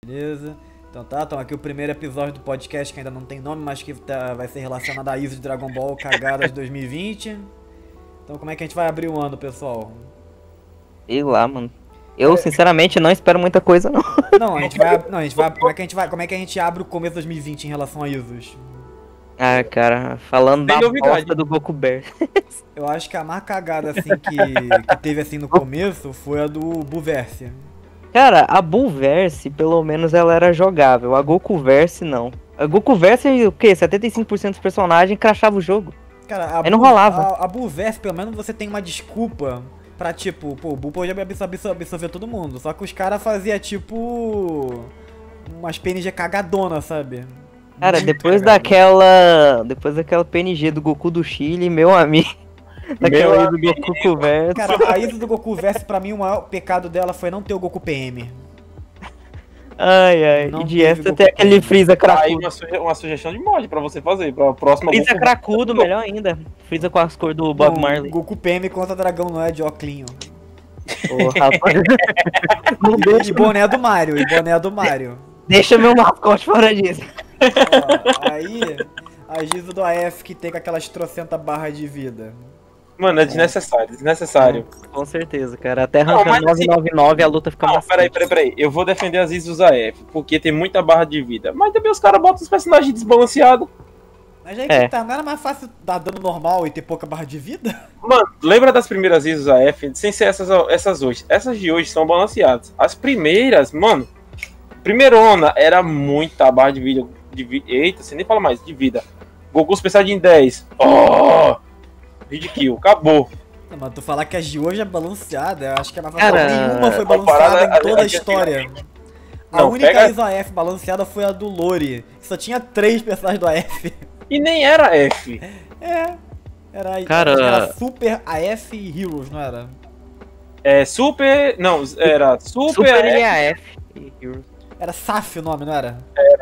Beleza. Então tá, então aqui o primeiro episódio do podcast que ainda não tem nome, mas que vai ser relacionado a ISO de Dragon Ball Cagadas 2020. Então como é que a gente vai abrir o ano, pessoal? Sei lá, mano. Eu, sinceramente, não espero muita coisa, não. Não, como é que a gente abre o começo de 2020 em relação a ISOs? Ah, cara, falando Tem da novidade. bosta do Goku Bear. Eu acho que a mais cagada assim que teve assim no começo foi a do Buverse. Cara, a Bullverse, pelo menos, ela era jogável. A Gokuverse, não. A Gokuverse, o quê? 75% dos personagens crashava o jogo. Cara, Aí não rolava. A Bullverse, pelo menos você tem uma desculpa pra, tipo, pô, o Bull podia absorver todo mundo. Só que os caras faziam, tipo, umas PNG cagadona, sabe? Cara, Muito depois cagada. daquela PNG do Goku do Chile, meu amigo. Daquela aí do Goku Kuverse. Cara, a ISO do Goku Verse, pra mim, o maior pecado dela foi não ter o Goku PM. Ai, ai. Não E de teve essa Goku tem aquele Freeza Aí cracudo. uma sugestão de mod pra você fazer, pra próxima. Freeza cracudo, melhor ainda. Freeza com as cores do Bob O Marley. Goku PM contra dragão não é de Oclinho. Ô, rapaz. Não E deixa, boné do Mario, e boné do Mario. deixa meu mascote fora disso. Ó, aí, a ISO do AF que tem com aquelas trocentas barras de vida. Mano, é desnecessário. Com certeza, cara. Até Não, rank mas assim- 999 a luta fica Não, mais. peraí. Eu vou defender as ISOs AF, porque tem muita barra de vida. Mas também os caras botam os personagens desbalanceados. Mas aí que É. tá, não era mais fácil dar dano normal e ter pouca barra de vida? Mano, lembra das primeiras ISOs AF? Sem ser essas hoje. Essas de hoje são balanceadas. As primeiras, mano. Primeirona era muita barra de vida. Eita, você nem fala mais, de vida. Goku Super Saiyajin 10. Oh! Hit kill, acabou. Não, mas tu falar que a de hoje é balanceada, eu acho que a mais Cara, nenhuma foi a balanceada parada- em toda a a- história. A Não, única pega- ISO AF balanceada foi a do Lore. Só tinha 3 personagens do AF. E nem era F. Cara- era Super AF e Heroes, não era? É Super. Não, era Super. Super AF. EAF. e Heroes. Era SAF o nome, não era?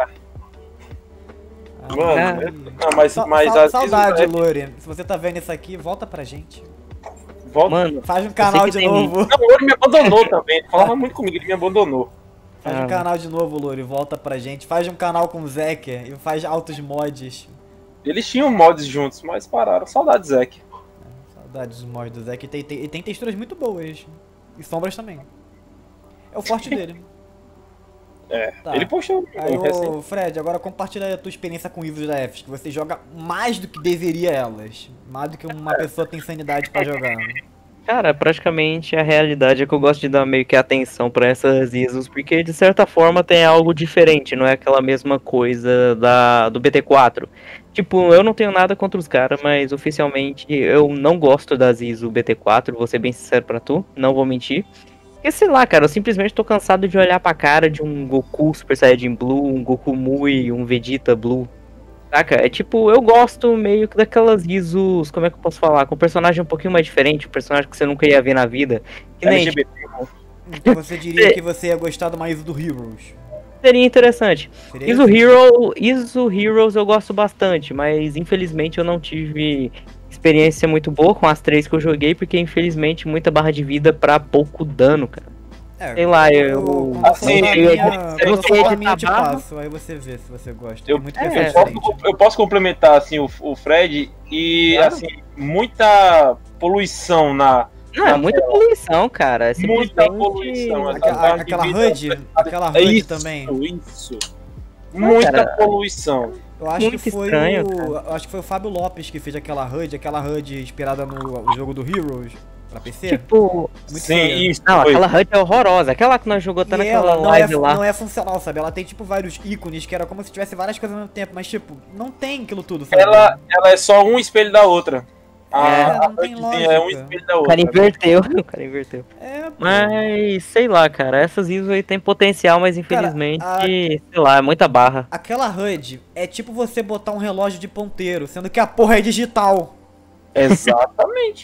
Mano, Ah. não, mas as saudade, ISOs AF Lore. Se você tá vendo isso aqui, volta pra gente. volta. Mano, Faz um canal que de tem novo. Não, o Lore me abandonou também. Ele falava muito comigo, ele me abandonou. Faz um canal de novo, Lore. Volta pra gente. Faz um canal com o Zeker e faz altos mods. Eles tinham mods juntos, mas pararam. Saudade, Zack. Saudades dos mods do Zeker. E tem texturas muito boas. E sombras também. É o forte dele. É, Tá. ele postou. Aí, recente. ô Fred, agora compartilha aí a tua experiência com ISOs da Fs, que você joga mais do que deveria elas. Mais do que uma pessoa tem sanidade pra jogar. cara, praticamente a realidade é que eu gosto de dar meio que atenção pra essas ISOs, porque de certa forma tem algo diferente, não é aquela mesma coisa do BT4. Tipo, eu não tenho nada contra os caras, mas oficialmente eu não gosto das ISO BT4, vou ser bem sincero pra tu, não vou mentir. Porque sei lá, cara, eu simplesmente tô cansado de olhar pra cara de um Goku Super Saiyajin Blue, um Goku Mui, um Vegeta Blue. Saca? É tipo, eu gosto meio que daquelas ISOs, como é que eu posso falar? Com um personagem um pouquinho mais diferente, um personagem que você nunca ia ver na vida. Que nem LGBT. Então você diria que você ia gostar de uma ISO do Heroes. seria interessante. Seria ISO Heroes eu gosto bastante, mas infelizmente eu não tive experiência muito boa com as 3 que eu joguei, porque infelizmente muita barra de vida pra pouco dano, cara. Sei lá, eu Assim, eu não sei a editar minha te barra. passo, aí você vê se você gosta. Eu, Tem muito é, perfil eu diferente. eu posso complementar assim o Fred e Claro. assim muita poluição na Não, é muita poluição, cara. É muita simplesmente... poluição. essa Aquela, barra de aquela vida- HUD, aquela HUD também. Isso. Muita cara. poluição. Eu acho que Muito foi estranho, eu acho que foi o Fábio Lopes que fez aquela HUD inspirada no jogo do Heroes pra PC. Tipo... Muito Sim, feia. isso. Não, foi. aquela HUD é horrorosa. Aquela que nós jogamos até E naquela ela live lá. não é funcional, sabe? Ela tem tipo vários ícones que era como se tivesse várias coisas ao mesmo tempo, mas tipo, não tem aquilo tudo, sabe? Ela é só um espelho da outra. não tem HUD lógica. é um espelho da O outra. cara inverteu. O cara inverteu. É, pô. Mas, sei lá, cara. Essas ISO aí tem potencial, mas infelizmente, sei lá, é muita barra. Aquela HUD é tipo você botar um relógio de ponteiro, sendo que a porra é digital. Exatamente.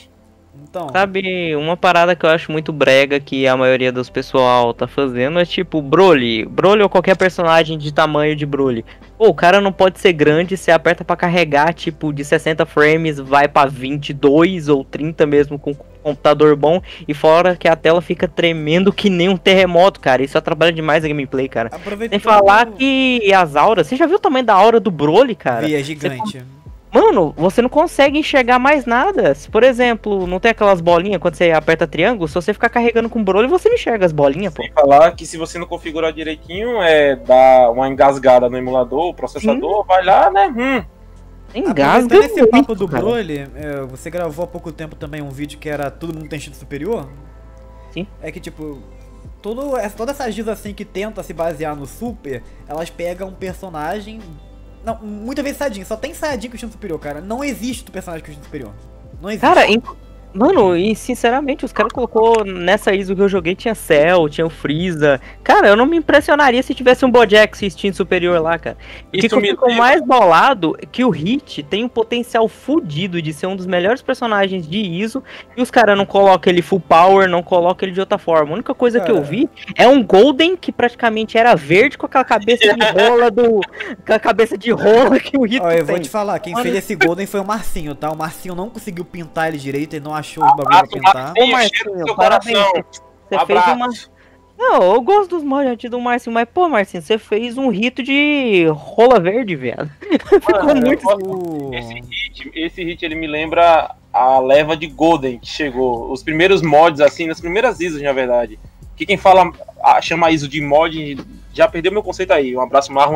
Então, Sabe, uma parada que eu acho muito brega que a maioria dos pessoal tá fazendo é tipo Broly. Broly ou qualquer personagem de tamanho de Broly. Pô, o cara não pode ser grande, você aperta pra carregar, tipo, de 60 frames, vai pra 22 ou 30 mesmo com computador bom. E fora que a tela fica tremendo que nem um terremoto, cara. Isso atrapalha demais a gameplay, cara. aproveitando... Sem falar que as auras... Você já viu o tamanho da aura do Broly, cara? Vi, é gigante. Mano, você não consegue enxergar mais nada. Se, por exemplo, não tem aquelas bolinhas quando você aperta triângulo, se você ficar carregando com o Broly, você não enxerga as bolinhas, pô. Sem falar que se você não configurar direitinho, dá uma engasgada no emulador, o processador vai lá, né? Engasga Aproveitando esse muito, papo do cara. Broly, você gravou há pouco tempo também um vídeo que era Todo Mundo Tem Instinto Superior? Sim. É que, tipo, toda essa giza assim que tenta se basear no Super, elas pegam um personagem... Não, muitas vezes Saiyajin, só tem Saiyajin com instinto superior, cara. Não existe personagem com instinto superior. Não existe. Cara, mano, e sinceramente, os caras colocou nessa ISO que eu joguei, tinha Cell, tinha o Freeza. Cara, eu não me impressionaria se tivesse um Bojack instinto superior lá, cara. O que eu fico mais bolado é que o Hit tem um potencial fudido de ser um dos melhores personagens de ISO e os caras não colocam ele full power, não colocam ele de outra forma. A única coisa que eu vi é um Golden que praticamente era verde com aquela cabeça de rola com a cabeça de rola que o Hit tem. Eu vou te falar, quem fez esse Golden foi o Marcinho, tá? O Marcinho não conseguiu pintar ele direito, ele não achou os bagulho pra pintar. Ô, Marcinho, parabéns. Você fez uma... Não, eu gosto dos mods do Marcinho, mas, pô, Marcinho, você fez um rito de rola verde, velho. Ficou muito... Esse hit, ele me lembra a leva de Golden que chegou. Os primeiros mods, assim, nas primeiras ISOs, na verdade. Que quem fala, chama ISO de mod, já perdeu meu conceito aí. Um abraço, Marlon.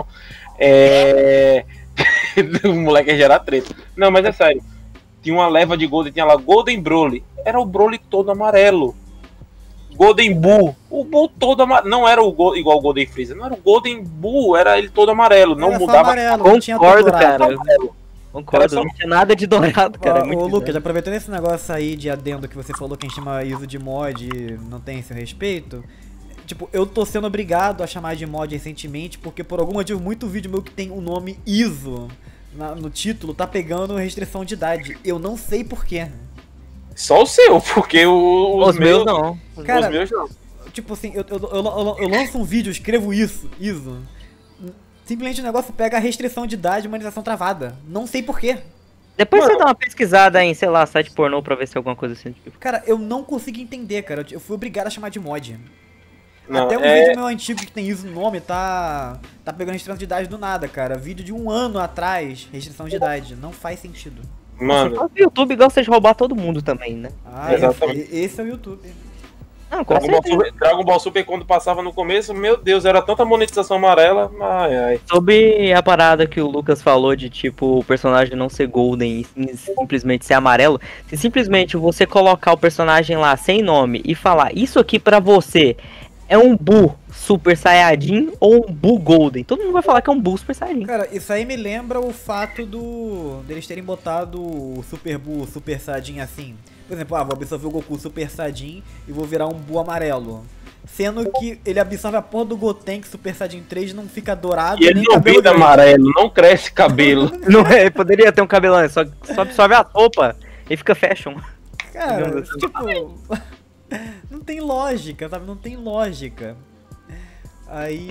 O moleque ia gerar treta. Não, mas é sério. Tinha uma leva de Golden, tinha lá Golden Broly. Era o Broly todo amarelo. Golden Bull. O Bull todo amarelo. Não era igual o Golden Freezer. Não era o Golden Bull, era ele todo amarelo. Não era mudava. Amarelo, não tinha Concordo, dourado. cara. Concordo, não tinha nada de dourado, cara. Ô, Lucas, aproveitando esse negócio aí de adendo que você falou, quem chama ISO de mod não tem seu respeito. Tipo, eu tô sendo obrigado a chamar de mod recentemente, porque por algum motivo muito vídeo meu que tem o nome ISO no título tá pegando restrição de idade. Eu não sei porquê. Só o seu, porque os meus não. Cara, os meus não. Tipo assim, eu lanço um vídeo, escrevo ISO. Simplesmente o negócio pega a restrição de idade e humanização travada. Não sei porquê. Depois você dá uma pesquisada em, sei lá, site pornô pra ver se é alguma coisa assim. Tipo. Cara, eu não consigo entender, cara. Eu fui obrigado a chamar de mod. Não, até um vídeo meu antigo que tem ISO no nome tá pegando restrição de idade do nada, cara. Vídeo de 1 ano atrás, restrição de idade. Não faz sentido. Mano, O YouTube gosta de roubar todo mundo também, né? Exatamente. Esse é o YouTube. Não, com certeza. Dragon Ball Super, quando passava no começo, meu Deus, era tanta monetização amarela. Ai. Sobre a parada que o Lucas falou de, tipo, o personagem não ser golden e simplesmente ser amarelo, se simplesmente você colocar o personagem lá sem nome e falar, isso aqui pra você é um Buu Super Saiyajin ou um Buu Golden, todo mundo vai falar que é um Buu Super Saiyajin. Cara, isso aí me lembra o fato deles terem botado o Super Buu, Super Saiyajin assim. Por exemplo, vou absorver o Goku Super Saiyajin e vou virar um Buu amarelo. Sendo que ele absorve a porra do Goten, que Super Saiyajin 3 não fica dourado e ele não vira amarelo, não cresce cabelo. Não é, poderia ter um cabelão, só absorve a roupa e fica fashion. Cara, tipo... não tem lógica, sabe? Não tem lógica. Aí...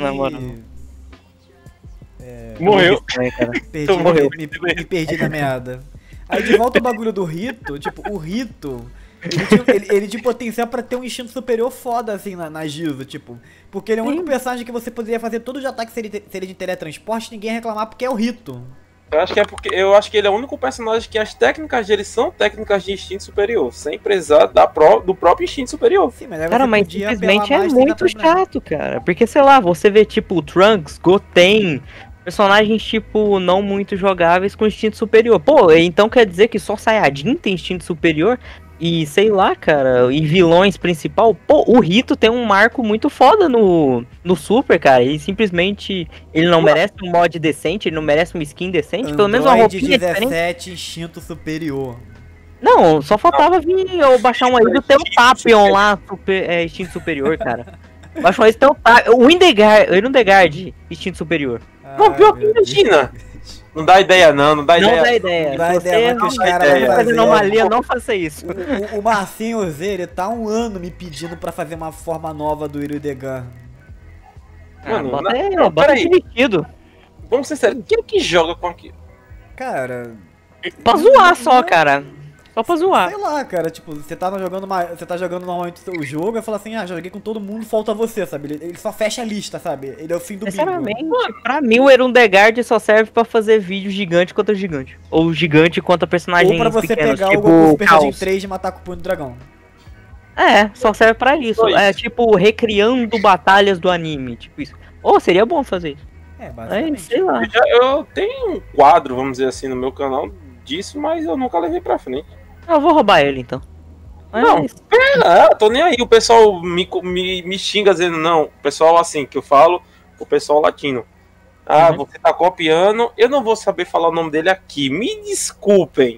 Morreu. Me perdi na meada. Aí de volta o bagulho do Rito, tipo, o Rito, ele tinha potencial pra ter um instinto superior foda, assim, na Gizo, tipo. Porque ele é o único personagem que você poderia fazer todos os ataques se ele de teletransporte e ninguém ia reclamar porque é o Rito. Eu acho que ele é o único personagem que as técnicas dele são técnicas de instinto superior, sem precisar do próprio instinto superior. Sim, mas cara, mas simplesmente é muito chato, cara. Porque, sei lá, você vê, tipo, Trunks, Goten, personagens, tipo, não muito jogáveis com instinto superior. Pô, então quer dizer que só Saiyajin tem instinto superior? E, sei lá, cara, e vilões principal? Pô, o Rito tem um marco muito foda no Super, cara. E simplesmente, ele não merece um mod decente, ele não merece uma skin decente. Pelo menos uma roupinha 17, diferente. instinto superior. Não, só faltava vir eu baixar um aí do teu Tapion lá, instinto superior, cara. Baixou esse teu Tapion. O Indegard, instinto superior. Imagina, Não dá ideia não dá Não ideia. dá ideia. Não dá Se ideia, você mas que os não caras vão tá fazer. fazendo anomalia, não faça isso. O Marcinho Z, ele tá há um ano me pedindo pra fazer uma forma nova do Irudegard. Mano, bota não, bota peraí. divertido. Vamos ser sérios, quem é que joga com aquilo? Cara, Pra zoar só, cara. Só pra zoar. sei lá, cara, tipo, você tá jogando normalmente o jogo e fala assim, já joguei com todo mundo, falta você, sabe? Ele só fecha a lista, sabe? Ele é o fim do bingo. Sinceramente, pra mim o Erundegard só serve pra fazer vídeo gigante contra gigante. Ou gigante contra personagens Ou pra você pequenos, pegar tipo o Goku Super Saiyajin Chaos. 3 de matar com o punho do dragão. É, só serve pra isso. Só É isso. tipo recriando batalhas do anime, tipo isso. Ou seria bom fazer isso. É, É, basicamente. sei lá. Eu tenho um quadro, vamos dizer assim, no meu canal disso, mas eu nunca levei pra frente. Eu vou roubar ele então. Não. Mas, Tô nem aí, o pessoal me xinga dizendo, não, o pessoal assim, que eu falo, o pessoal latino. Uhum. Você tá copiando, eu não vou saber falar o nome dele aqui, me desculpem.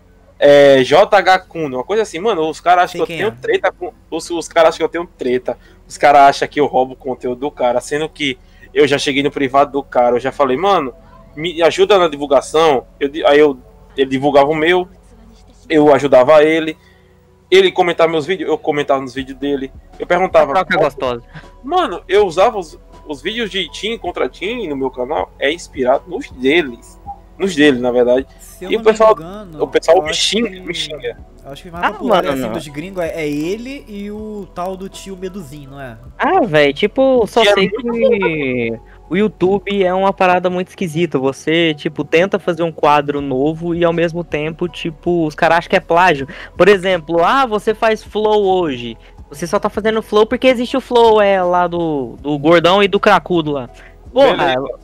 JH Kuno, uma coisa assim, mano, os caras acham Sei que eu quem tenho treta com. Os caras acham que eu tenho treta. Os caras acham que eu roubo o conteúdo do cara, sendo que eu já cheguei no privado do cara, eu já falei, mano, me ajuda na divulgação. Ele divulgava o meu, eu ajudava ele comentava meus vídeos, eu comentava nos vídeos dele. Eu perguntava, troca gostosa. mano, eu usava os vídeos de Team contra Team no meu canal, é inspirado nos deles. Nos dele, na verdade. Se eu E não o pessoal- me engano, O pessoal eu me acho xinga, que- me xinga. Eu acho que o mais Ah, popular mano, assim, não. dos gringos é ele e o tal do tio Meduzinho, não é? Ah, velho, tipo, só Que é sei que o YouTube é uma parada muito esquisita. Você, tipo, tenta fazer um quadro novo e ao mesmo tempo, tipo, os caras acham que é plágio. Por exemplo, você faz flow hoje. Você só tá fazendo flow porque existe o flow lá do gordão e do cracudo lá. Porra, Beleza.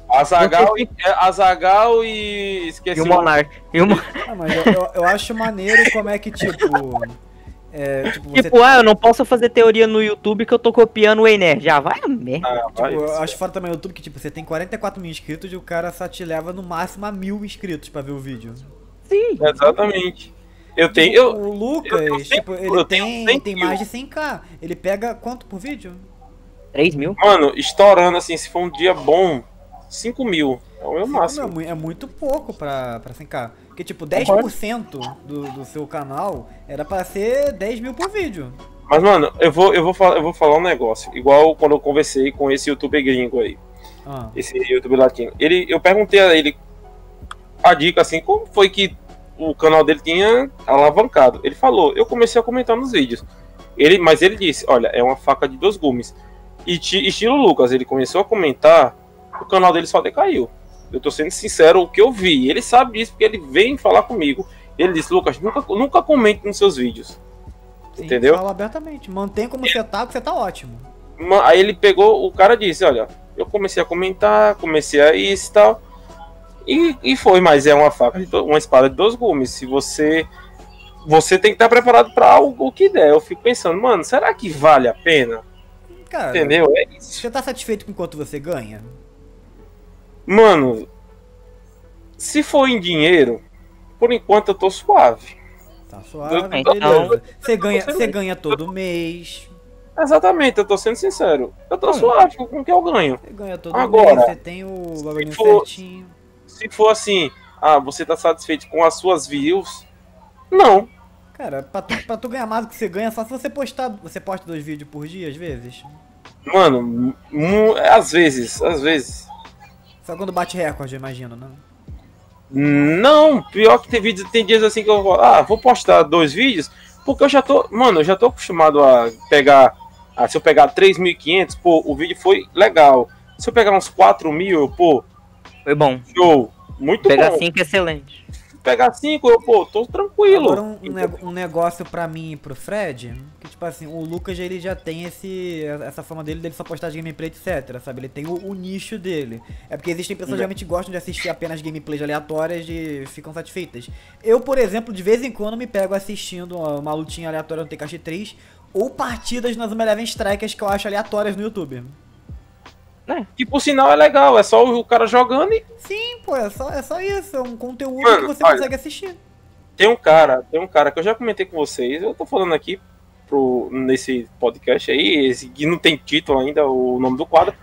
Azaghal e esqueci e o Monark. E o Ah, mas eu acho maneiro como é que, tipo. Você, Tipo, eu não posso fazer teoria no YouTube que eu tô copiando o Ener. Já vai a merda. eu acho foda também no YouTube que, tipo, você tem 44 mil inscritos e o cara só te leva no máximo a 1000 inscritos pra ver o vídeo. Sim. Exatamente. Eu tenho. O eu Lucas, tenho- tipo, eu ele tenho tem 100 mais de 100k. Ele pega quanto por vídeo? 3 mil? Mano, estourando assim, se for um dia bom, 5 mil. É o meu Não, máximo. é muito pouco pra 100k. Porque, tipo, 10% do seu canal era pra ser 10 mil por vídeo. Mas, mano, eu vou falar um negócio. Igual quando eu conversei com esse youtuber gringo aí. Ah, Esse youtuber latino. Eu perguntei a ele a dica assim, como foi que o canal dele tinha alavancado. Ele falou, eu comecei a comentar nos vídeos. Mas ele disse, olha, é uma faca de dois gumes. E estilo Lucas, ele começou a comentar, o canal dele só decaiu. Eu tô sendo sincero, o que eu vi. Ele sabe disso porque ele vem falar comigo. Ele disse, Lucas, nunca comente nos seus vídeos. sim, Entendeu? fala abertamente. Mantém como você tá, que você tá ótimo. Aí ele pegou, o cara disse, olha, eu comecei a comentar, comecei a isso e tal. E foi, mas é uma faca, uma espada de dois gumes. Se você tem que estar preparado para algo que der. Eu fico pensando, mano, será que vale a pena? Cara, Entendeu? É isso. você tá satisfeito com quanto você ganha? Mano, se for em dinheiro, por enquanto eu tô suave. Tá suave, Então- beleza. Você ganha todo mês. Exatamente, eu tô sendo sincero. Eu tô suave com o que eu ganho. Você ganha todo Agora, mês, você tem o bagulho for- certinho. Se for assim, você tá satisfeito com as suas views? Não. Cara, pra tu ganhar mais do que você ganha, só se você postar. Você posta 2 vídeos por dia, às vezes. Mano, às vezes. Só quando bate recorde, eu imagino, né? Não, pior que tem dias assim que eu vou postar 2 vídeos, porque eu já tô acostumado a pegar, se eu pegar 3.500, pô, o vídeo foi legal. Se eu pegar uns 4.000, Foi bom. show, muito Pegar bom. 5 excelente. Pegar 5, tô tranquilo. Agora um negócio pra mim e pro Fred, que tipo assim, o Lucas ele já tem essa forma dele só postar de gameplay, etc, sabe? Ele tem o nicho dele. É porque existem pessoas que realmente gostam de assistir apenas gameplays aleatórias e ficam satisfeitas. Eu, por exemplo, de vez em quando me pego assistindo uma lutinha aleatória no Tenkaichi 3 ou partidas nas Eleven Strikers que eu acho aleatórias no YouTube. Que por sinal é legal, é só o cara jogando e Sim, pô, é só isso, é um conteúdo Mano, que você olha, consegue assistir. tem um cara que eu já comentei com vocês, eu tô falando aqui nesse podcast aí, esse que não tem título ainda, o nome do quadro,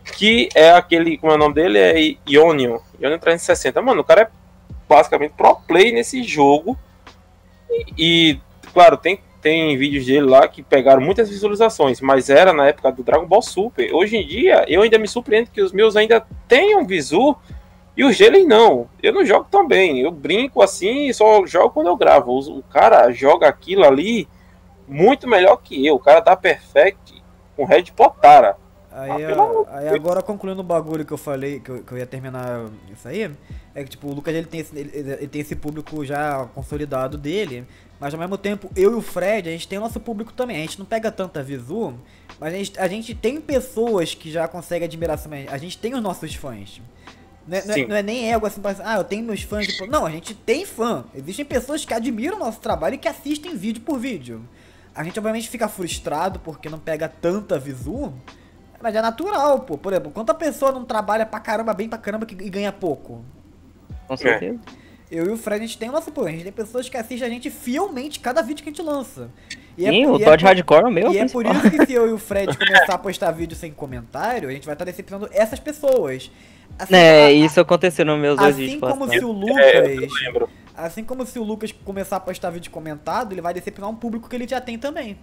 que é aquele, como é o nome dele? É Ionion 360. Mano, o cara é basicamente pro play nesse jogo. E claro, tem vídeos dele lá que pegaram muitas visualizações, mas era na época do Dragon Ball Super. Hoje em dia, eu ainda me surpreendo que os meus ainda tenham visu e os deles não. Eu não jogo tão bem. Eu brinco assim e só jogo quando eu gravo. O cara joga aquilo ali muito melhor que eu. O cara dá perfect com Red Potara. Aí agora concluindo o bagulho que eu falei, que eu ia terminar isso aí, é que tipo, o Lucas ele tem esse público já consolidado dele, mas ao mesmo tempo eu e o Fred, a gente tem o nosso público também, a gente não pega tanta visu, mas a gente tem pessoas que já conseguem admiração, a gente tem os nossos fãs. Não é nem ego assim, eu tenho meus fãs. Não, a gente tem fã. Existem pessoas que admiram o nosso trabalho e que assistem vídeo por vídeo. A gente obviamente fica frustrado porque não pega tanta visu, mas é natural, pô. Por exemplo, quanta pessoa não trabalha pra caramba, bem pra caramba e ganha pouco? Com certeza. Eu e o Fred, a gente tem o nosso público. A gente tem pessoas que assistem a gente fielmente cada vídeo que a gente lança. Sim, o Todd Hardcore é o meu. E é por isso que se eu e o Fred começar a postar vídeo sem comentário, a gente vai estar decepcionando essas pessoas. Assim, isso aconteceu nos meus dois vídeos. Assim como se o Lucas começar a postar vídeo comentado, ele vai decepcionar um público que ele já tem também.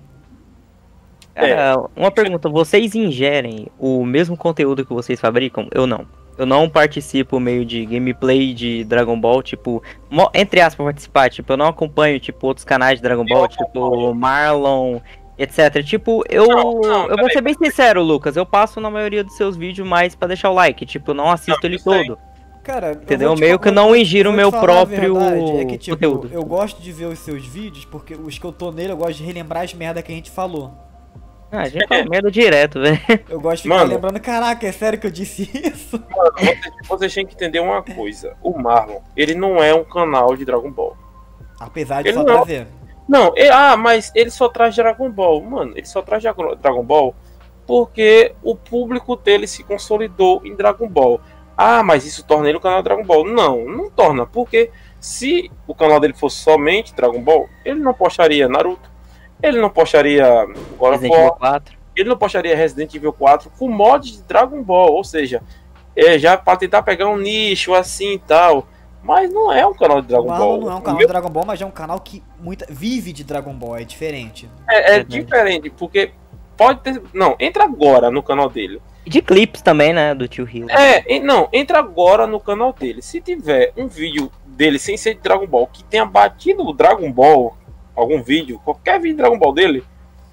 Cara, uma pergunta, vocês ingerem o mesmo conteúdo que vocês fabricam? Eu não. Eu não participo meio de gameplay de Dragon Ball, tipo, entre aspas, participar, tipo, eu não acompanho, tipo, outros canais de Dragon Ball, tipo, Marlon, etc. Tipo, eu vou ser bem sincero, Lucas, eu passo na maioria dos seus vídeos mais pra deixar o like, tipo, eu não assisto ele todo. Cara, entendeu? Meio que eu não ingiro o meu próprio conteúdo. Eu gosto de ver os seus vídeos, porque os que eu tô nele, eu gosto de relembrar as merda que a gente falou. A gente fala merda direto, velho. Eu gosto de ficar lembrando, caraca, é sério que eu disse isso? Mano, vocês têm que entender uma coisa. O Marlon, ele não é um canal de Dragon Ball. Apesar de só trazer. Não, mas ele só traz Dragon Ball. Mano, ele só traz Dragon Ball porque o público dele se consolidou em Dragon Ball. Mas isso torna ele um canal de Dragon Ball. Não torna, porque se o canal dele fosse somente Dragon Ball, ele não postaria Naruto. Ele não postaria Resident Evil 4. Ele não postaria Resident Evil 4 com mods de Dragon Ball, ou seja, já para tentar pegar um nicho assim e tal. Mas não é um canal de Dragon Ball. Não é um canal de Dragon Ball, mas é um canal que vive de Dragon Ball, é diferente. É diferente, porque pode ter... Não, entra agora no canal dele. E de clipes também, né, do Tio Hill. Entra agora no canal dele. Se tiver um vídeo dele sem ser de Dragon Ball, que tenha batido o Dragon Ball... algum vídeo, qualquer vídeo de Dragon Ball dele,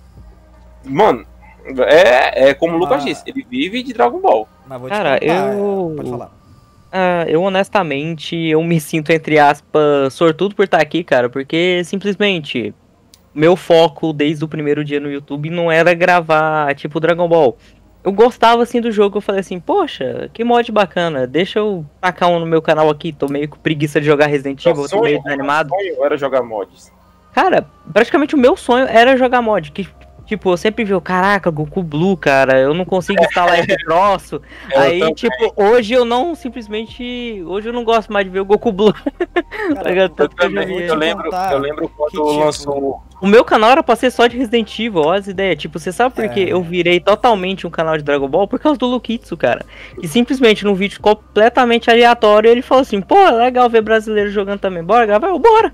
mano, é como o Lucas disse, ele vive de Dragon Ball. Mas vou cara, pode falar. Eu honestamente, eu me sinto, entre aspas, sortudo por estar aqui, cara, porque simplesmente meu foco desde o primeiro dia no YouTube não era gravar, tipo, Dragon Ball. Eu gostava, assim, do jogo, eu falei assim, poxa, que mod bacana, deixa eu tacar um no meu canal aqui, tô meio com preguiça de jogar Resident Evil, tô meio desanimado. Meu sonho era jogar mods. Cara, praticamente o meu sonho era jogar mod, que, tipo, eu sempre vi, caraca, Goku Blue, cara, eu não consigo instalar esse troço. Aí, também. Tipo, hoje eu não gosto mais de ver o Goku Blue. Cara, eu lembro quando lançou... O meu canal era pra ser só de Resident Evil, ó as ideias. Tipo, você sabe por que eu virei totalmente um canal de Dragon Ball? Por causa do Lukitsu, cara. E simplesmente num vídeo completamente aleatório, ele falou assim, pô, é legal ver brasileiro jogando também, bora, galera, bora!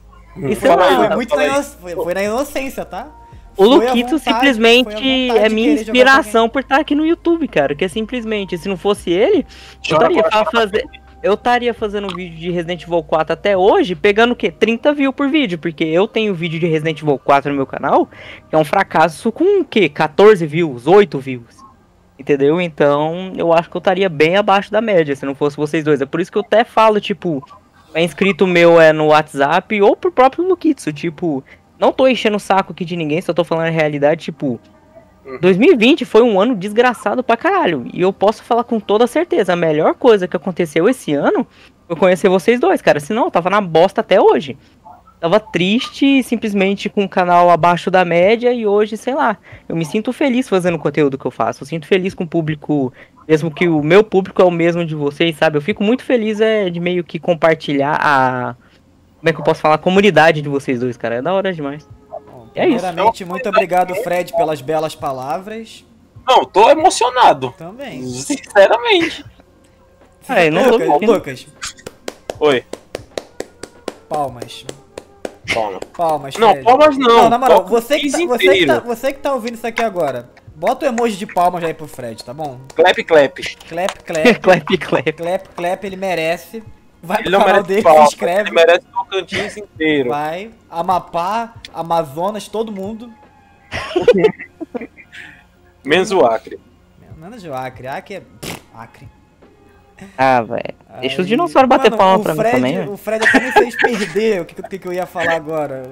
Foi na inocência, tá? O Lukitsu simplesmente é minha inspiração por estar aqui no YouTube, cara. Que é simplesmente, se não fosse ele, eu estaria fazendo um vídeo de Resident Evil 4 até hoje, pegando o quê? 30 views por vídeo, porque eu tenho vídeo de Resident Evil 4 no meu canal, que é um fracasso com o quê? 14 views, 8 views. Entendeu? Então, eu acho que eu estaria bem abaixo da média, se não fosse vocês dois. É por isso que eu até falo, tipo... É inscrito meu no WhatsApp ou pro próprio Lukitsu, tipo, não tô enchendo o saco aqui de ninguém, só tô falando a realidade, tipo, 2020 foi um ano desgraçado pra caralho, e eu posso falar com toda certeza, a melhor coisa que aconteceu esse ano foi conhecer vocês dois, cara, senão eu tava na bosta até hoje. Tava triste, simplesmente com o canal abaixo da média, e hoje, sei lá, eu me sinto feliz fazendo o conteúdo que eu faço, eu sinto feliz com o público, mesmo que o meu público é o mesmo de vocês, sabe? Eu fico muito feliz de meio que compartilhar como é que eu posso falar? A comunidade de vocês dois, cara, é da hora demais. Bom, primeiramente, muito obrigado, Fred, pelas belas palavras. Não, tô emocionado. Também. Sinceramente. Não tô Lucas, Oi. palmas. Toma. Palmas, Não, Fred. palmas não. Não, na moral, Toca o você que, tá, 15 você, que tá, inteiro. você que tá ouvindo isso aqui agora, bota o emoji de palmas aí pro Fred, tá bom? Clap, clap. Clap, clap. Clap, clap. Clap, clap, ele merece. Vai Ele pro não canal merece dele, se palmas, inscreve. ele merece o Tocantins inteiro. Vai. Amapá, Amazonas, todo mundo. Menos o Acre. Nada de Acre. Acre é. Acre. Ah, velho. Deixa os Aí- dinossauros bater Mano, palma o pra mim Fred, também, né? O Fred até me fez perder o que eu ia falar agora.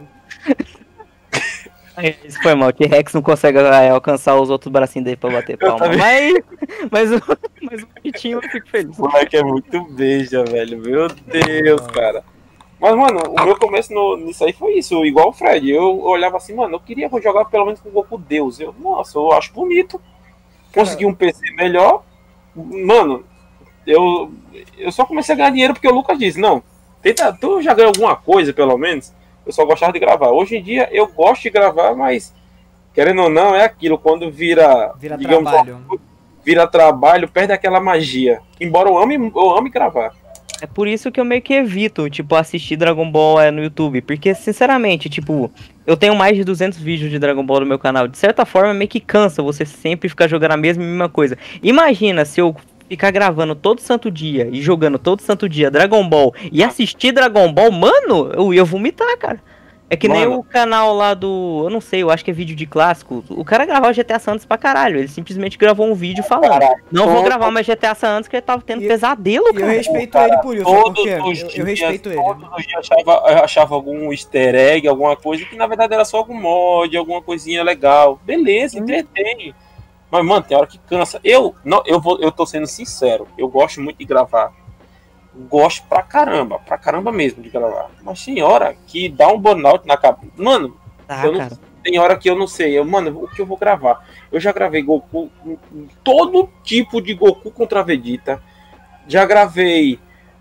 Isso foi mal, que Rex não consegue alcançar os outros bracinhos dele pra bater palma. também. Mas o bonitinho eu fico feliz. O moleque é muito beija, velho. Meu Deus, cara. Mas, mano, o meu começo nisso aí foi isso, igual o Fred. Eu olhava assim, mano, eu queria jogar pelo menos com o Goku Deus. Nossa, eu acho bonito. Consegui um PC melhor. Mano, eu só comecei a ganhar dinheiro porque o Lucas disse, não, tu já ganhou alguma coisa, pelo menos. Eu só gostava de gravar. Hoje em dia eu gosto de gravar, mas querendo ou não, é aquilo, quando vira digamos, trabalho. Vira trabalho, perde aquela magia. Embora eu ame gravar. É por isso que eu meio que evito, tipo, assistir Dragon Ball no YouTube. Porque, sinceramente, tipo, eu tenho mais de 200 vídeos de Dragon Ball no meu canal. De certa forma, meio que cansa você sempre ficar jogando a mesma coisa. Imagina se eu ficar gravando todo santo dia e jogando todo santo dia Dragon Ball e assistir Dragon Ball, mano, eu ia vomitar, cara. É que nem Mano. o canal lá do... Eu não sei, eu acho que é vídeo de clássico. O cara gravava GTA Santos pra caralho. Ele simplesmente gravou um vídeo falando. Caralho, Não vou gravar mais GTA Santos porque ele tava tendo E- pesadelo, E eu cara. respeito ele por isso, porque eu respeito ele. Todos os dias eu achava algum easter egg, alguma coisa que na verdade era só algum mod, alguma coisinha legal. Beleza, entretém. Mas, mano, tem hora que cansa. Eu tô sendo sincero, eu gosto muito de gravar. Gosto pra caramba mesmo de gravar. Mas tem hora que dá um burnout na cabeça. Mano, Tá, eu não- cara. tem hora que eu não sei. Mano, o que eu vou gravar? Eu já gravei Goku, todo tipo de Goku contra Vegeta. Já gravei.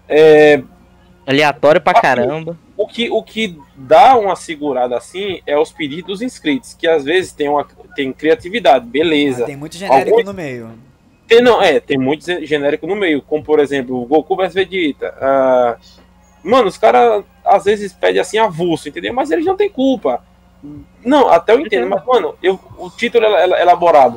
Aleatório pra caramba. O que dá uma segurada assim é os pedidos dos inscritos, que às vezes tem criatividade, beleza. Mas tem muito genérico Alguns- no meio. Tem muito genérico no meio, como por exemplo, o Goku vs Vegeta. Mano, os caras às vezes pedem assim avulso, entendeu? Mas eles não têm culpa. Não, até eu entendo, mas mano, o título elaborado,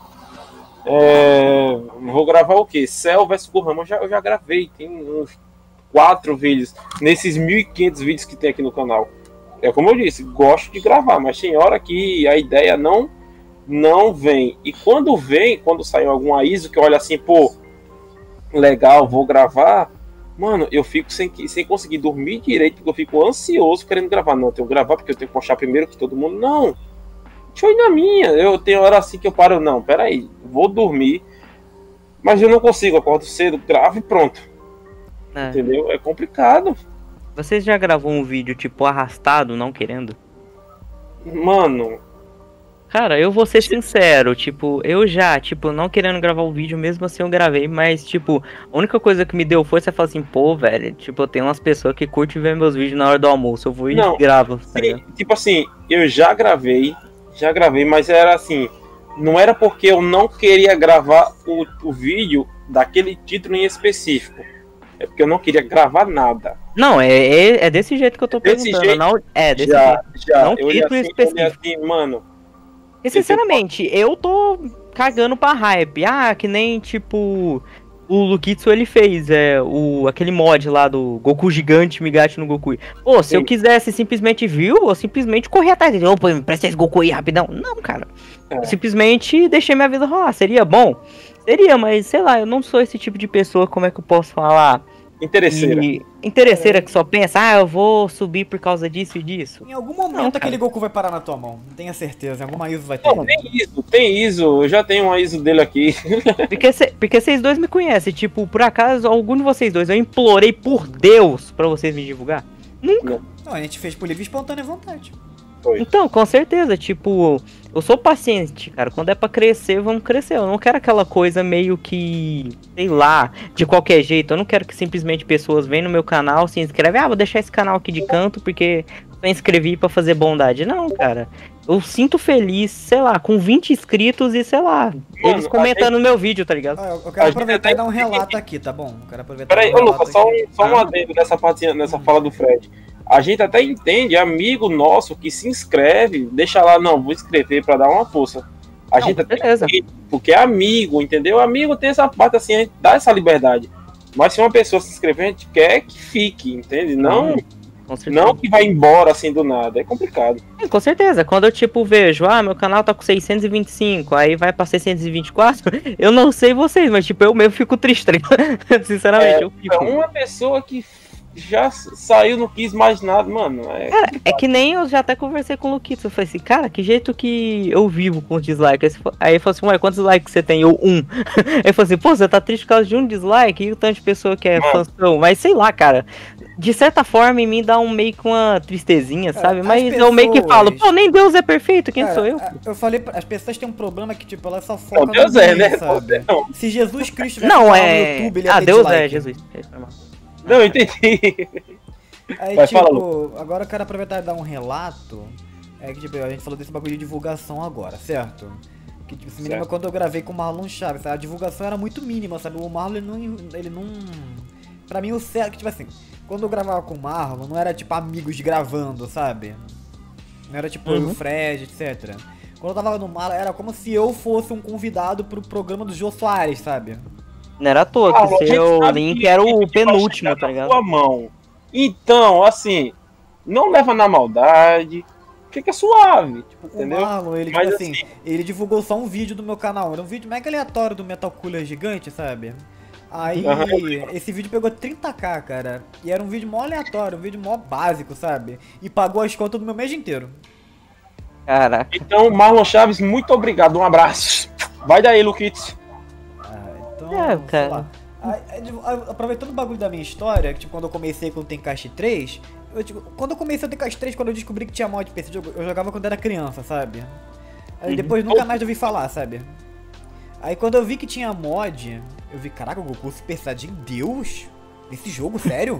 vou gravar o quê? Cell vs Kurama, eu já gravei, tem uns 4 vídeos, nesses 1.500 vídeos que tem aqui no canal. É como eu disse, gosto de gravar, mas tem hora que a ideia não vem. E quando vem, quando sai alguma ISO que olha assim, pô, legal, vou gravar, mano, eu fico sem conseguir dormir direito, porque eu fico ansioso querendo gravar. Não, eu tenho que gravar porque eu tenho que postar primeiro que todo mundo. Não, deixa eu ir na minha. Eu tenho hora assim que eu paro, não, peraí, vou dormir, mas eu não consigo, acordo cedo, gravo e pronto. É. Entendeu? É complicado. Vocês já gravou um vídeo, tipo, arrastado, não querendo? Mano, Cara, eu vou ser sincero, tipo, eu já, tipo, não querendo gravar o vídeo, mesmo assim eu gravei, mas, tipo, a única coisa que me deu força é falar assim, pô, velho, tipo, eu tenho umas pessoas que curtem ver meus vídeos na hora do almoço, eu vou e Não, gravo, tá ligado? tipo assim, eu já gravei, mas era assim, não era porque eu não queria gravar o vídeo daquele título em específico. É porque eu não queria gravar nada. Não, é desse jeito que eu tô Desse perguntando, jeito? não, desse Já, jeito. já. Não Eu olhei título assim, eu olhei específico. assim, mano. E sinceramente, eu tô cagando pra hype. Que nem, tipo, o Lukitsu ele fez, aquele mod lá do Goku gigante, Migate no Goku. Pô, se Sim. eu quisesse simplesmente eu simplesmente corri atrás dele. Opa, me presta esse Goku aí rapidão. Não, cara. É. Eu simplesmente deixei minha vida rolar. Seria bom? Seria, mas sei lá, eu não sou esse tipo de pessoa, como é que eu posso falar? Interesseira. Interesseira que só pensa, eu vou subir por causa disso e disso. Em algum momento Não, cara. aquele Goku vai parar na tua mão. Tenha certeza, em alguma ISO vai ter. Não, tem ISO. Eu já tenho uma ISO dele aqui. Porque vocês dois me conhecem, tipo, por acaso, algum de vocês dois, eu implorei por Deus pra vocês me divulgar? Nunca. Não, a gente fez por livre e espontânea vontade. Foi. Então, com certeza, tipo, eu sou paciente, cara, quando é pra crescer, vamos crescer, eu não quero aquela coisa meio que, sei lá, de qualquer jeito, eu não quero que simplesmente pessoas venham no meu canal, se inscrevem, vou deixar esse canal aqui de canto porque eu inscrevi pra fazer bondade, não, cara, Eu sinto feliz, sei lá, com 20 inscritos e, sei lá, eles comentando no meu vídeo, tá ligado? Eu quero aproveitar e dar um relato aqui, tá bom? Eu quero aproveitar Peraí, e dar ô um relato Lucas, só aqui. um adendo nessa partinha, nessa fala do Fred. A gente até entende, amigo nosso que se inscreve, deixa lá, não, vou inscrever pra dar uma força. A Não, gente até beleza. entende, porque é amigo, entendeu? Amigo tem essa parte assim, a gente dá essa liberdade. Mas se uma pessoa se inscrever, a gente quer que fique, entende? Não, Com certeza. não que vai embora assim do nada, é complicado. Com certeza, quando eu tipo vejo, meu canal tá com 625, aí vai pra 624, eu não sei vocês, mas tipo, eu mesmo fico triste, tá ligado? Sinceramente, eu É fico. uma pessoa que já saiu, não quis mais nada, mano. Cara, é que nem eu já até conversei com o Luquito, eu falei assim, cara, que jeito que eu vivo com dislike? Aí ele falou assim, ué, quantos likes você tem? Eu, 1. Aí ele falou assim, pô, você tá triste por causa de um dislike? E o tanto de pessoa que é fãzão, mas sei lá, cara, de certa forma em mim dá meio que uma tristezinha, sabe? as Mas eu meio que falo, pô, nem Deus é perfeito, quem Cara, sou eu? Eu falei, as pessoas têm um problema que, tipo, elas só focam Não, Deus no é, bem, né? sabe? Não. Se Jesus Cristo tivesse Não, canal no YouTube, ele ia ter Deus dislike. é Jesus. Não, entendi. Aí, Vai, tipo, fala, agora eu quero aproveitar e dar um relato. É que, tipo, a gente falou desse bagulho de divulgação agora, certo? Que, tipo, se me lembra quando eu gravei com o Marlon Chaves, sabe? A divulgação era muito mínima, sabe? O Marlon, ele não... Pra mim, o certo, tipo assim, quando eu gravava com o Marlon, não era, tipo, amigos gravando, sabe? Não era, tipo, eu e o Fred, etc. Quando eu tava no Marlon, era como se eu fosse um convidado pro programa do Jô Soares, sabe? Não era à toa Ah, que a gente seu sabe link que era vai o chegar penúltimo, tá na ligado? sua mão. Então, assim, não leva na maldade, fica suave, tipo, entendeu? O Marlon, ele, Mas tipo assim, ele divulgou só um vídeo do meu canal. Era um vídeo mega aleatório do Metal Cooler gigante, sabe? Aí, esse vídeo pegou 30k, cara. E era um vídeo mó aleatório, um vídeo mó básico, sabe? E pagou as contas do meu mês inteiro. Caraca. Então, Marlon Chaves, muito obrigado, um abraço. Vai daí, Luquitos. Então, É, sei cara. lá. Aproveitando o bagulho da minha história, que tipo, quando eu comecei com o Tenkaichi 3, quando eu comecei o Tenkaichi 3, quando eu descobri que tinha mod pra esse jogo, eu jogava quando era criança, sabe? Aí depois nunca mais ouvi falar, sabe? Aí quando eu vi que tinha mod, eu vi, caraca, o Goku Super Saiyajin Deus? Nesse jogo, sério?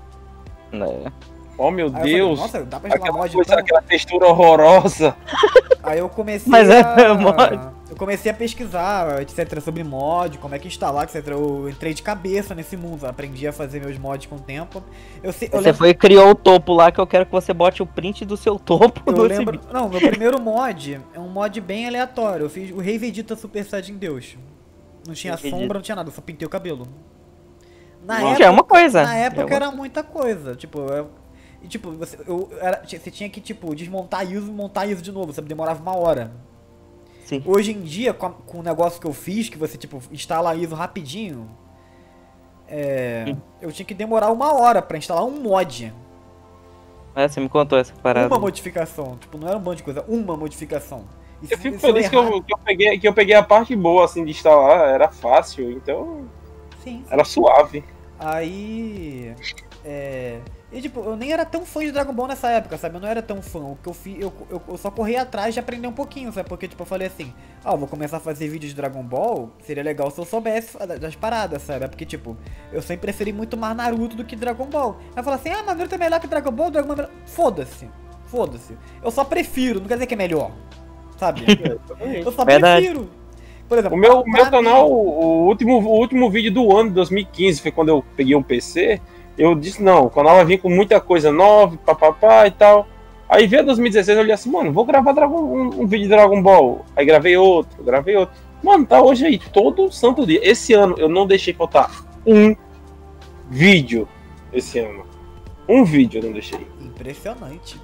Né? Oh, meu Aí eu Deus. falei, nossa, dá pra jogar Aquela mod coisa, então? aquela textura horrorosa. Aí eu comecei Mas é mod. Eu comecei a pesquisar, etc, sobre mod, como é que instalar, etc. Eu entrei de cabeça nesse mundo, aprendi a fazer meus mods com o tempo. Você foi e criou o topo lá, que eu quero que você bote o print do seu topo Eu do lembro. Não, meu primeiro mod é um mod bem aleatório. Eu fiz o Rei Vegeta Super Saiyajin Deus. Não tinha Rei Vegeta. sombra, não tinha nada, eu só pintei o cabelo. Já é uma coisa. Na época Já é uma- era muita coisa. Tipo, você tinha que, tipo, desmontar a ISO e montar a ISO de novo, sabe? Demorava uma hora. Sim. Hoje em dia, com o negócio que eu fiz, que você, tipo, instala a ISO rapidinho, eu tinha que demorar uma hora pra instalar um mod. Você me contou essa parada. Uma modificação. Tipo, não era um monte de coisa, uma modificação. E Eu fico se eu feliz que errar- eu peguei a parte boa, assim, de instalar. Era fácil, então Sim, era suave. Aí. E tipo, eu nem era tão fã de Dragon Ball nessa época, sabe? Eu não era tão fã. O que eu fiz, eu só corri atrás de aprender um pouquinho, sabe? Porque, tipo, eu falei assim, eu vou começar a fazer vídeos de Dragon Ball, seria legal se eu soubesse das paradas, sabe? Porque, tipo, eu sempre preferi muito mais Naruto do que Dragon Ball. Aí eu falei assim, mas Naruto é melhor que Dragon Ball, Dragon Ball é melhor. Foda-se. Foda-se. Eu só prefiro, não quer dizer que é melhor. Sabe? Eu só Verdade. prefiro. Por exemplo, O meu pra canal, mim- o último vídeo do ano de 2015 foi quando eu peguei um PC. Eu disse, não, o canal vai vir com muita coisa nova, papapá e tal. Aí veio 2016, eu olhei assim, mano, vou gravar um vídeo de Dragon Ball. Aí gravei outro. Mano, tá hoje aí, todo santo dia. Esse ano eu não deixei faltar um vídeo. Esse ano. Um vídeo eu não deixei. Impressionante.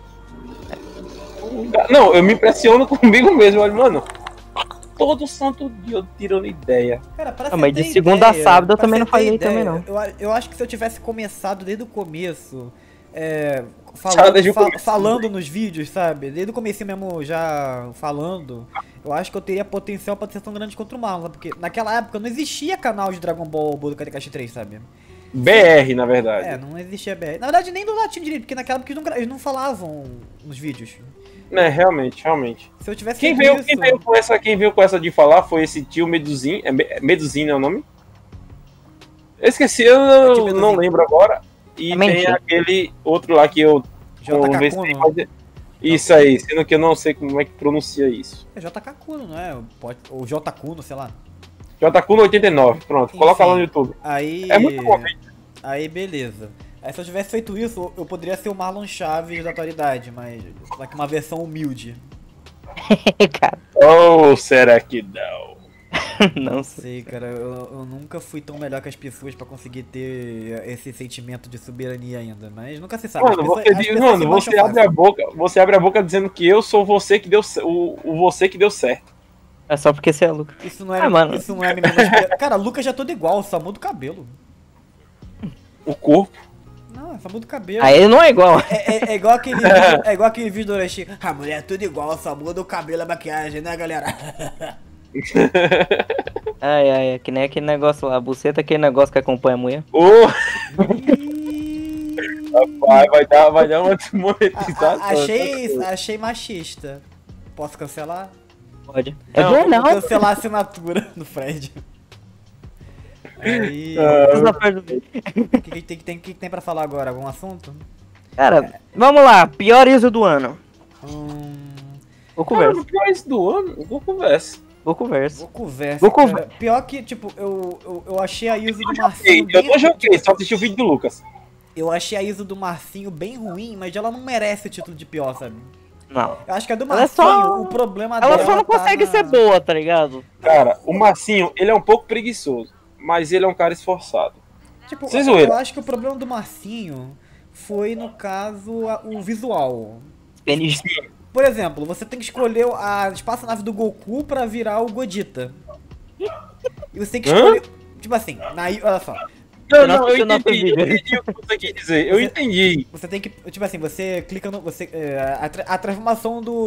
Não, eu me impressiono comigo mesmo. Olha, mano, todo santo dia eu tirando ideia. Cara, pra mas você de ter segunda a ideia, sábado eu pra também você não ter falhei ideia, também, não. Eu acho que se eu tivesse começado desde o começo, Desde o começo. falando nos vídeos, sabe? Desde o começo mesmo já falando, eu acho que eu teria potencial pra ser tão grande quanto o Marlon, sabe? Porque naquela época não existia canal de Dragon Ball Budokai Tenkaichi 3, sabe? BR, na verdade. Não existia BR. Na verdade, nem do latino direito, porque naquela época eles não falavam nos vídeos. Realmente. Se eu tivesse Quem feito veio com essa de falar foi esse tio Meduzin. Meduzin é o nome? Eu esqueci, eu tio não Meduzin. lembro agora. E É tem mentira. aquele outro lá que eu J.K. conversei, Kuno. mas Isso aí, sendo que eu não sei como é que pronuncia isso. É JK Kuno, não é? Ou J Kuno, sei lá. Jkuno 89, pronto, coloca lá no Enfim, YouTube. Aí. É muito bom, vídeo. Aí, beleza. Aí, se eu tivesse feito isso, eu poderia ser o Marlon Chaves da atualidade, mas. Só que uma versão humilde. Cara, Ou será que não? não sei. Sei, cara, eu nunca fui tão melhor que as pessoas pra conseguir ter esse sentimento de soberania ainda, mas nunca se sabe. Mano, você abre a boca dizendo que eu sou você que deu o você que deu certo. É só porque você é Lucas. Isso não é, mano. isso não é me menosprezar. Cara, Lucas já é todo igual, só muda o cabelo. O corpo. Não, só muda o cabelo. Aí não é igual. É igual aquele vídeo, é igual aquele vídeo do Orochi. A mulher é tudo igual, só muda o cabelo e a maquiagem, né, galera? Ai, ai, é que nem aquele negócio lá, a buceta é aquele negócio que acompanha a mulher. Ô, rapaz, vai dar uma desmonetização. Achei machista. Posso cancelar? Pode. Não, É Vou jornal. cancelar a assinatura do Fred. Aí. O que tem pra falar agora? Algum assunto? Cara, vamos lá, pior ISO do ano. Vou Cara, conversa. no pior isso do ano, eu vou conversa. Vou conversa. Vou conversa. Vou Cara. Pior que, tipo, eu achei a ISO do Marcinho. Eu não joguei, só assisti o vídeo do Lucas. Eu achei a ISO do Marcinho bem ruim, mas ela não merece o título de pior, sabe? Não. Eu acho que a do Ela é Marcinho, só- o problema dela. Ela só não tá consegue na- ser boa, tá ligado? Cara, o Marcinho, ele é um pouco preguiçoso, mas ele é um cara esforçado. Tipo, Sem zoeira. eu acho que o problema do Marcinho foi, no caso, o visual. PNG. Por exemplo, você tem que escolher a espaçonave do Goku pra virar o Godita. E você tem que escolher. Tipo assim, olha só. Não, eu não entendi o que você quer dizer. Eu entendi. Você tem que. Tipo assim, você clica no. A transformação do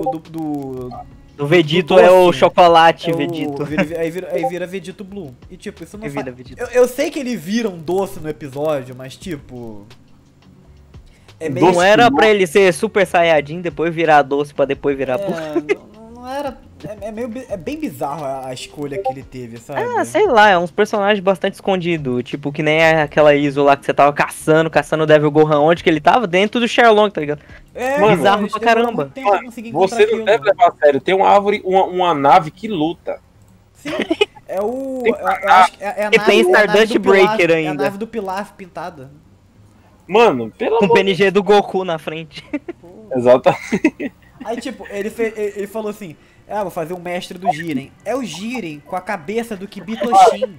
O Vegito Do é o doce. chocolate é o- Vegito. Aí vira Vegito Blue. E tipo, isso não Aí vira faz. Vegito. Eu sei que ele vira um doce no episódio, mas tipo. É meio. Não Doce era Blue? pra ele ser Super Saiyajin, depois virar doce pra depois virar Blue. Não era. É bem bizarro a escolha que ele teve, sabe? Ah, sei lá, é uns personagens bastante escondidos. Tipo, que nem aquela ISO lá que você tava caçando o Devil Gohan, onde que ele tava? Dentro do Sherlock, tá ligado? Mano, bizarro eles pra demoraram caramba. muito tempo pra conseguir encontrar Você não aquilo. deve levar a sério. Tem uma árvore, uma nave que luta. Sim, é o. Tem Eu acho que é a E nave, tem é a nave Stardust do Pilaf, Breaker É a ainda. nave do Pilaf pintada. Mano, pelo Com o amor de PNG do Goku na frente. Deus. Exatamente. Aí, tipo, ele falou assim: vou fazer um mestre do Jiren. É o Jiren com a cabeça do Kibitoshin.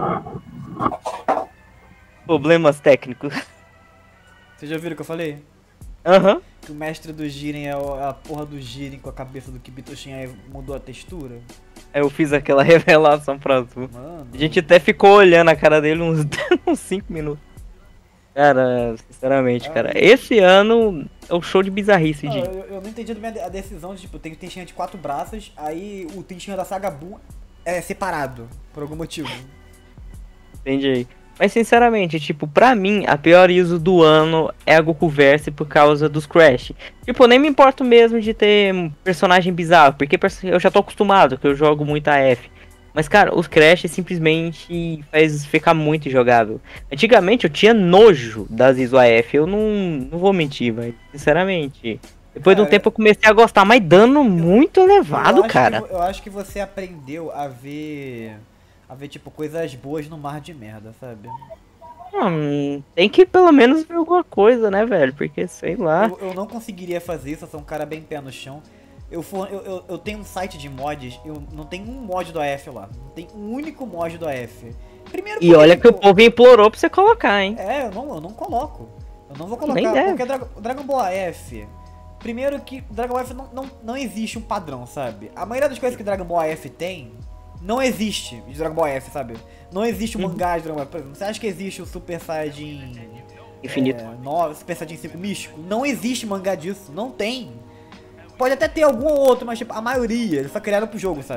Problemas técnicos. Vocês já viram o que eu falei? Aham. Que o mestre do Jiren é a porra do Jiren com a cabeça do Kibitoshin, aí mudou a textura. Aí eu fiz aquela revelação pra tu. Mano. A gente até ficou olhando a cara dele uns 5 minutos. Cara, sinceramente, cara. Esse ano é o show de bizarrice, Não, de. eu não entendi a decisão de, tipo, tem o Tenshinhan de 4 braços, aí o Tenshinhan da Saga Buu é separado, por algum motivo. Entende aí? Mas sinceramente, tipo, pra mim, a pior ISO do ano é a Gokuverse por causa dos Crash. Tipo, eu nem me importo mesmo de ter um personagem bizarro, porque eu já tô acostumado, que eu jogo muito AF. Mas, cara, os Crash simplesmente faz ficar muito injogável. Antigamente eu tinha nojo das ISO AF, eu não vou mentir, mas sinceramente. Depois de um Cara, tempo eu comecei a gostar, mas dano muito elevado, cara. Eu acho que você aprendeu a ver, tipo, coisas boas no mar de merda, sabe? Tem que pelo menos ver alguma coisa, né, velho? Porque, sei lá. Eu não conseguiria fazer isso, eu sou um cara bem pé no chão. Eu tenho um site de mods, eu não tenho um mod do AF lá. Não tem um único mod do AF. Primeiro E olha que o povo implorou pra você colocar, hein? eu não coloco. Eu não vou Nem colocar, deve. porque Dragon Ball AF. Primeiro que Dragon Ball AF não existe um padrão, sabe? A maioria das coisas que Dragon Ball AF tem, não existe de Dragon Ball AF, sabe? Não existe o mangá de Dragon Ball. Por exemplo, você acha que existe o Super Saiyajin Infinito. 9, Super Saiyajin 5 místico? Não existe mangá disso, não tem. Pode até ter algum ou outro, mas tipo, a maioria, eles só criaram pro jogo, sabe?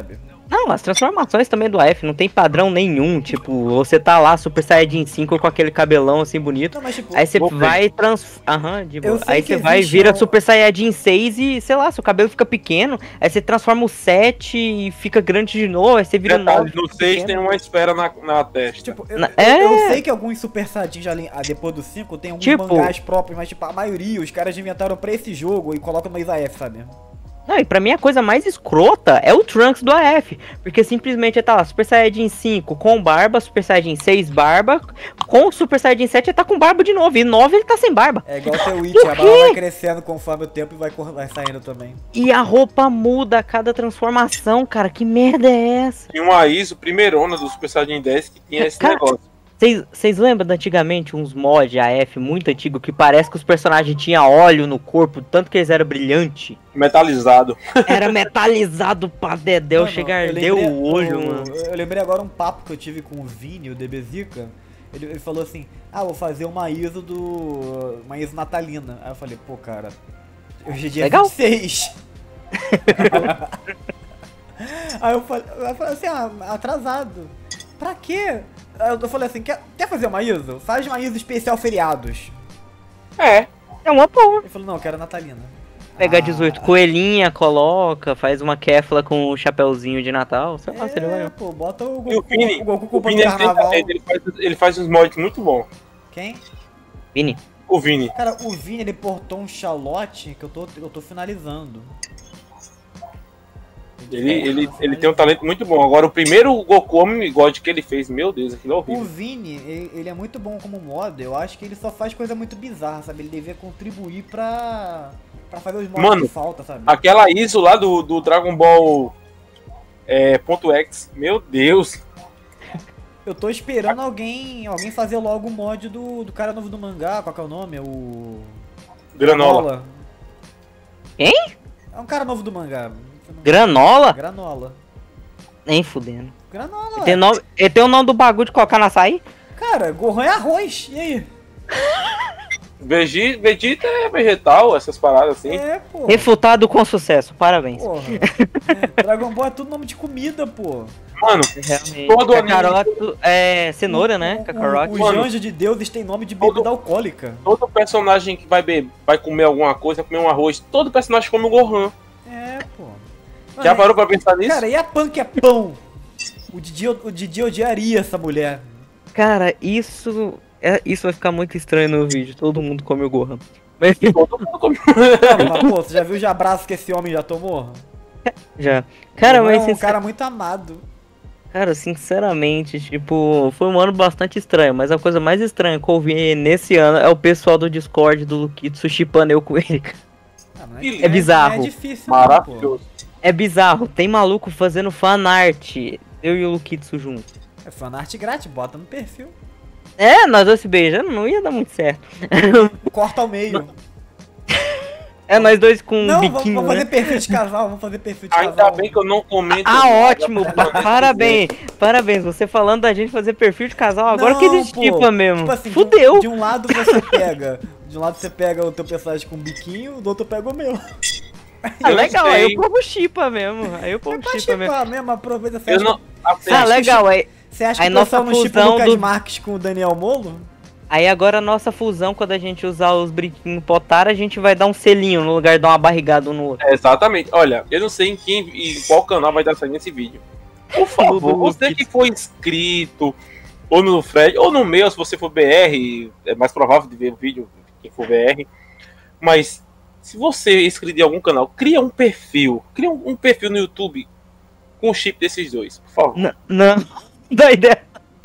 Não, as transformações também do AF não tem padrão nenhum. Tipo, você tá lá, Super Saiyajin 5 com aquele cabelão assim bonito. Não, mas, tipo, Aí você Voltei. vai Aham, de boa. Eu sei Aí que você vai, existe vira um- Super Saiyajin 6 e, sei lá, seu cabelo fica pequeno. Aí você transforma o 7 e fica grande de novo. Aí você vira Detalhe, 9. no 6 tem uma esfera na testa. Tipo, É. eu sei que alguns Super Saiyajin já depois do 5 tem alguns Tipo- mangás próprios, mas tipo, a maioria os caras inventaram pra esse jogo e colocam no AF, sabe? Não, e pra mim a coisa mais escrota é o Trunks do AF. Porque simplesmente tá lá, Super Saiyajin 5 com barba, Super Saiyajin 6 barba, com o Super Saiyajin 7 ele tá com barba de novo. E 9 ele tá sem barba. É igual o teu Witch, Por a quê? barba vai crescendo conforme o tempo e vai saindo também. E a roupa muda a cada transformação, cara. Que merda é essa? Tinha uma ISO primeirona do Super Saiyajin 10 que tinha esse Cara, negócio. Vocês lembram de antigamente uns mods AF muito antigo que parece que os personagens tinham óleo no corpo, tanto que eles eram brilhantes? Metalizado. Era metalizado pra dedéu, Mano, chegar a eu arder lembrei- o olho, mano. Eu lembrei agora um papo que eu tive com o Vini, o DBZica. Ele falou assim, vou fazer uma ISO uma ISO natalina. Aí eu falei, pô, cara, hoje é dia Legal. 26. Aí eu falei assim, atrasado. Pra quê? Aí eu falei assim, quer fazer uma ISO? Faz uma ISO especial feriados. É. É uma porra. Ele falou, não, eu quero natalina. Pega 18 coelhinha, coloca, faz uma kefla com o chapéuzinho de Natal. Sei lá, seria legal. Pô, bota o E o Vini, Goku o com o Vini carnaval. ele faz uns mods muito bons. Quem? Vini, O Vini. Cara, o Vini, ele portou um Charlotte que eu tô finalizando. Ele tem um talento muito bom. Agora, o primeiro Goku Omnigod que ele fez, meu Deus, aquilo é O horrível. Vini, ele é muito bom como modder. Eu acho que ele só faz coisa muito bizarra, sabe? Ele devia contribuir pra fazer os mods Mano, que falta, sabe? Aquela ISO lá do Dragon Ball ponto X, meu Deus. Eu tô esperando alguém fazer logo o mod do cara novo do mangá. Qual que é o nome? O... Granola. Quem? É um cara novo do mangá. Granola? Granola. Nem fudendo. Granola, Ele tem o nome do bagulho de colocar na açaí? Cara, Gohan é arroz. E aí? Vegeta é vegetal, essas paradas assim. É, pô. Refutado com sucesso, parabéns. Porra. Dragon Ball é tudo nome de comida, pô. Mano, Realmente. todo anime- Kakaroto é cenoura, né? Kakarot. Os Mano. anjos de deuses têm nome de bebida Todo- alcoólica. todo personagem que vai comer alguma coisa, vai comer um arroz, todo personagem come o Gohan. É, pô. Já Mano, parou pra pensar nisso? Cara, e a Punk é pão? O Didi odiaria essa mulher. Cara, isso vai ficar muito estranho no vídeo. Todo mundo come o Gohan. Mas Todo mundo come. Não, mas, pô, você já viu os abraços que esse homem já tomou? já. Cara, Não, mas é um cara muito amado. Cara, sinceramente, tipo, foi um ano bastante estranho, mas a coisa mais estranha que eu vi nesse ano é o pessoal do Discord do Lukitsu chipando eu com ele. Ah, não É bizarro. Não é difícil, não, pô. Maravilhoso. É bizarro, tem maluco fazendo fanart, eu e o Lukitsu junto. É fanart grátis, bota no perfil. É, nós dois se beijando, não ia dar muito certo. Corta ao meio. É nós dois com um Não, biquinho, vamos fazer né? perfil de casal, vamos fazer perfil de Ainda casal. bem que eu não comento. Ah, nada ótimo, pra não parabéns, parabéns, você falando da gente fazer perfil de casal, agora Não, que eles pô. chipa mesmo. Tipo assim, Fudeu. De um lado você pega. De um lado você pega o teu personagem com biquinho, do outro pega o meu. Ah, legal, aí sei. o povo chipa mesmo, aí o povo Pra chipa mesmo. chipar mesmo, aproveita. Você Eu acha não. Você Ah, acha que legal, aí... Você acha Aí que o pessoal nossa não chipa o fusão Lucas do- Marques com o Daniel Molo? Aí agora a nossa fusão, quando a gente usar os brinquinhos potar, a gente vai dar um selinho no lugar de dar uma barrigada um no outro. Exatamente. Olha, eu não sei em qual canal vai estar saindo esse vídeo. Por favor, Do você que for inscrito, ou no Fred, ou no meu, se você for BR, é mais provável de ver o vídeo quem for BR. Mas se você é inscrito em algum canal, cria um perfil. Cria um perfil no YouTube com o chip desses dois, por favor. Não, dá ideia.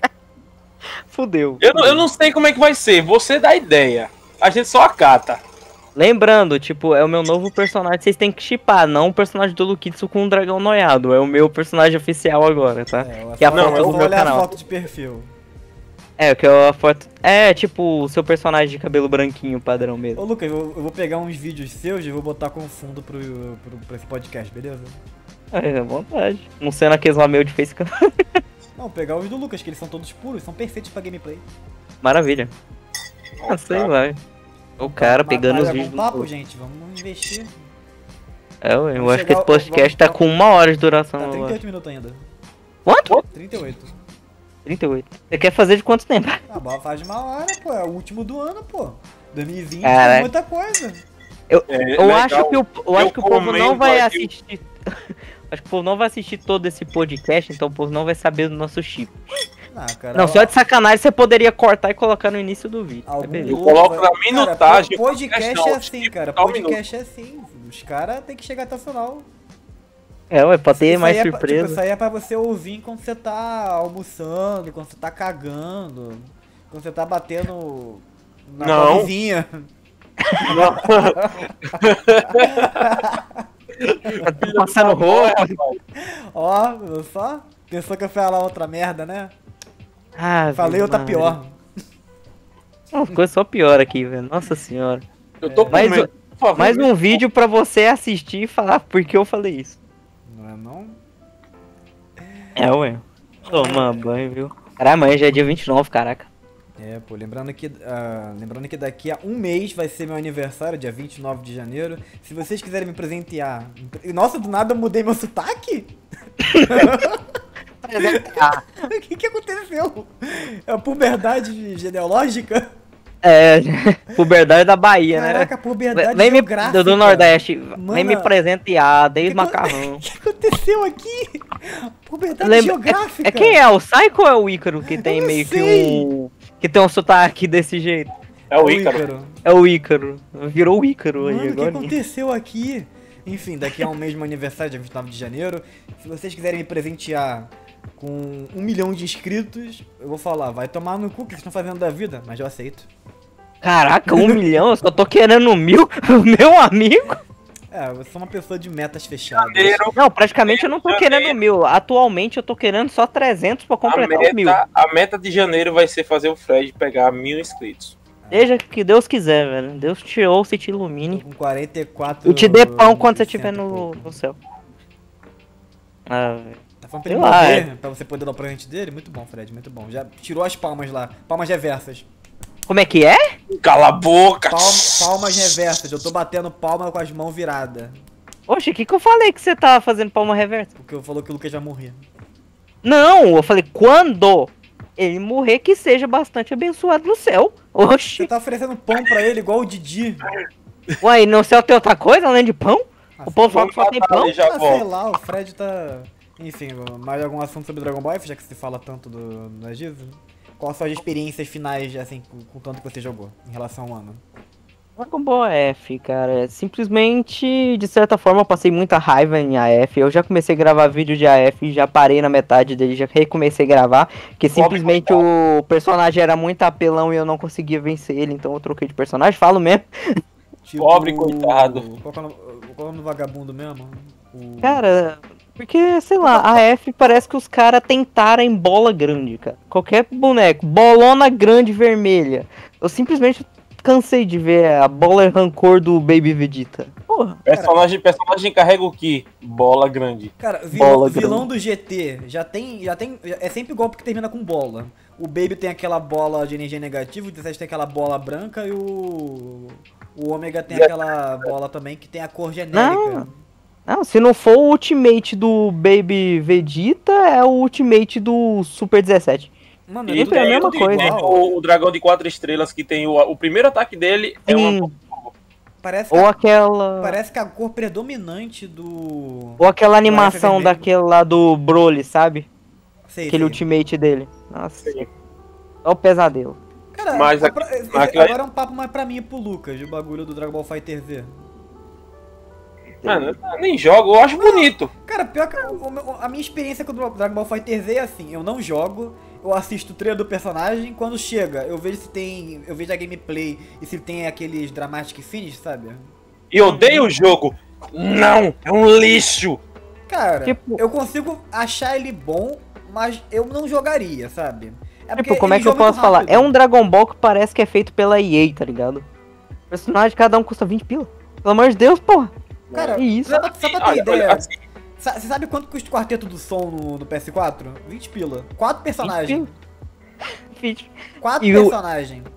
Fudeu. Eu não sei como é que vai ser. Você dá ideia. A gente só acata. Lembrando, tipo, é o meu novo personagem, vocês têm que chipar, não o personagem do Lukitsu com um dragão noiado. É o meu personagem oficial agora, tá? Que é a Não, foto eu do vou meu olhar a canal. foto de perfil. É, que é a foto. É, tipo, o seu personagem de cabelo branquinho padrão Ô mesmo. Lucas, eu vou pegar uns vídeos seus e vou botar como fundo pra esse podcast, beleza? É, à vontade. Não sendo aqueles lá meu de face. Não, pegar os do Lucas, que eles são todos puros, são perfeitos pra gameplay. Maravilha. Ah, sei lá. O cara pegando Mas os é bom vídeos. papo, gente, vamos investir. Eu Vamos acho que chegar esse podcast tá com 1 hora de duração Tá agora. 38 minutos ainda. Quanto? 38. 38. Você quer fazer de quanto tempo? Ah, bola faz de 1 hora, pô. É o último do ano, pô. 2020 Cara, tem muita coisa. Eu legal. acho que o povo não comendo vai aqui. assistir. Acho que o povo não vai assistir todo esse podcast, então o povo não vai saber do nosso chip. Ah, cara, Não, só de sacanagem você poderia cortar e colocar no início do vídeo. algum beleza. Eu louco coloco vai- na minutagem, Cara, podcast não, é assim, tipo, cara. dá um Podcast é assim. Os caras tem que chegar até o final. Ué, pra ter mais aí é surpresa. Tipo, isso aí é pra você ouvir enquanto você tá almoçando, quando você tá cagando, quando você tá batendo na Não. tua vizinha. Tá passando roupa. Ó, viu só? Pensou que eu ia falar outra merda, né? Ah, Falei outra Maria. pior. Uma coisa só pior aqui, velho. Nossa senhora. Eu tô Mais comendo. Por favor, Mais me- um vídeo pra você assistir e falar por que eu falei isso. Não é não? Ué. Toma banho, viu? Caralho, amanhã já é dia 29, caraca. É, pô, lembrando que daqui a um mês vai ser meu aniversário, dia 29 de janeiro. Se vocês quiserem me presentear... Nossa, do nada eu mudei meu sotaque? O que aconteceu? É a puberdade genealógica? Puberdade da Bahia, Caraca, né? puberdade Vem me, geográfica. do Nordeste, Mano, vem me presentear desde macarrão. O que aconteceu aqui? Puberdade Lembra- geográfica. Quem é? O Psycho ou é o Ícaro que tem não meio sei. que um. Que tem um sotaque desse jeito? É o Ícaro. É o Ícaro. Virou o Ícaro aí Mano, o que agora. aconteceu aqui? Enfim, daqui a um mês meu aniversário, dia 29 de janeiro. Se vocês quiserem me presentear com 1 milhão de inscritos, eu vou falar, vai tomar no cu que vocês estão fazendo da vida, mas eu aceito. Caraca, 1 milhão? Eu só tô querendo 1.000? Meu amigo? É, eu sou uma pessoa de metas fechadas. Janeiro, Não, praticamente eu não tô Janeiro. querendo 1.000. Atualmente eu tô querendo só 300 pra completar os 1.000. a meta de janeiro vai ser fazer o Fred pegar 1.000 inscritos. Seja que Deus quiser, velho. Deus te ouça e te ilumine. Tô com 44... E te dê pão quando você e estiver cento e no pouco. céu. Ah, velho. Tá falando pra ele Sei lá, morrer, pra você poder dar o presente dele? Muito bom, Fred, muito bom. Já tirou as palmas lá, palmas reversas. Como é que é? Cala a boca! Palmas reversas, eu tô batendo palma com as mãos viradas. Oxe, o que eu falei que você tava fazendo palma reversa? Porque eu falou que o Lucas vai morrer. Não, eu falei quando ele morrer que seja bastante abençoado no céu. Você Oxi. tá oferecendo pão pra ele igual o Didi. Uai, no céu tem outra coisa além de pão? O povo fala que só tem pão? Já Ah, sei volto. lá, o Fred tá... Enfim, mais algum assunto sobre Dragon Ball, já que se fala tanto do Agiso? Quais são as experiências finais, assim, com o tanto que você jogou em relação ao ano? Dragon Ball F, cara, simplesmente, de certa forma, eu passei muita raiva em AF. Eu já comecei a gravar vídeo de AF, já parei na metade dele, já recomecei a gravar, porque simplesmente o personagem era muito apelão e eu não conseguia vencer ele, então eu troquei de personagem, falo mesmo. Tipo, Pobre coitado. Qual que é o nome do vagabundo mesmo? Cara, porque, sei lá, a AF parece que os caras tentaram em bola grande, cara. Qualquer boneco, bolona grande vermelha. Eu simplesmente cansei de ver a bola rancor do Baby Vegeta. Porra. Personagem carrega o que? Bola grande. Cara, Bola vilão do GT é sempre golpe que termina com bola. O Baby tem aquela bola de energia negativa, o 17 tem aquela bola branca e o Ômega tem aquela bola também que tem a cor genérica. Não, se não for o ultimate do Baby Vegeta, é o ultimate do Super 17. Mano, E sempre é a tem mesma o- coisa. tem o dragão de 4 estrelas que tem o primeiro ataque dele é uma. Sim, Parece que, ou aquela... parece que a cor predominante do... Ou aquela do animação AF vermelho. daquele lá do Broly, sabe? Sei, Aquele sei. ultimate dele. Nossa, Sim. só o pesadelo. Cara, Mas agora é um papo mais pra mim e pro Lucas, o bagulho do Dragon Ball Fighter Z. Mano, eu nem jogo, eu acho bonito. Cara, pior que a minha experiência com o Dragon Ball Fighter Z é assim, eu não jogo, eu assisto o trailer do personagem, quando chega, eu vejo eu vejo a gameplay e se tem aqueles dramatic finish, sabe? E eu odeio o jogo. Não, é um lixo. Cara, Tipo- eu consigo achar ele bom, mas eu não jogaria, sabe? É Tipo, como é ele que eu joga muito posso falar? rápido. É um Dragon Ball que parece que é feito pela EA, tá ligado? O personagem, cada um custa 20 pila. Pelo amor de Deus, porra. Cara, Que isso? só pra ter Olha, ideia, assim, você sabe quanto custa o quarteto do som no PS4? 20 pila. 4 personagens. 20. 4 E o- personagens.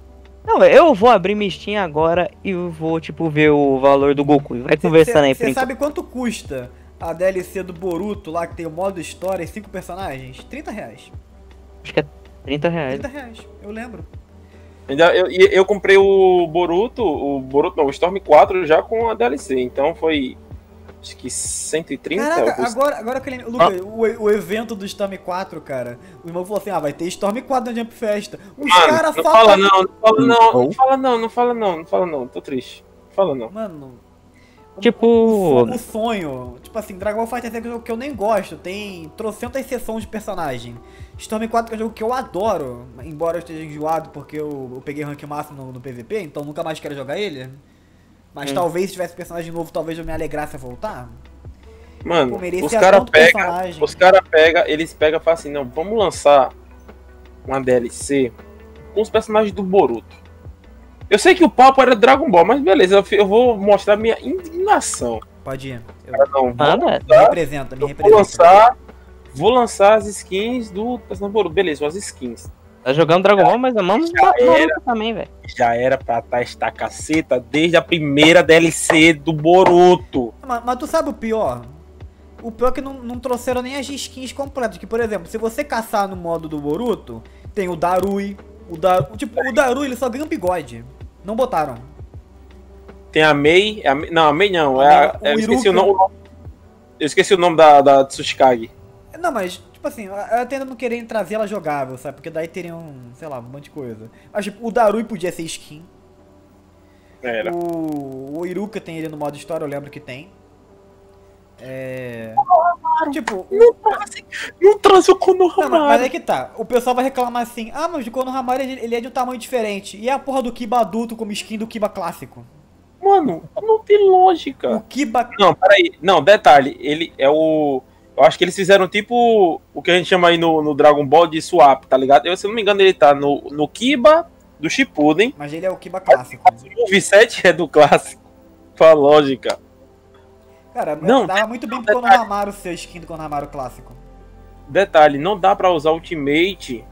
Não, eu vou abrir minha Steam agora e eu vou, tipo, ver o valor do Goku. Vai conversando aí, por Você enquanto. sabe quanto custa a DLC do Boruto lá, que tem o modo história e 5 personagens? R$ 30. Acho que é R$ 30. R$ 30, eu lembro. Eu comprei o Boruto não, o Storm 4 já com a DLC, então foi acho que 130. Caraca, agora que ele. Lucas, o evento do Storm 4, cara, o irmão falou assim: vai ter Storm 4 na Jump Festa. Os caras não falam. não fala não, tô triste. Não fala não. Mano. Tipo. O sonho. Tipo assim, Dragon Ball FighterZ é um jogo que eu nem gosto. Tem trocentas sessões de personagem. Storm 4 é um jogo que eu adoro. Embora eu esteja enjoado porque eu peguei rank máximo no PVP, então nunca mais quero jogar ele. Mas talvez se tivesse personagem novo, talvez eu me alegrasse a voltar. Mano, Pô, merecia os caras tanto personagem. eles pegam e falam assim, não, vamos lançar uma DLC com os personagens do Boruto. Eu sei que o papo era Dragon Ball, mas beleza, eu vou mostrar minha indignação. Pode ir. Não, Me representa. vou lançar as skins do personagem do Boruto. Beleza, as skins. Tá jogando Dragon Ball, mas amamos Naruto também, velho. Já era pra estar esta caceta desde a primeira DLC do Boruto. Mas tu sabe o pior? O pior é que não trouxeram nem as skins completas. Que, por exemplo, se você caçar no modo do Boruto, tem o Darui. O Darui ele só ganha um bigode. Não botaram. Tem a Mei. Não, a Mei não. Eu esqueci o Iruka. nome. Eu esqueci o nome da Tsuchikage. Não, mas, tipo assim, eu até não queria trazer ela jogável, sabe? Porque daí teriam, sei lá, um monte de coisa. Mas, tipo, o Darui podia ser skin. Era. O Iruka tem ele no modo história, eu lembro que tem. Tipo, Não trouxe o não, mas Konohamaru. é que tá. O pessoal vai reclamar assim: mas o Konohamaru ele é de um tamanho diferente. E a porra do Kiba adulto como skin do Kiba clássico? Mano, não tem lógica. O Kiba. Não, peraí. Não, detalhe. Ele é o. Eu acho que eles fizeram tipo o que a gente chama aí no Dragon Ball de swap, tá ligado? Se eu não me engano, ele tá no Kiba do Shippuden. Mas ele é o Kiba clássico. O V7 é do clássico. Com a lógica. Cara, Não, dava muito bem pro Konohamaru ser skin do Konohamaru clássico. Detalhe, não dá pra usar Ultimate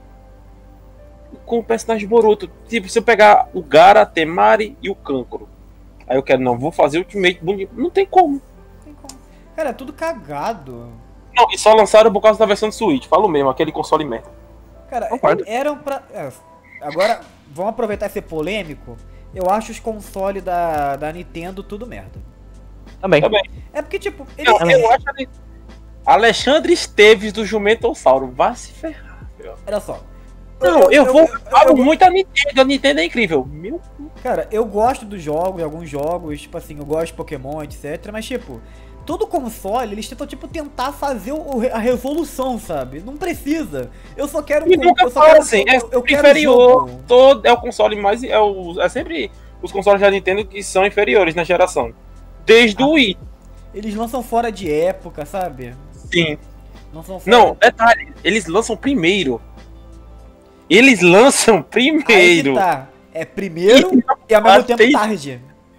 com o personagem Boruto. Tipo, se eu pegar o Gaara, Temari e o Kankuro. Aí eu quero, não, vou fazer Ultimate bonito. Não tem como. Cara, é tudo cagado. Não, e só lançaram por causa da versão do Switch. Falo mesmo, aquele console merda. Cara, Concordo. eram pra. Agora, vamos aproveitar e ser polêmico. Eu acho os consoles da Nintendo tudo merda. Também. É porque, tipo, Eu acho ali. Alexandre Esteves do Jumentossauro. Vai se ferrar. olha só. Não, eu falo muito a Nintendo. A Nintendo é incrível. Cara, eu gosto dos jogos, alguns jogos, tipo assim, eu gosto de Pokémon, etc. Mas, tipo, todo console, eles tentam, tipo, tentar fazer a resolução, sabe? Não precisa. Eu só quero E nunca fazem. É inferior. É o console mais. É sempre os consoles da Nintendo que são inferiores na geração. Desde o Wii. Eles lançam fora de época, sabe? Sim. Lançam fora. Não, detalhe. Eles lançam primeiro. Eles lançam Aí primeiro. que tá. É primeiro e ao mesmo tempo tarde.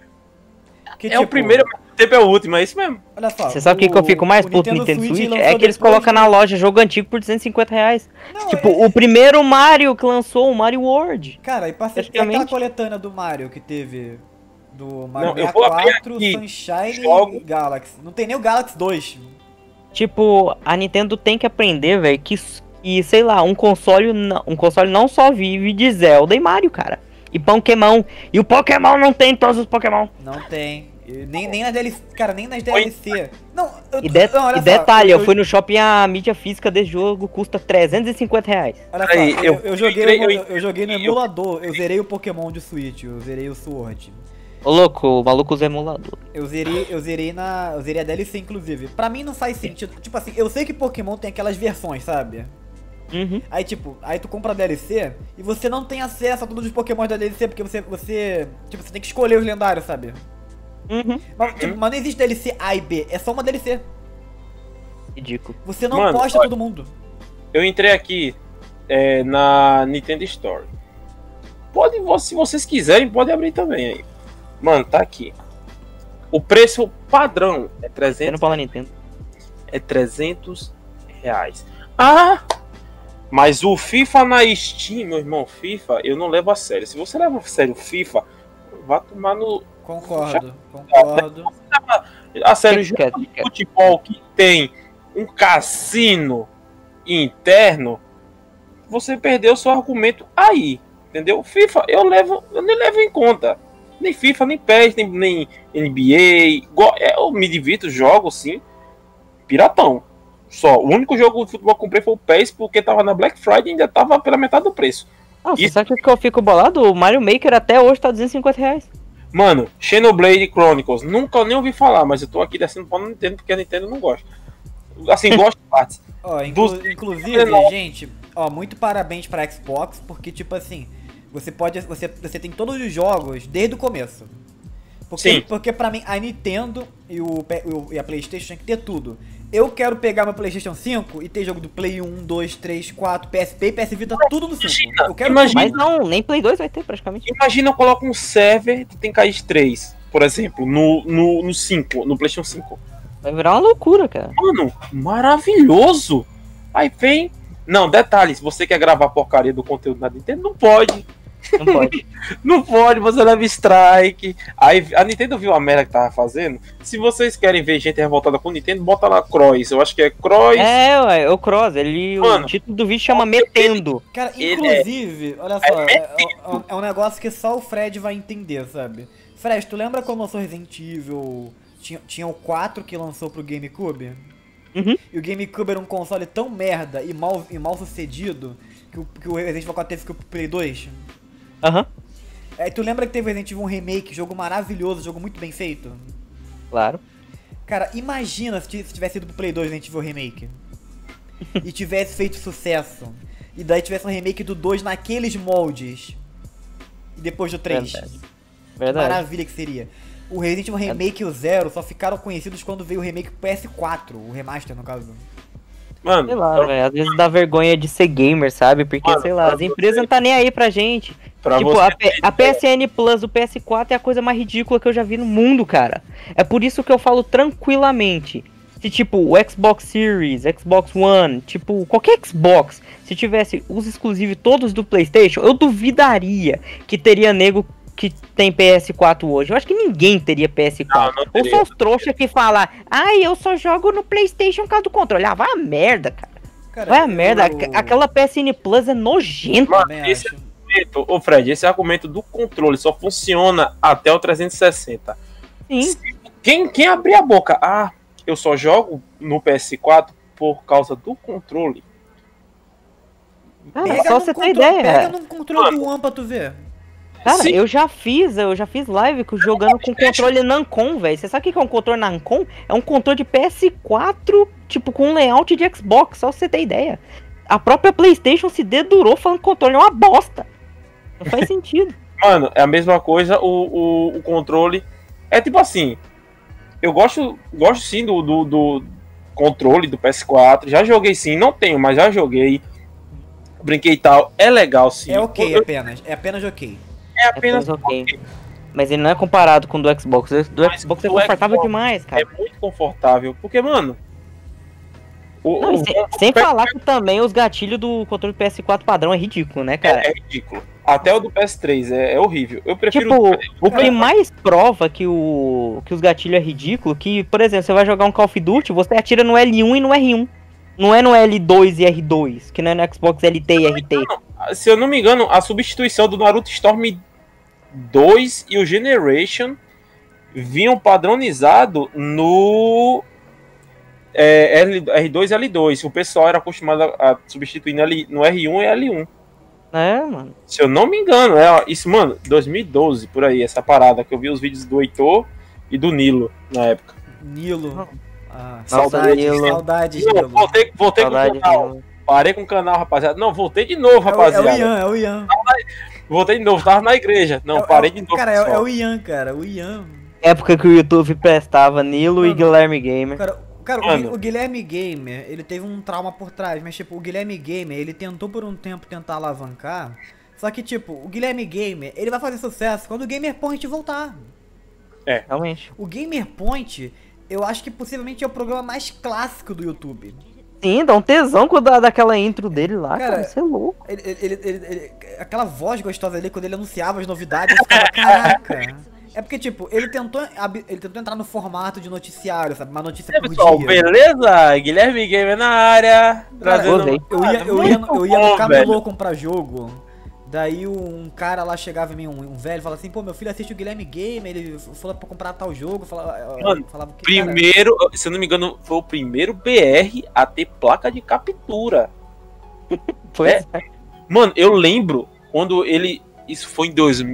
Que, É o primeiro, mas o tempo é o último, é isso mesmo. Olha só. Você sabe o que eu fico mais puto no Nintendo Switch? É que eles colocam na loja jogo antigo por R$250. Não, Tipo, o primeiro Mario que lançou, o Mario World. Cara, e aquela coletânea do Mario que teve do Mario Não, eu vou abrir 64, aqui. Sunshine Jogo. e Galaxy. Não tem nem o Galaxy 2. Tipo, a Nintendo tem que aprender, velho, que, sei lá, um console não só vive de Zelda e Mario, cara. E Pokémon. E o Pokémon não tem todos os Pokémon. Não tem. Nem nas DLC. Cara, nem nas DLC. Não, E detalhe, eu fui no shopping, a mídia física desse jogo custa R$350. Olha só, Aí, eu joguei no emulador. Eu zerei o Pokémon de Switch, eu zerei o Sword. Ô louco, o maluco usa emulador. Eu zerei a DLC, inclusive. Pra mim não faz sentido. Tipo assim, eu sei que Pokémon tem aquelas versões, sabe? Uhum. Aí tu compra a DLC e você não tem acesso a todos os Pokémon da DLC, porque você tem que escolher os lendários, sabe? Uhum. Mas não existe DLC A e B, é só uma DLC. Ridículo. Você não Mano, posta olha, todo mundo. Eu entrei aqui na Nintendo Store. Se vocês quiserem, pode abrir também aí. Mano, tá aqui. O preço padrão é Você não fala Nintendo. R$300. Ah! Mas o FIFA na Steam, meu irmão, FIFA, eu não levo a sério. Se você leva a sério o FIFA, vá tomar no... Concordo. A sério, jogo de futebol que tem um cassino interno, você perdeu o seu argumento aí, entendeu? FIFA, eu nem levo em conta. Nem FIFA, nem PES, nem NBA. Eu me divirto, jogo, sim, piratão. Só, o único jogo de futebol que comprei foi o PES, porque tava na Black Friday e ainda tava pela metade do preço. Nossa, sabe o que eu fico bolado? O Mario Maker até hoje tá R$250. Mano, Xenoblade Chronicles, nunca nem ouvi falar, mas eu tô aqui descendo pra Nintendo porque a Nintendo não gosta. Assim, gosta de partes. Ó, inclusive, gente, ó, muito parabéns pra Xbox, porque tipo assim, você tem todos os jogos desde o começo. Porque pra mim, a Nintendo e a PlayStation tem que ter tudo. Eu quero pegar meu PlayStation 5 e ter jogo do Play 1, 2, 3, 4, PSP e PS Vita, tudo no 5. Eu quero Mas não, nem Play 2 vai ter praticamente. Imagina eu coloco um server que tem KS3, por exemplo, no 5, no PlayStation 5. Vai virar uma loucura, cara. Mano, maravilhoso! Aí vem... Não, detalhe, se você quer gravar porcaria do conteúdo na Nintendo, não pode. Não pode. Não pode, você leva strike. Aí a Nintendo viu a merda que tava fazendo. Se vocês querem ver gente revoltada com o Nintendo, bota lá Cross. Eu acho que é Cross. É o Cross. Mano, o título do vídeo chama Metendo. Cara, inclusive, olha só, é um negócio que só o Fred vai entender, sabe? Fred, tu lembra quando lançou Resident Evil? Tinha o 4 que lançou pro GameCube? Uhum. E o GameCube era um console tão merda e mal sucedido que o Resident Evil 4 teve que ir pro Play 2? Aham. É, tu lembra que teve Resident Evil um remake, jogo maravilhoso, jogo muito bem feito? Claro. Cara, imagina se tivesse ido pro Play 2 Resident Evil Remake. E tivesse feito sucesso. E daí tivesse um remake do 2 naqueles moldes. E depois do 3. Verdade. Maravilha que seria. O Resident Evil Remake e o Zero só ficaram conhecidos quando veio o remake PS4, o remaster no caso. Mano, sei lá, velho, às vezes dá vergonha de ser gamer, sabe? Porque, mano, sei lá, as empresas não tá nem aí pra gente. Tipo, a PSN Plus do PS4 é a coisa mais ridícula que eu já vi no mundo, cara. É por isso que eu falo tranquilamente. Se, tipo, o Xbox Series, Xbox One, tipo, qualquer Xbox, se tivesse os exclusivos todos do PlayStation, eu duvidaria que teria nego que tem PS4 hoje. Eu acho que ninguém teria PS4. Não teria. Ou só os trouxas que falam, ai, eu só jogo no PlayStation por causa do controle. Ah, vai a merda, cara. Vai a merda. Aquela PSN Plus é nojenta. Mano, esse argumento, ô Fred, esse argumento do controle só funciona até o 360. Sim. Quem abrir a boca, eu só jogo no PS4 por causa do controle. Cara, só você ter ideia. Pega num controle do One pra tu ver. Cara, Sim. eu já fiz live jogando com controle Namcon, velho. Você sabe o que é um controle Namcon? É um controle de PS4, tipo, com um layout de Xbox, só você ter ideia. A própria PlayStation se dedurou falando que o controle é uma bosta. Não faz sentido. Mano, é a mesma coisa, o controle. É tipo assim, eu gosto sim do controle do PS4. Já joguei sim, não tenho, mas já joguei. Brinquei e tal. É legal sim. É ok apenas. É apenas ok. É apenas ok. Mas ele não é comparado com o do Xbox. O do Xbox é confortável demais, cara. É muito confortável. Porque, mano. Sem falar que também os gatilhos do controle PS4 padrão é ridículo, né, cara? É ridículo. Até o do PS3 é horrível. Eu prefiro. Tipo, o que mais prova que os gatilhos é ridículo, que, por exemplo, você vai jogar um Call of Duty, você atira no L1 e no R1. Não é no L2 e R2, que não é no Xbox LT e RT. Se eu não me engano, a substituição do Naruto Storm 2 e o Generation vinham padronizado no R2 e L2. O pessoal era acostumado a substituir no R1 e L1. É, mano. Se eu não me engano, isso, mano, 2012, por aí, essa parada, que eu vi os vídeos do Heitor e do Nilo na época. Nilo. Saudades, Nilo. Voltei com o canal. Parei com o canal, rapaziada. Não, voltei de novo, rapaziada. É o Ian. Voltei de novo, tava na igreja. Não, parei de novo. Cara, é o Ian, cara. O Ian. Época que o YouTube prestava Nilo e Guilherme Gamer. Cara, o Guilherme Gamer, ele teve um trauma por trás, mas tipo, o Guilherme Gamer, ele tentou por um tempo tentar alavancar, só que tipo, o Guilherme Gamer, ele vai fazer sucesso quando o Gamer Point voltar. Realmente. O Gamer Point, eu acho que possivelmente é o programa mais clássico do YouTube. Sim, dá um tesão quando dá daquela intro dele lá, Cara, cara. Isso é louco. Aquela voz gostosa dele, quando ele anunciava as novidades, eu ficava, caraca. É porque, tipo, ele tentou entrar no formato de noticiário, sabe? Uma notícia E aí, por pessoal, dia. beleza? Guilherme Gamer na área. Cara, gostei. eu ia Muito no bom, camelô velho. comprar jogo, daí um cara lá chegava em mim, um velho, falava assim, pô, meu filho assiste o Guilherme Gamer, ele falou pra comprar tal jogo, Mano, falava que, Primeiro, se eu não me engano, foi o primeiro BR a ter placa de captura. Foi É. Mano, eu lembro quando ele. Isso foi em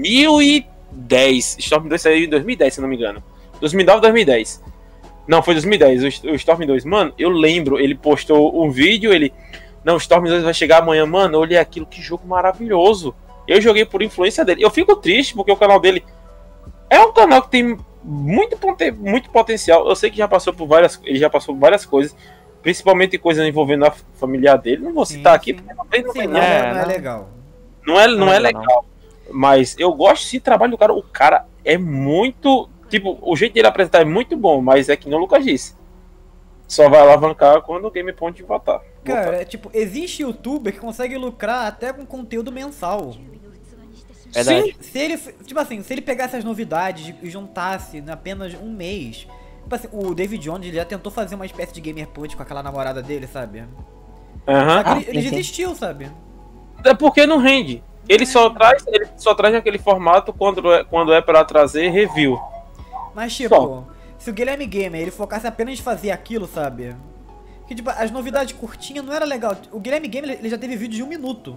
2010. Storm 2 saiu em 2010, se eu não me engano. 2009, 2010. Não, foi 2010, o Storm 2. Mano, eu lembro, ele postou um vídeo, ele. Não, o Storm 2 vai chegar amanhã, mano. Eu olhei aquilo, que jogo maravilhoso. Eu joguei por influência dele. Eu fico triste porque o canal dele é um canal que tem muito potencial. Eu sei que já passou por várias. Ele já passou por várias coisas. Principalmente coisas envolvendo a familiar dele. Não vou citar aqui, porque não tem sim, nada. não é legal. Não é legal. Mas eu gosto esse trabalho do cara. O cara é muito. Tipo, o jeito dele apresentar é muito bom, mas é que nem o Lucas disse. Só vai alavancar quando o Game Point votar. Cara, é tipo, existe youtuber que consegue lucrar até com conteúdo mensal. Verdade. Se ele, tipo assim, se ele pegasse as novidades e juntasse em apenas um mês. Tipo assim, o David Jones ele já tentou fazer uma espécie de Gamer Punch com aquela namorada dele, sabe? Aham. Só que ele sim. desistiu, sabe? É porque não rende. Ele só traz aquele formato quando é pra trazer review. Mas tipo, se o Guilherme Gamer ele focasse apenas em fazer aquilo, sabe? Que tipo, as novidades curtinhas não era legal. O Guilherme Gamer ele já teve vídeo de 1 minuto.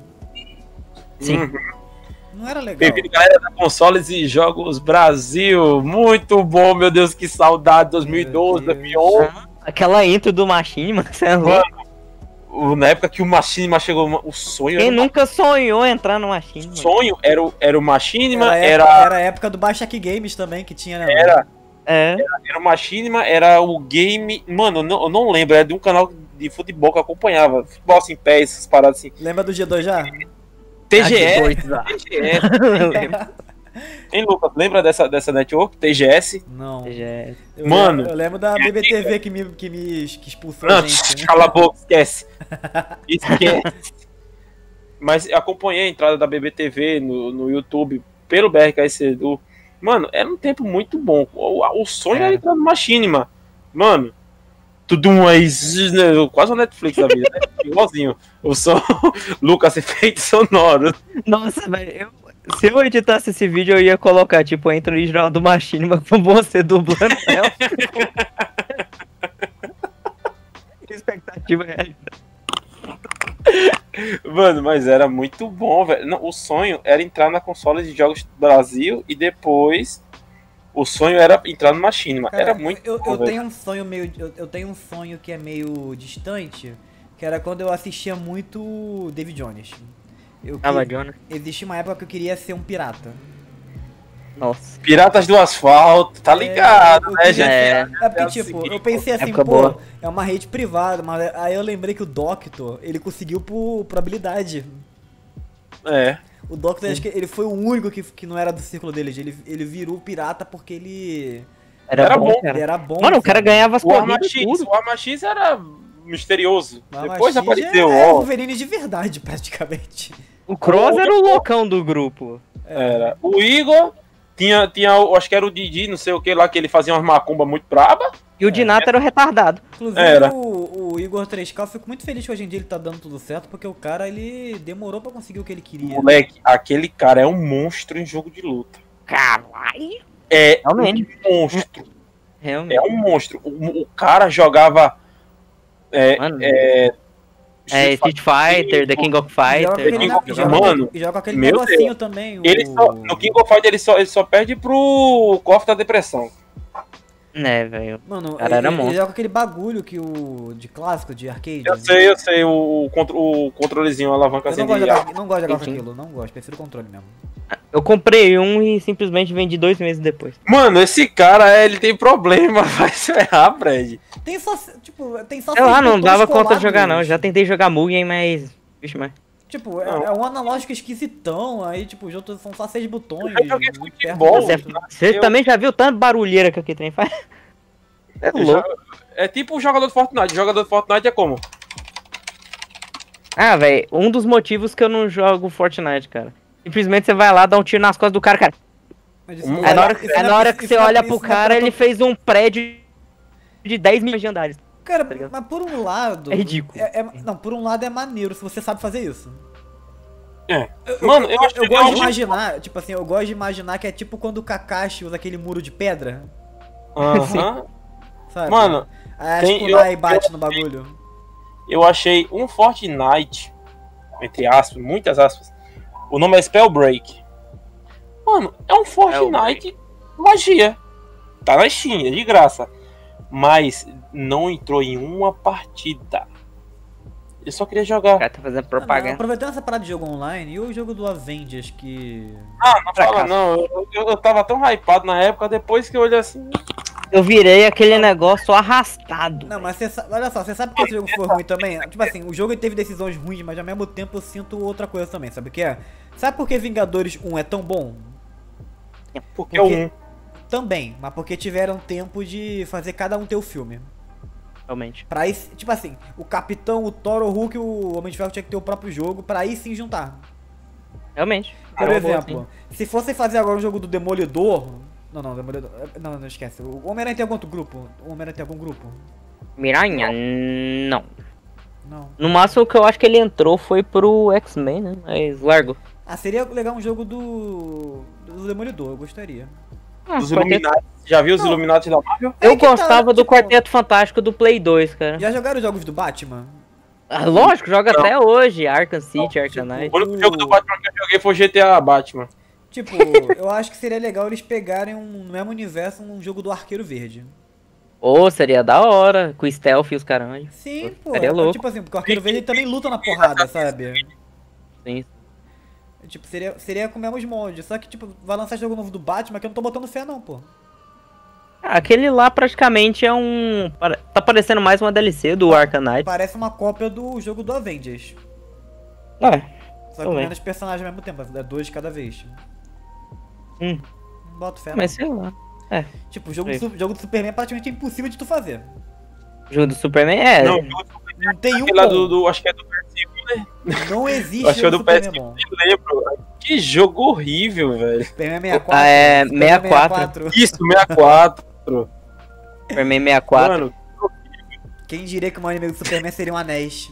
Sim. Não era legal. Bem-vindo, galera da Consoles e Jogos Brasil. Muito bom, meu Deus, que saudade. 2012, Meu 2011. Aquela intro do Machine, mano, você é louco. Na época que o Machinima chegou, o sonho Quem era nunca sonhou entrar no Machine, mano? sonho era o Machinima, Era a época do Baixac Games também que tinha, né? era É. o Machinima, era o game. Mano, eu não lembro, era de um canal de futebol que eu acompanhava. Futebol assim, pés, essas paradas assim. Lembra do G2 já? TGS. TGS. TGS. Hein, Lucas? Lembra dessa network? TGS? Não. TGS. Mano. Eu lembro da BBTV que expulsou Não, a gente, né? cala a boca, esquece. Esquece. Mas eu acompanhei a entrada da BBTV no YouTube pelo BRKS Edu. Mano, era um tempo muito bom. O sonho era entrar no Machinima. Mano, tudo quase uma Netflix da vida, né? Igualzinho. O som, Lucas, efeito sonoro. Nossa, velho, se eu editasse esse vídeo, eu ia colocar, tipo, a intro original do Machine, mas com você dublando ela. Expectativa realidade. Mano, mas era muito bom, velho. Não, o sonho era entrar na console de jogos do Brasil e depois o sonho era entrar no Machinima. Cara, Era muito eu bom, velho. tenho um sonho meio. Eu tenho um sonho que é meio distante, que era quando eu assistia muito David Jones. Jonas. Existia uma época que eu queria ser um pirata. Nossa. Piratas do Asfalto, tá ligado, eu né, queria gente? É. É porque, tipo, eu pensei assim, Época pô, boa. é uma rede privada, mas aí eu lembrei que o Doctor, ele conseguiu por habilidade. É. O Doctor, acho que ele foi o único que não era do círculo deles. Ele virou pirata porque ele Era bom, cara. era bom. Mano, o cara sabe? ganhava as O Arma corridas e X, tudo. o Arma X era misterioso. Mas Depois Machis apareceu, é o ó. Wolverine de verdade, praticamente. O Cross era o loucão do grupo. Era. O Igor tinha, eu acho que era o Didi, não sei o que lá, que ele fazia umas macumba muito braba. E o Dinato era o retardado. Inclusive, Era. o Igor 3K, eu fico muito feliz que hoje em dia ele tá dando tudo certo, porque o cara, ele demorou pra conseguir o que ele queria. Moleque, aquele cara é um monstro em jogo de luta. Caralho. É Realmente. um monstro. Realmente. É um monstro. O cara jogava. Mano. Street Street Fighter, The King of E joga com Fighter. aquele, King of- e joga- Mano, e joga com aquele meu negocinho também. Ele no King of Fighter ele só perde pro Cofre da Depressão. Né, velho. Mano, Cara, era ele monstro. joga com aquele bagulho que de clássico, de arcade. Eu sei, o controlezinho, a alavanca Eu não gosto de jogar, não gosto de jogar com Sim, sim. aquilo, não gosto, prefiro o controle mesmo. Eu comprei um e simplesmente vendi 2 meses depois. Mano, esse cara, ele tem problema, vai se ferrar, Fred. Tem só, tipo, tem só Sei lá, seis não botões dava conta de jogar não. colados. Já tentei jogar Mugen, mas... Vixe, mas... Tipo, Não. é um analógico esquisitão, aí tipo, os outros são só 6 botões. Eu joguei muito futebol, perto do outro. Você também já viu tanto barulheira que aquele trem faz? É louco. É tipo o jogador de Fortnite. O jogador de Fortnite é como? Ah, velho, um dos motivos que eu não jogo Fortnite, cara. Simplesmente você vai lá, dá um tiro nas costas do cara, cara. Mas Aí na hora que você olha pro cara, ele fez um prédio de 10 milhões de andares. Cara, tá ligado? mas por um lado... É ridículo. Não, por um lado é maneiro se você sabe fazer isso. Mano, eu acho Eu que gosto de é um- imaginar, tipo assim, eu gosto de imaginar que é tipo quando o Kakashi usa aquele muro de pedra, Aham. sabe? Mano, Aí tem- a Kunai eu- bate no bagulho. eu achei um Fortnite, entre aspas, muitas aspas. O nome é Spellbreak. Mano, é um Fortnite magia. Tá na Steam, é de graça. Mas não entrou em uma partida. Eu só queria O jogar. cara tá fazendo Não, propaganda. aproveitando essa parada de jogo online, e o jogo do Avengers que... Ah, não fala Fracasso. não. Eu tava tão hypado na época, depois que eu olhei assim. Eu virei aquele negócio arrastado. Não, mas você sabe, olha só, você sabe que esse jogo foi ruim também? Tipo assim, o jogo ele teve decisões ruins, mas ao mesmo tempo eu sinto outra coisa também, sabe o que é? Sabe por que Vingadores 1 é tão bom? Porque é um. Também, mas porque tiveram tempo de fazer cada um ter o filme. Realmente. Pra aí, tipo assim, o Capitão, o Thor, o Hulk e o Homem de Ferro tinha que ter o próprio jogo pra aí sim juntar. Realmente. Por É uma boa, exemplo, se fossem fazer agora um jogo do Demolidor... Não, Demolidor... Não, esquece. O Homem-Aranha tem algum outro grupo? O Homem-Aranha tem algum grupo? Miranha? Não. Não. No máximo que eu acho que ele entrou foi pro X-Men, né? Mas largo. Ah, seria legal um jogo do Demolidor, eu gostaria. Os Illuminati. Já viu os Não. Illuminati da Marvel? Eu É que tá, gostava do tipo- Quarteto Fantástico do Play 2, cara. Já jogaram os jogos do Batman? Ah, lógico, joga até hoje. Arkham City, Arkham tipo, Knight. O único jogo do Batman que eu joguei foi GTA Batman. Tipo, eu acho que seria legal eles pegarem no mesmo universo um jogo do Arqueiro Verde. Ô, seria da hora, com o stealth e os caranhos. Sim, pô. Seria louco. Tipo assim, porque o Arqueiro Verde também luta na porrada, sabe? Sim. Tipo, seria com os mesmos moldes. Só que, tipo, vai lançar jogo novo do Batman que eu não tô botando fé não, pô. Ah, aquele lá praticamente é um... Tá parecendo mais uma DLC do Arkham Knight. Parece uma cópia do jogo do Avengers. É. Só que com Também. menos personagens ao mesmo tempo, é 2 de cada vez. Hum. Não boto fé Mas não. sei lá. É. Tipo, o jogo do Superman é praticamente impossível de tu fazer. O jogo do Superman é... Não, Não tem um aquele lá bom. acho que é do PS5, né? Não existe Acho que é jogo do do Superman PS5, bom. nem lembro. Que jogo horrível, velho. Superman 64. Ah, é, Superman 64. Isso, 64. Superman 64. Mano, Quem diria que o anime do Superman seria um Anéis,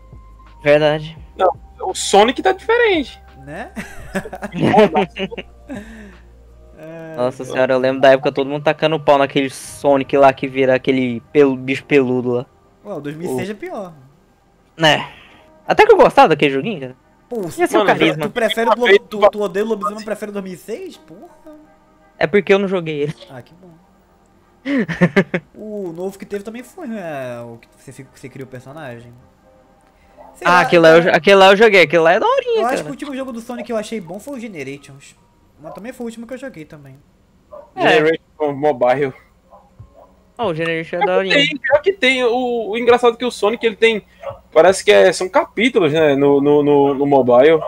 Verdade. o Sonic tá diferente. né? Nossa senhora, eu lembro da época todo mundo tacando pau naquele Sonic lá que vira aquele bicho peludo lá. Ué, o 2006 é pior. Né? Até que eu gostava daquele joguinho, cara. Pô, Ia ser o carisma. tu prefere tu odeia o lobisomem, prefere o 2006? Porra. É porque eu não joguei ele. Ah, que bom. O novo que teve também foi, né? O que você cria o personagem. Sei lá, Aquele lá eu joguei, aquele lá é daorinha, eu acho que o cara. último jogo do Sonic que eu achei bom foi o Generations. Mas também foi o último que eu joguei também. Generation Mobile. Ó, o Generation é daorinha. Pior que tem. O engraçado é que o Sonic ele tem. Parece que são capítulos, né? No mobile.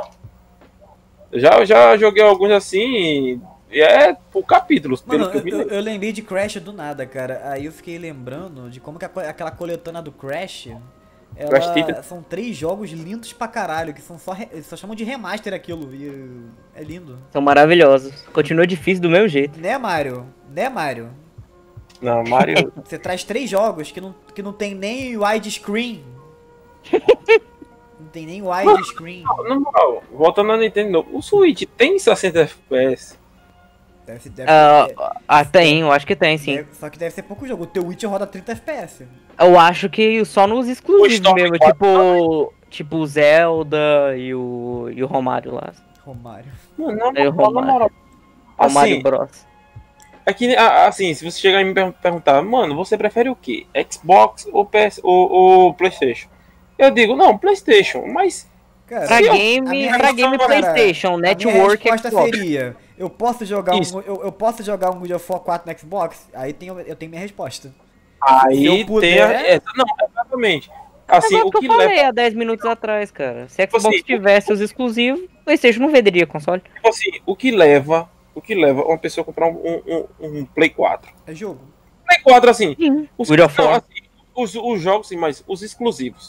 Já joguei alguns assim. E é por capítulos, Mano, pelo que eu me lembro. eu lembrei de Crash do nada, cara. Aí eu fiquei lembrando de como que aquela coletânea do Crash. Crash Titan. São 3 jogos lindos pra caralho, que são eles só chamam de remaster aquilo. E é lindo. São maravilhosos. Continua difícil do mesmo jeito. Né, Mario? Né, Mario? Não, Mario. Você traz 3 jogos que não tem nem widescreen. Não tem nem widescreen. Na moral, voltando na Nintendo, o Switch tem 60 FPS. Tem, eu acho que tem, sim. Só que deve ser pouco jogo. O teu Witch roda 30 FPS. Eu acho que só nos exclusivos Storm mesmo, 4 tipo o Zelda e o Romário lá. Romário. Mano, Eu, na moral. Romário Assim, Bros. é que, assim, se você chegar e me perguntar, mano, você prefere o quê? Xbox ou ou PlayStation? Eu digo, não, PlayStation, mas Cara, Pra Se eu- game, a pra minha game resposta- PlayStation, a minha Network resposta Xbox. seria: eu posso jogar Isso. eu posso jogar um God of War 4 no Xbox? Aí eu tenho minha resposta. Se aí eu tem puder- não, exatamente. Assim, Agora o que eu que falei leva, há 10 minutos atrás, cara. Se Tipo Xbox assim, tivesse os exclusivos, PlayStation não venderia console. tipo assim, o que leva uma pessoa a comprar um Play 4? É jogo. Play 4, assim, Sim. os, God of não, War. assim, os jogos, sim, mas os exclusivos.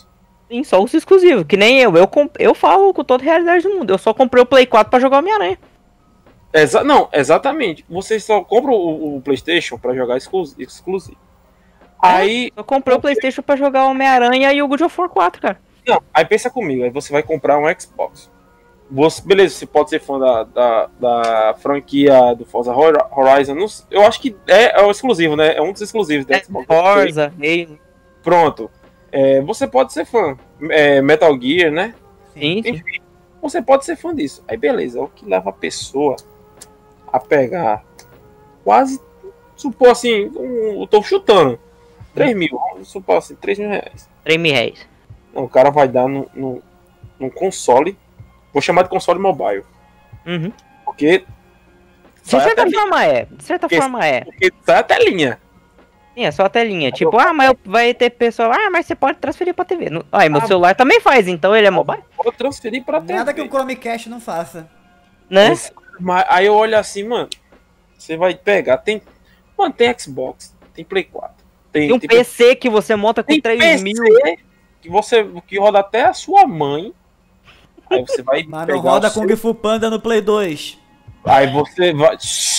Sim, só os exclusivos, que nem eu falo com toda a realidade do mundo. Eu só comprei o Play 4 pra jogar Homem-Aranha. Não, exatamente. Você só compra o PlayStation pra jogar exclusivo. Aí. Eu comprei o PlayStation pra jogar Homem-Aranha e o God of War 4, cara. Não, aí pensa comigo, aí você vai comprar um Xbox. Beleza, você pode ser fã da franquia do Forza Horizon. Eu acho que é o exclusivo, né? É um dos exclusivos da Xbox. Forza, Halo. Pronto. Você pode ser fã. Metal Gear, né? Sim. Enfim, você pode ser fã disso. Aí beleza, o que leva a pessoa a pegar quase, supor assim, eu tô chutando, 3 mil, vamos supor assim, 3 mil reais. 3 mil reais. Não, o cara vai dar num console, vou chamar de console mobile. Uhum. Porque De certa forma é. Porque sai a telinha. Sim, é só a telinha. Tipo, mas vai ter pessoal. Mas você pode transferir pra TV. Meu celular também faz, então ele é mobile? Vou transferir pra TV. Nada que o Chromecast não faça. Né? Mas aí eu olho assim, mano. Você vai pegar. Mano, tem Xbox, tem Play 4. Tem um PC que você monta com 3 mil. Que roda até a sua mãe. Aí você vai. Mas não roda Kung Fu Panda no Play 2. Aí você vai.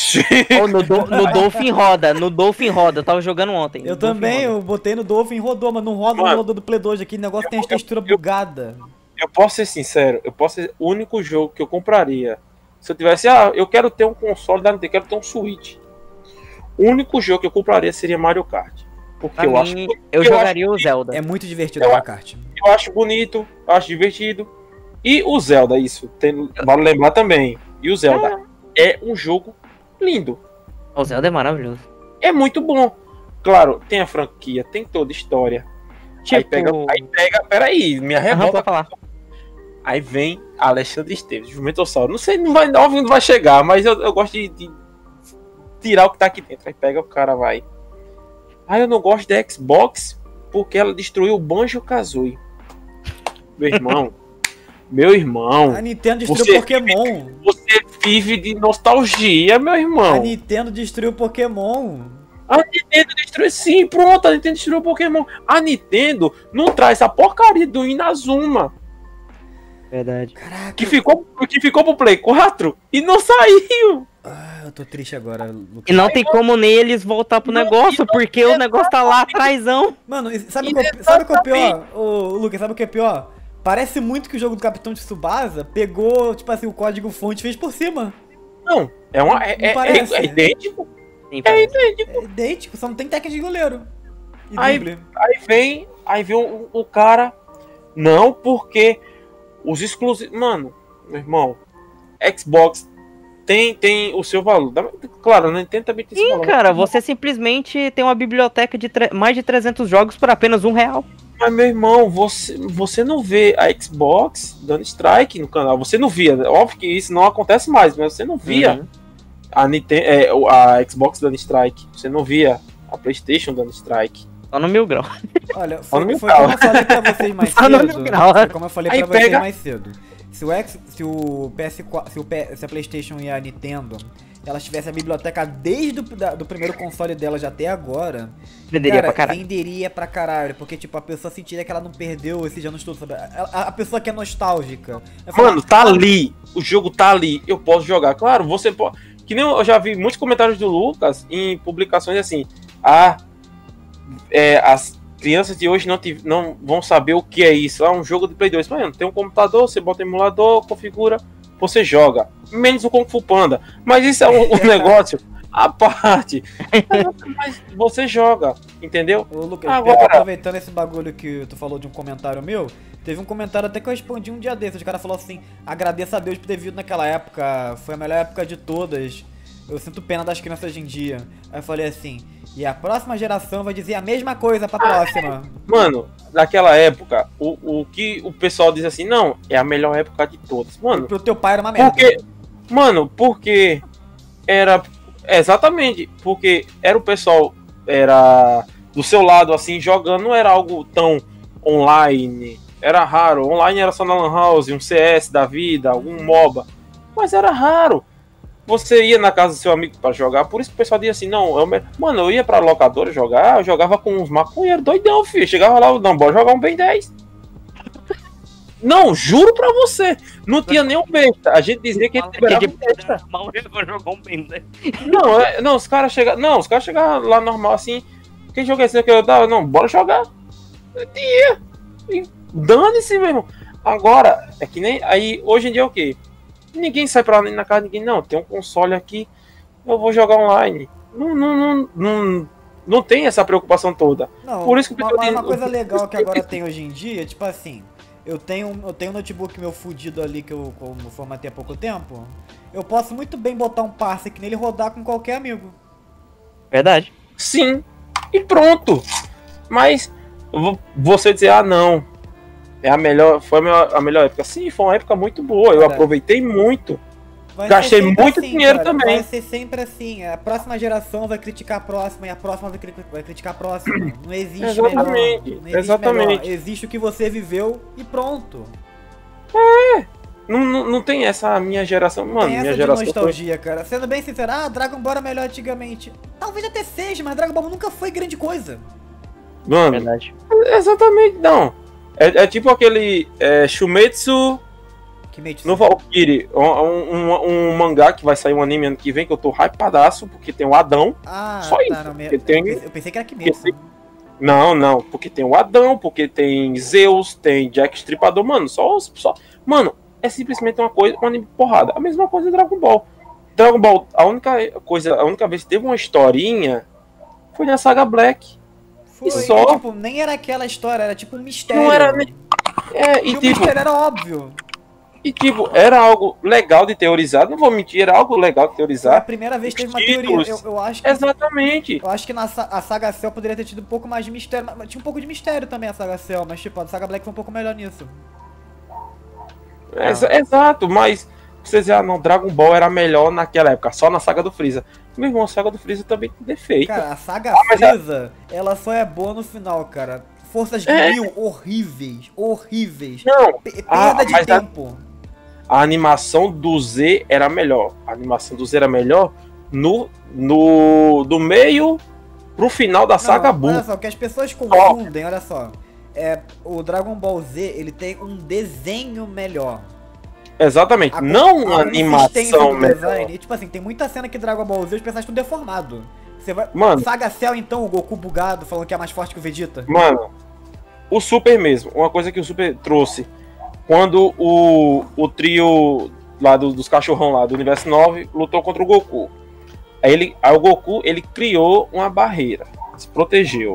No Dolphin roda. No Dolphin roda. Eu tava jogando ontem. Eu também, eu botei no Dolphin e rodou, mas não roda no rodou do Play 2 aqui. O negócio tem as texturas bugadas. Eu posso ser sincero, o único jogo que eu compraria. Se eu tivesse, eu quero ter um console da Nintendo, quero ter um Switch. O único jogo que eu compraria seria Mario Kart. Porque eu jogaria o Zelda. É muito divertido o Mario Kart. Eu acho bonito, eu acho divertido. E o Zelda, vale lembrar também. E o Zelda é um jogo lindo. O Zelda é maravilhoso. É muito bom. Claro, tem a franquia, tem toda a história. Tipo... Aí pega, peraí, minha revolta. Falar. Aí vem Alexandre Esteves, Jumentossauro. Não sei, não vai chegar, mas eu gosto de tirar o que tá aqui dentro. Aí pega o cara, vai. Eu não gosto da Xbox porque ela destruiu o Banjo-Kazooie. Meu irmão. A Nintendo destruiu Pokémon. Você vive de nostalgia, meu irmão. A Nintendo destruiu Pokémon. A Nintendo destruiu, sim, pronto, a Nintendo destruiu o Pokémon. A Nintendo não traz a porcaria do Inazuma. Verdade. Caraca. Que ficou pro Play 4 e não saiu. Eu tô triste agora, Lucas. E não tem como nem eles voltar pro negócio, porque o negócio tá lá atrásão. Mano, sabe o que é pior? Lucas, sabe o que é pior? Parece muito que o jogo do Capitão Tsubasa pegou, tipo assim, o código-fonte e fez por cima. Não, é idêntico. Sim, é idêntico. É idêntico, só não tem técnica de goleiro. Aí vem o cara. Não, porque os exclusivos. Mano, meu irmão, Xbox tem o seu valor. Claro, né? Também tem esse valor. Sim, cara, você simplesmente tem uma biblioteca de mais de 300 jogos por apenas R$1. Mas, meu irmão, você não vê a Xbox dando strike no canal. Você não via. Óbvio que isso não acontece mais, mas você não via a Xbox dando strike. Você não via a PlayStation dando strike. Só no 1000 grau. Olha, foi como eu falei pra vocês mais cedo. Foi como eu falei pra vocês mais cedo. Se a PlayStation e a Nintendo elas tivessem a biblioteca desde do primeiro console delas até agora, venderia pra caralho. Porque, tipo, a pessoa sentiria que ela não perdeu esses anos todos, sabe? A pessoa que é nostálgica. Mano, tá ali. O jogo tá ali. Eu posso jogar. Claro, você pode. Que nem eu já vi muitos comentários do Lucas em publicações assim. As crianças de hoje não vão saber o que é isso. Um jogo de Play 2. Mano, tem um computador, você bota o emulador, configura, você joga. Menos o Kung Fu Panda. Mas isso é um negócio à parte. Mas você joga, entendeu? Ô, Lucas, aproveitando esse bagulho que tu falou de um comentário meu, teve um comentário até que eu respondi um dia desses. O cara falou assim: agradeço a Deus por ter vindo naquela época, foi a melhor época de todas. Eu sinto pena das crianças hoje em dia. Aí eu falei assim: e a próxima geração vai dizer a mesma coisa pra próxima. Mano, naquela época, o que o pessoal diz assim, não, é a melhor época de todas. Mano, pro teu pai era uma merda. Porque era. Exatamente, porque era o pessoal, era do seu lado assim, jogando, não era algo tão online. Era raro. Online era só na Lan House, um CS da vida, algum MOBA. Mas era raro. Você ia na casa do seu amigo pra jogar, por isso que o pessoal dizia assim, não, mano, eu ia pra locadora jogar, eu jogava com uns maconheiros doidão, filho. Chegava lá, não, bora jogar um Ben 10. Não, juro pra você. Não tinha nem um besta. A gente dizia que ele liberava um besta. Não, os caras chegavam lá normal assim. Quem joga esse que eu dava? Não, bora jogar. Tinha. E dane-se, meu irmão. Agora, é que nem. Aí, hoje em dia é o quê? Ninguém sai pra lá na casa de ninguém. Não, tem um console aqui. Eu vou jogar online. Não tem essa preocupação toda. Não, por isso que uma coisa legal que agora tem hoje em dia, tipo assim, eu tenho um notebook meu fudido ali que eu formatei há pouco tempo. Eu posso muito bem botar um parsec nele e rodar com qualquer amigo. Verdade. Sim. E pronto. Mas você dizer, ah não, é a melhor, foi a melhor época. Sim, foi uma época muito boa. Eu aproveitei muito. Gastei muito assim, dinheiro cara, também. Vai ser sempre assim. A próxima geração vai criticar a próxima e a próxima vai criticar a próxima. Não existe exatamente, melhor. Não existe exatamente. melhor. Existe o que você viveu e pronto. Não tem essa minha geração. Mano, tem essa minha de geração. nostalgia, cara. Sendo bem sincero, Dragon Ball era melhor antigamente. Talvez até seja, mas Dragon Ball nunca foi grande coisa. Mano, Verdade. exatamente, não. É tipo aquele Shumetsu Kimetsu. no Valkyrie, um mangá que vai sair um anime ano que vem, que eu tô hypadaço, porque tem o Adão. Ah, Só tá, isso. não, Eu pensei que era Kimetsu. Não, porque tem o Adão, porque tem Zeus, tem Jack Stripador, mano, mano, é simplesmente uma coisa, um anime porrada. A mesma coisa de Dragon Ball. Dragon Ball, a única vez que teve uma historinha foi na saga Black. Foi, e só. Tipo, nem era aquela história, era tipo um mistério. Não era nem. E o mistério era óbvio. E tipo, era algo legal de teorizar, não vou mentir, era algo legal de Foi a teorizar. primeira vez que teve uma títulos. teoria. Eu acho que. Exatamente. Eu acho que a Saga Cell poderia ter tido um pouco mais de mistério. Mas tinha um pouco de mistério também a Saga Cell, mas tipo, a Saga Black foi um pouco melhor nisso. Exato, mas você dizer, não, Dragon Ball era melhor naquela época, só na saga do Freeza. Meu irmão, a saga do Freeza também tem defeito. Cara, a Saga Freeza, ela só é boa no final, cara. Forças Grill, horríveis. Não, Perda de mas tempo. a animação do Z era melhor. A animação do Z era melhor do meio pro final da saga Buu. Olha só, o que as pessoas confundem, olha só. O Dragon Ball Z, ele tem um desenho melhor. Exatamente, não uma consistência animação do melhor. design. E, tipo assim, tem muita cena que Dragon Ball Z os personagens estão deformados. Você vai. Mano. Saga Cell, então, o Goku bugado, falando que é mais forte que o Vegeta. Mano, o Super mesmo, uma coisa que o Super trouxe. Quando o trio lá dos cachorrão lá do Universo 9 lutou contra o Goku. Aí o Goku, ele criou uma barreira, se protegeu.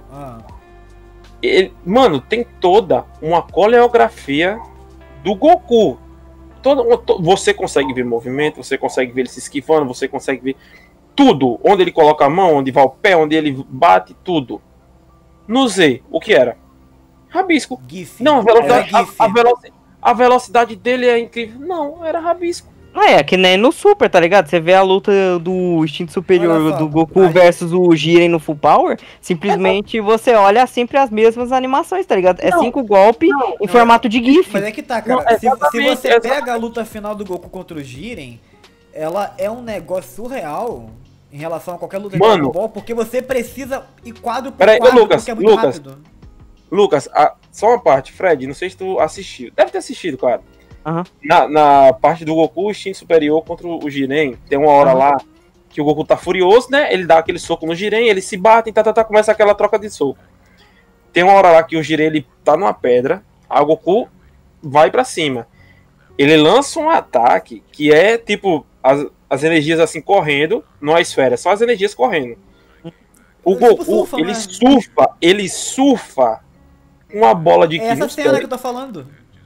Mano, tem toda uma coreografia do Goku. Você consegue ver movimento, você consegue ver ele se esquivando, você consegue ver tudo. Onde ele coloca a mão, onde vai o pé, onde ele bate, tudo. No Z, o que era? Rabisco. GIF. Não, a velocidade dele é incrível. Não, era rabisco. É que nem no Super, tá ligado? Você vê a luta do instinto superior do Goku versus o Jiren no Full Power, simplesmente você olha sempre as mesmas animações, tá ligado? É 5 golpes em formato de GIF. Mas é que tá, cara. Não, se você pega a luta final do Goku contra o Jiren, ela é um negócio surreal em relação a qualquer luta de Dragon Ball, porque você precisa ir quadro por quadro, Lucas, porque é muito rápido. Lucas, só uma parte, Fred, não sei se tu assistiu. Deve ter assistido, cara. Uhum. Na parte do Goku, instinto superior contra o Jiren, tem uma hora lá que o Goku tá furioso, né? Ele dá aquele soco no Jiren, eles se batem, começa aquela troca de soco. Tem uma hora lá que o Jiren, ele tá numa pedra, aí o Goku vai pra cima. Ele lança um ataque que é tipo as energias assim correndo numa esfera, só as energias correndo. O Goku, ele surfa uma bola de ki. É essa cena que eu tô falando.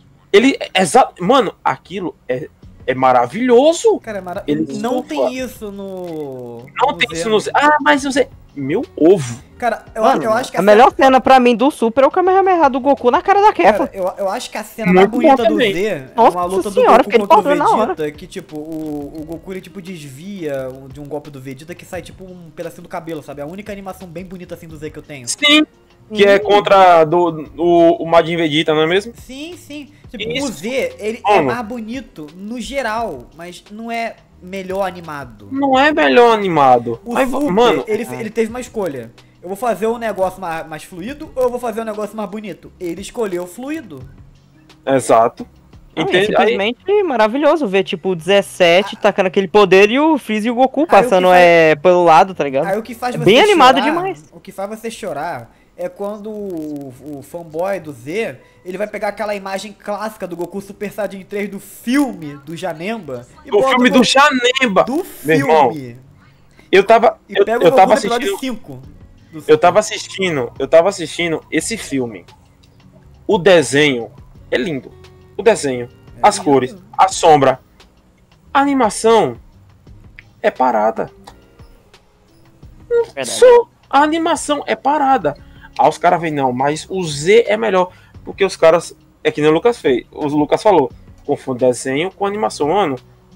Mano, aquilo é maravilhoso. Cara, Não tem isso no. Não tem isso no Z. Ah, mas o Z. Meu ovo. Cara, eu acho que a melhor cena pra mim do Super é o Kamehameha do Goku na cara da Kefla. Cara, eu acho que a cena mais bonita do Z é uma luta do Goku contra o Vegeta, que tipo, o Goku ele tipo desvia de um golpe do Vegeta que sai tipo um pedacinho do cabelo, sabe? A única animação bem bonita assim do Z que eu tenho. Sim. Que é contra o Majin Vegeta, não é mesmo? Sim. Tipo, o Z, ele é mais bonito no geral, mas não é melhor animado. Não é melhor animado. O Super, ele teve uma escolha. Eu vou fazer um negócio mais fluido ou eu vou fazer um negócio mais bonito? Ele escolheu fluido. Exato. Não, e é Entende? Aí, simplesmente maravilhoso ver, tipo, o 17 tacando aquele poder e o Freeza e o Goku passando pelo lado, tá ligado? Aí o que faz você Bem chorar, animado demais. O que faz você chorar é quando o fanboy do Z, ele vai pegar aquela imagem clássica do Goku Super Saiyajin 3 do filme do Janemba. E o bota filme do Janemba. do Meu irmão, filme. eu tava o tava Goku no episódio assistindo, 5 do eu Super. tava assistindo esse filme. O desenho é lindo. O desenho, as lindo. cores, a sombra. A animação é parada. Verdade. Só a animação é parada. Aí os caras veem, não, mas o Z é melhor. Porque os caras, é que nem o Lucas fez. O Lucas falou, confunde desenho com animação. Mano,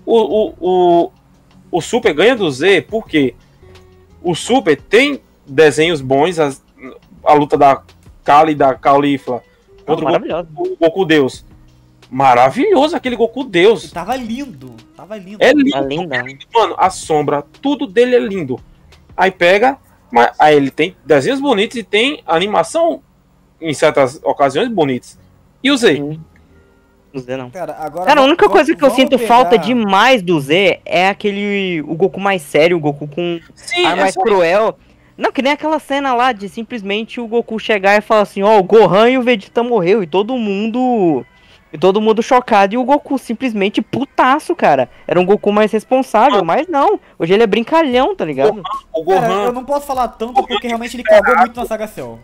o Super ganha do Z porque o Super tem desenhos bons. A luta da Kali e da Caulifla contra Maravilhoso. o Goku Deus. Maravilhoso aquele Goku Deus. E tava lindo. Tava lindo. É lindo, Tá linda. é lindo. Mano, a sombra, tudo dele é lindo. Aí pega, aí ele tem desenhos bonitos e tem animação em certas ocasiões bonitas. E o Z? O Z não. Cara, agora Cara, a única vamos- coisa que eu vamos sinto pegar- falta demais do Z é o Goku mais sério, o Goku com Sim, ar mais cruel. Não, que nem aquela cena lá de simplesmente o Goku chegar e falar assim, ó, o Gohan e o Vegeta morreu e todo mundo chocado e o Goku simplesmente putaço, cara. Era um Goku mais responsável, mas não. Hoje ele é brincalhão, tá ligado? o Cara, eu Gohan. não posso falar tanto porque realmente ele cagou muito na Saga Cell.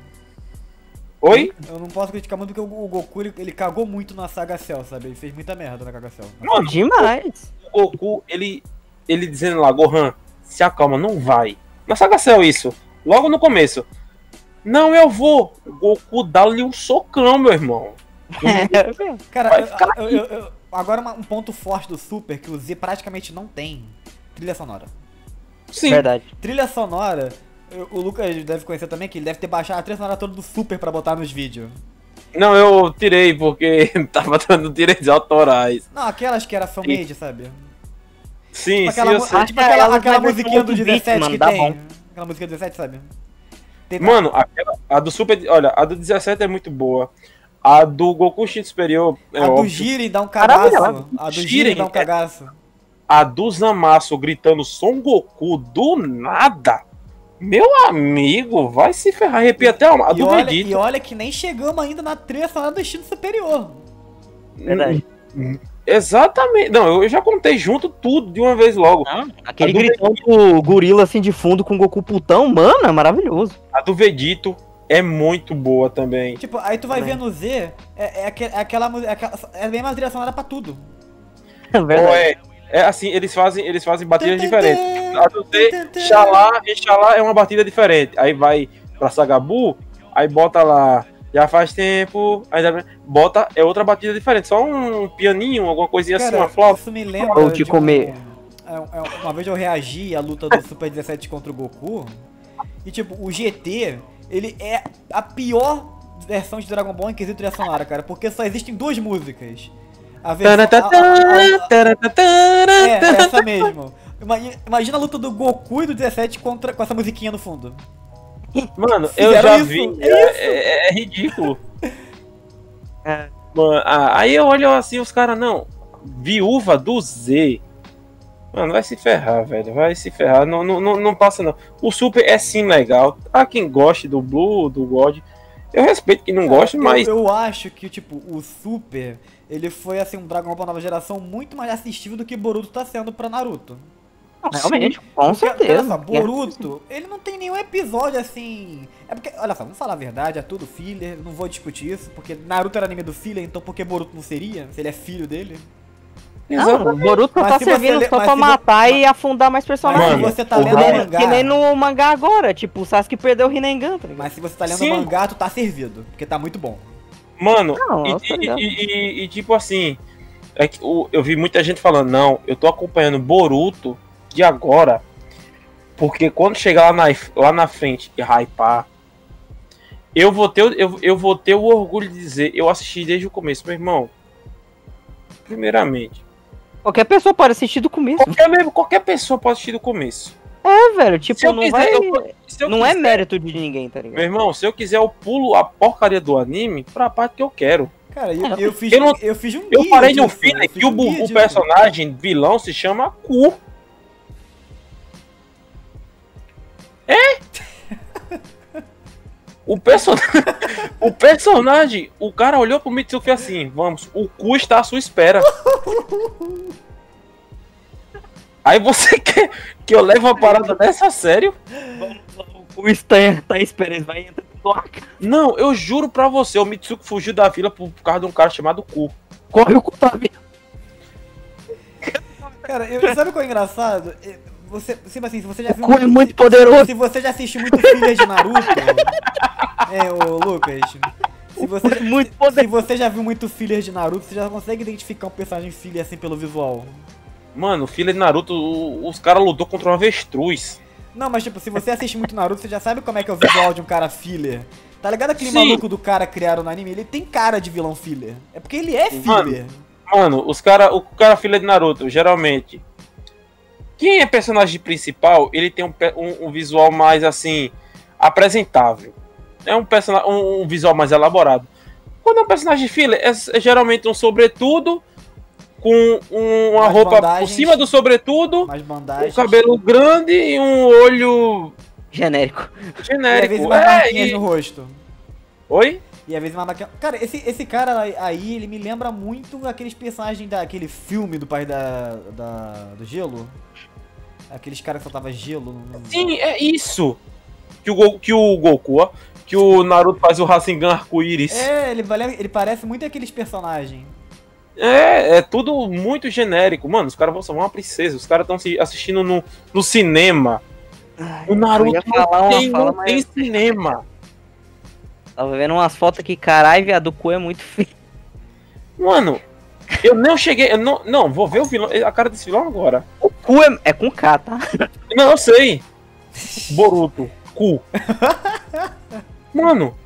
Oi? Eu não posso criticar muito porque o Goku ele cagou muito na Saga Cell, sabe? Ele fez muita merda na Saga Cell. Mano, Demais. o Goku, ele dizendo lá, Gohan, se acalma, não vai. Na Saga Cell isso, logo no começo. Não, eu vou. O Goku dá-lhe um socão, meu irmão. Cara, Vai ficar agora um ponto forte do Super que o Z praticamente não tem. Trilha sonora. Sim. Verdade. Trilha sonora, o Lucas deve conhecer também, que ele deve ter baixado a trilha sonora toda do Super pra botar nos vídeos. Não, eu tirei porque tava dando direitos autorais. Não, aquelas que era fan-made, sabe? Sim, Tipo sim, aquela, eu sei. tipo aquela Elas aquela vai musiquinha do versão 17 mano, que dá tem. bom. Aquela musiquinha do 17, sabe? Tem- Mano, a do Super. Olha, a do 17 é muito boa. A do Goku Instinto Superior é a do óbvio. Jiren dá um cagaço. Maravilhoso. A do Jiren Jiren dá um é- cagaço. A do Zamasu gritando Son Goku do nada. Meu amigo, vai se ferrar. Arrepia até a E do olha, Vegeta. e olha que nem chegamos ainda na trilha sonora do Instinto Superior. Verdade. Exatamente. Não, eu já contei junto tudo de uma vez logo. Não, aquele A do gritão do gorila assim de fundo com o Goku putão, mano, é maravilhoso. A do Vegito é muito boa também. Tipo, aí tu vai Também. ver no Z, é a mesma trilha sonora pra tudo. Ou Verdade. é assim, eles fazem batidas diferentes. A do Z, Xalá é uma batida diferente. Aí vai pra Sagabu, aí bota lá, já faz tempo, aí bota, é outra batida diferente. Só um pianinho, alguma coisinha assim, uma flauta. isso me lembra Ou te comer. Uma vez eu reagi à luta do Super 17 contra o Goku. E tipo, o GT, ele é a pior versão de Dragon Ball em quesito trilha sonora, cara. Porque só existem duas músicas. A versão... É, essa mesmo. Imagina a luta do Goku e do 17 com essa musiquinha no fundo. Mano, eu Fizeram já isso, vi. é É ridículo. É. Mano, aí eu olho assim, os caras, não. Viúva do Z. Mano, vai se ferrar, velho. Vai se ferrar. Não passa, não. O Super é sim legal. Há quem goste do Blue, do God. Eu respeito quem não gosta, mas. Eu acho que, tipo, o Super, ele foi, assim, um Dragon Ball nova geração muito mais assistível do que Boruto tá sendo pra Naruto. Realmente, com Porque, olha certeza. só, Boruto, ele não tem nenhum episódio assim. É porque, olha só, vamos falar a verdade, é tudo filler, não vou discutir isso, porque Naruto era anime do filler, então por que Boruto não seria? Se ele é filho dele? Não, o Boruto Mas tá se você servindo lê- só mas pra se matar e afundar mais personagens. Mas se Mano, você tá o lendo Boruto- mangá. Que nem no mangá agora, tipo, o Sasuke perdeu o Rinnegan, tá ligado? Mas se você tá lendo Sim. mangá, tu tá servido, porque tá muito bom. Mano, Não, eu tô ligado. e tipo assim. É que eu vi muita gente falando, não, eu tô acompanhando Boruto de agora. Porque quando chegar lá na frente e hypar, eu vou ter o orgulho de dizer, eu assisti desde o começo, meu irmão. Primeiramente. Qualquer pessoa pode assistir do começo. Qualquer pessoa pode assistir do começo. É, velho, tipo, Se eu não quiser, vai. se eu Não é quiser- mérito de ninguém, tá Meu ligado? irmão, se eu quiser, eu pulo a porcaria do anime pra parte que eu quero. Cara, eu fiz, Eu não- eu fiz um Eu guia parei no disso, filler eu fiz que um guia o disso. personagem vilão se chama Ku. O personagem, o cara olhou pro Mitsuki e fez assim, vamos, o cu está à sua espera. Aí você quer que eu leve uma parada dessa a sério? O está esperando, vai entrar no toca. Não, eu juro pra você, o Mitsuki fugiu da vila por causa de um cara chamado Ku. Corre o cu tá vindo. Cara, sabe o que é engraçado? Você, assim, se você já O viu. cu é muito poderoso. Se você já assistiu muito filler de Naruto. Ô Lucas. Muito Se poderoso. você já viu muito filler de Naruto, você já consegue identificar um personagem filler assim pelo visual. Mano, filho de Naruto, os caras lutou contra um avestruz. Não, mas tipo, se você assiste muito Naruto, você já sabe como é que é o visual de um cara filler. Tá ligado aquele Sim. maluco do cara criado no anime? Ele tem cara de vilão filler. É porque ele é filler. Mano, o cara filho de Naruto, geralmente. Quem é personagem principal, ele tem um visual mais assim, apresentável. É um visual mais elaborado. Quando é um personagem filler, é geralmente um sobretudo, com uma Mais roupa bandagens. por cima do sobretudo, Mais um bandagens. cabelo grande e um olho Genérico. E às genérico. vezes mais marquinhas no rosto. Oi? E às vezes uma maquiagem. Cara, esse cara aí, ele me lembra muito aqueles personagens daquele filme do pai do gelo. Aqueles caras que soltavam gelo. Sim, é isso. Que o Goku, ó. Que o Naruto faz o Rasengan arco-íris. É, ele parece muito aqueles personagens. É tudo muito genérico. Mano, os caras vão salvar uma princesa. Os caras estão assistindo no cinema. O Naruto eu ia falar uma fala, não mas- tem cinema. Tava vendo umas fotos aqui, caralho, viado, o cu é muito feio. Mano, eu não cheguei. Eu não, vou ver o vilão, a cara desse vilão agora. O cu é com K, tá? Não, eu sei. Boruto. Cu. Mano.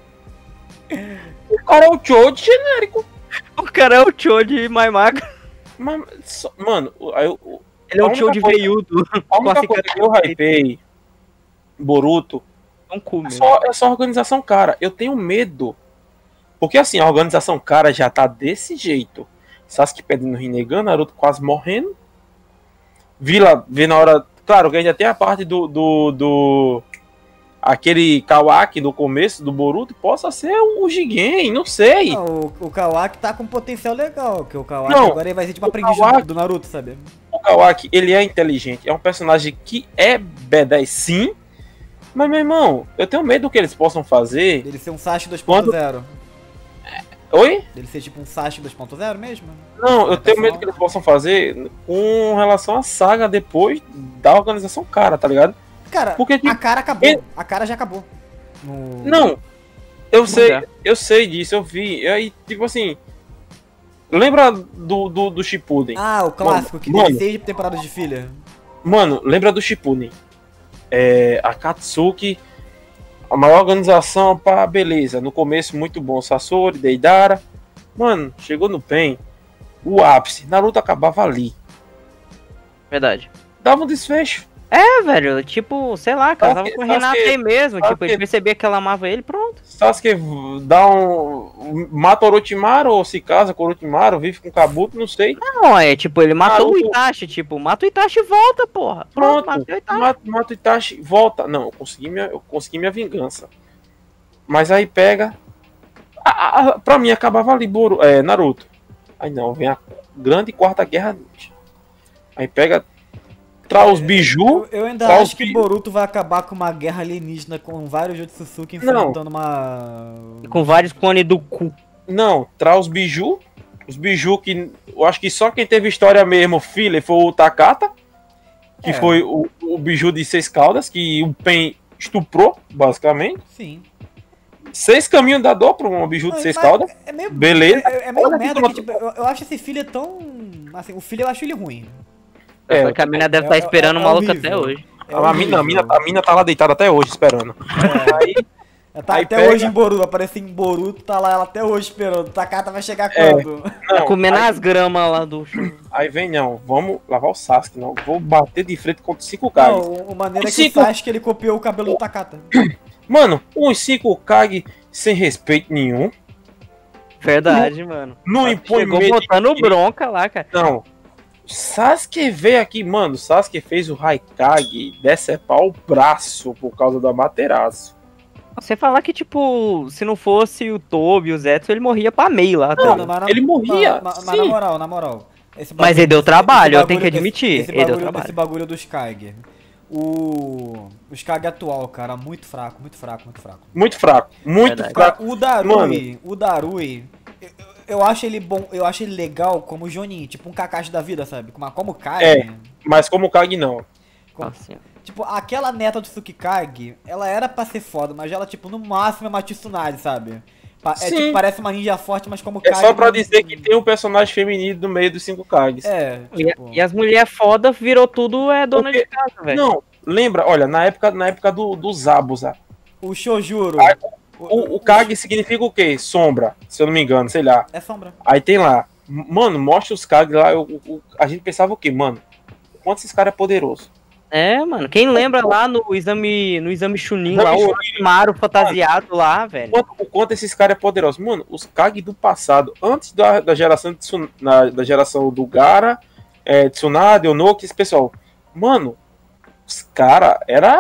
O cara é o Choji genérico. O cara é o Choji mais magro. Mano, Ele é A o única Choji coisa- veiudo. a única Com a coisa que eu hypei Boruto É um cu é mesmo. só a organização cara. Eu tenho medo. Porque assim, a organização cara já tá desse jeito. Sasuke perdendo Rinnegan, Naruto quase morrendo. Vila vê na hora. Claro, que ainda tem a parte do aquele Kawaki no começo do Boruto possa ser o Jigen, não sei. Não, o Kawaki tá com potencial legal, porque o Kawaki Não, agora ele vai ser tipo o aprendiz Kawaki- do Naruto, sabe? O Kawaki, ele é inteligente, é um personagem que é B10 sim, mas meu irmão, eu tenho medo do que eles possam fazer. Dele ser um Sashi 2.0. Oi? Dele ser tipo um Sashi 2.0 mesmo? Não, eu tenho medo que eles possam fazer com relação à saga depois da organização cara, tá ligado? Cara, Porque, tipo, a cara acabou. ele- A cara já acabou. Não, eu sei, é. eu sei disso, eu vi. E aí, tipo assim, lembra do Shippuden? Ah, o clássico, que Mano. teve 6 temporadas de filha. Mano, lembra do Shippuden? A Katsuki, a maior organização, pá, beleza. No começo, muito bom. Sasori, Deidara. Mano, chegou no PEN, o ápice. Naruto acabava ali. Verdade. Dava um desfecho. É, velho, tipo, sei lá, cara, tava Sasuke- com o Renato aí mesmo. Sasuke- Tipo, ele percebia que ela amava ele, pronto. Sasuke dá mata Orochimaru, ou se casa com Orochimaru, vive com Kabuto, não sei. Não, é tipo, ele matou o Naruto- Itachi, tipo, mata o Itachi e volta, porra. Pronto, matou o Itachi. mata o Itachi, volta. Não, eu consegui minha vingança. Mas aí pega. Pra mim acabava ali Naruto. Aí não, vem a grande quarta guerra ninja. Aí pega. Traz os biju. Eu ainda Qual acho que que- Boruto vai acabar com uma guerra alienígena com vários Jutsusuki Não. enfrentando uma. Com vários clones do cu. Não, traz os biju. Os biju que. Eu acho que só quem teve história mesmo, filler, foi o Takata. Que É. foi o biju de 6 caudas, que o Pen estuprou, basicamente. Sim. 6 caminhos da dor pra um biju de Mas- 6 mas caudas. É meio. Beleza. É meio Olha merda que que, tipo, eu acho esse filho tão. Assim, o filho eu acho ele ruim. Só que a mina deve estar esperando o maluco horrível. até hoje. É A mina tá lá deitada até hoje, esperando. Aí, Tá aí até pega- hoje em Boruto, aparece em Boruto, tá lá ela até hoje esperando. Takata vai chegar É. quando? Tá não, comendo aí, as gramas lá do chão. aí vem, não, vamos lavar o Sasuke, não. Vou bater de frente contra 5 Kage. Não, o maneiro é que Cinco- o Sasuke ele copiou o cabelo do Takata. Mano, uns 5 Kage sem respeito nenhum. Verdade, mano. Não impõe Chegou medo. botando bronca lá, cara. Não. Sasuke veio aqui, mano. Sasuke fez o Raikage decepar o braço por causa do Amaterasu. Você falar que, tipo, se não fosse o Tobi e o Zetsu, ele morria pra meio lá. Não, tá? ele morria, Mas sim. na moral. Mas ele deu trabalho, eu tenho que admitir. Ele deu Esse trabalho. bagulho dos Kage. Os Kage atual, cara, muito fraco, muito fraco, muito fraco. Muito fraco. Muito Verdade. fraco. Cara, Mano. o Darui, eu acho ele bom, eu acho ele legal como Jonin, tipo um Kakashi da vida, sabe? Como Kage. É. Mas como Kage, não. Nossa. Tipo, aquela neta do Tsukikage, ela era pra ser foda, mas ela, tipo, no máximo é uma Tsunade, sabe? Sim. Tipo, parece uma ninja forte, mas como É Kage... só pra não- dizer que tem um personagem feminino no meio dos 5 Kages. É, tipo... E as mulheres foda virou tudo dona Porque- de casa, velho. Não, lembra, olha, na época do Zabuza, O Shojuro... o Kage significa o quê? Sombra, se eu não me engano, sei lá. É sombra. Aí tem lá, mano, mostra os Kage lá, a gente pensava o quê, mano? Quanto esses caras é poderoso? É, mano. Quem lembra lá no exame Chunin, Exame lá, o Chunin. Orochimaru fantasiado lá, velho. O quanto esses caras é poderoso? Mano, os Kage do passado, antes da geração da geração do Gaara, Tsunade, Onoki, esse pessoal. Mano, os caras era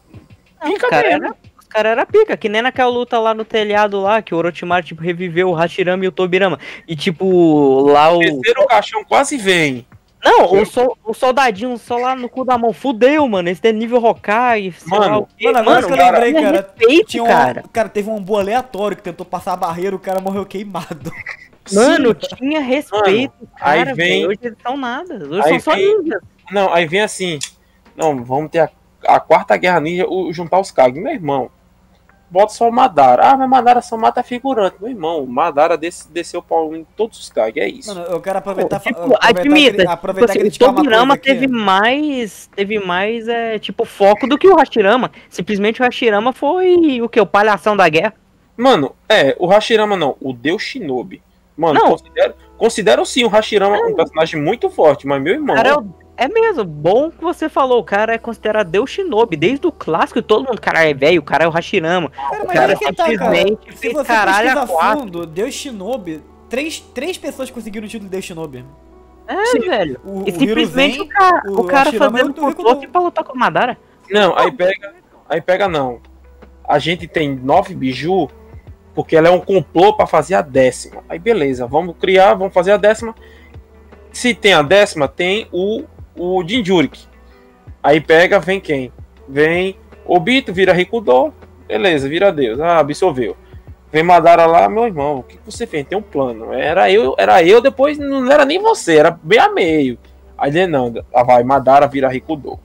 pica mesmo. Os caras eram pica, que nem naquela luta lá no telhado lá, que o Orochimaru, tipo, reviveu o Hashirama e o Tobirama. E, tipo, lá o... Terceiro caixão quase vem. Não, o soldadinho só lá no cu da mão. Fudeu, mano. Esse é nível Hokage, sei Mano, lá o quê. Mano, agora que eu cara, lembrei, cara, respeito, tinha cara. teve um ambu aleatório que tentou passar a barreira, o cara morreu queimado. Mano, tinha respeito, aí cara, vem- velho. Hoje eles são nada. Hoje aí são só vem- ninjas. Não, aí vem assim. Não, vamos ter a quarta guerra ninja, juntar os Kage. Meu irmão, bota só o Madara. Ah, mas Madara só mata figurante. Meu irmão, Madara desceu o pau em todos os Kage, é isso. Mano, eu quero aproveitar... Tipo, admita, aproveitar tipo que assim, o Tobirama teve aqui. mais, tipo, foco do que o Hashirama. Simplesmente o Hashirama foi o que? O palhação da guerra. Mano, o Hashirama não, o Deus Shinobi. Mano, Não. considero sim o Hashirama um personagem muito forte, mas meu irmão. Cara, é mesmo, bom que você falou, o cara é considerado Deus Shinobi, desde o clássico, todo mundo, cara é velho, o cara é o Hashirama. Cara, O mas cara aí que tá, cara. simplesmente Se fez você caralho pesquisa a a quatro. fundo, Deus Shinobi, três pessoas conseguiram o título de Deus Shinobi. É, velho. O E simplesmente Hiruzen, o cara Hashirama fazendo e o complô pra lutar com o Madara. Não, aí pega não. A gente tem 9 biju porque ela é um complô pra fazer a 10ª. Aí beleza, vamos fazer a 10ª. Se tem a 10ª, tem o Jinjurik. Aí pega, vem quem? Vem Obito, vira Rikudo, beleza, vira Deus. Ah, absorveu. Vem Madara lá, meu irmão, o que você fez? Tem um plano. Era eu, depois não era nem você, era bem a meio. Aí ele não, vai, Madara vira Rikudo.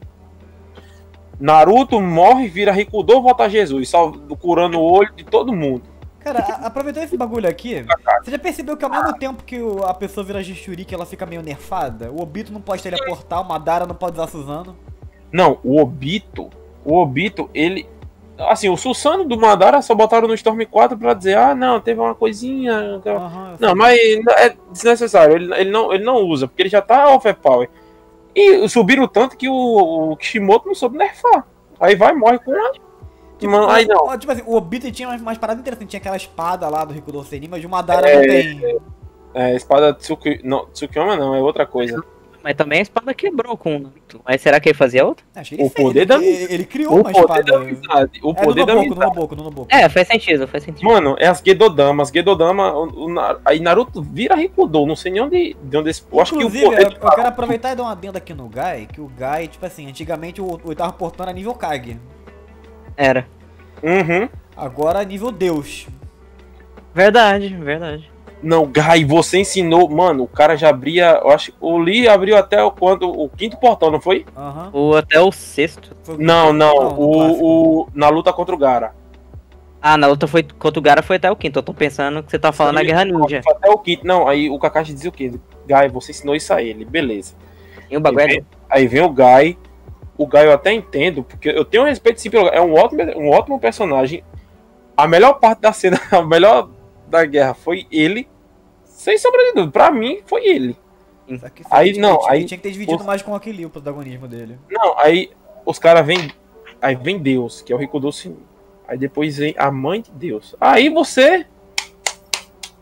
Naruto morre, vira Rikudo, volta a Jesus, só curando o olho de todo mundo. Cara, aproveitando esse bagulho aqui, você já percebeu que ao mesmo tempo que a pessoa vira Jinchuriki, ela fica meio nerfada? O Obito não pode teleportar, o Madara não pode usar Suzano. Não, o Obito, ele... Assim, o Susanoo do Madara só botaram no Storm 4 pra dizer, ah, não, teve uma coisinha... Aham, eu sei. Não, mas é desnecessário, ele não usa, porque ele já tá overpower. E subiram tanto que o Kishimoto não soube nerfar. Aí vai, morre com a... Mano, aí não. Tipo assim, o Obito tinha umas paradas interessantes, tinha aquela espada lá do Rikudo Senin, mas o Madara não tem. Espada Tsukiyama não, é outra coisa. Mas também a espada quebrou com o Naruto. Mas será que ele fazia outra? Acho que ele O fez, poder da ele criou O uma poder espada. da amizade. O poder da amizade. No Noboku. É, faz sentido. Mano, é as Gedodama. As Gedodama, aí Naruto vira Rikudo. Não sei nem onde esse. Eu acho que o Inclusive, poder. eu quero aproveitar e dar uma adenda aqui no Gai, que o Gai, tipo assim, antigamente o oitavo portão era nível Kage. Era. Uhum. Agora é nível Deus. Verdade. Não, Gai, você ensinou. Mano, o cara já abria. Eu acho o Lee abriu até o quinto portão, não foi? Aham. Ou até o sexto. Foi- Não. clássico. Na luta contra o Gara. Ah, na luta contra o Gara foi até o quinto. Eu tô pensando que você tá falando na Guerra Ninja. Foi até o quinto. Não, aí o Kakashi dizia o quê? Gai, você ensinou isso a ele. Beleza. E o bagulho é... Aí vem o Gai. O Gai eu até entendo, porque eu tenho respeito sim pelo Gai. É um ótimo personagem. A melhor parte da cena, a melhor da guerra foi ele. Sem sombra de dúvida. Pra mim, foi ele. Só que Aí, tinha- não, tinha, aí- tinha que ter dividido mais com aquele o protagonismo dele. Não, aí os caras vêm. Aí vem Deus, que é o Rikudo Senin. Aí depois vem a mãe de Deus. Aí você.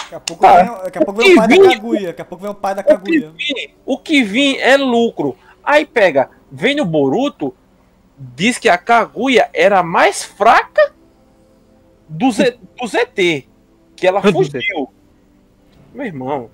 Daqui a pouco vem o pai da Kaguya. Daqui a pouco vem o pai da Kaguya. O que vem é lucro. Aí pega, vem no Boruto, diz que a Kaguya era mais fraca do ZT, que ela fugiu. Meu irmão.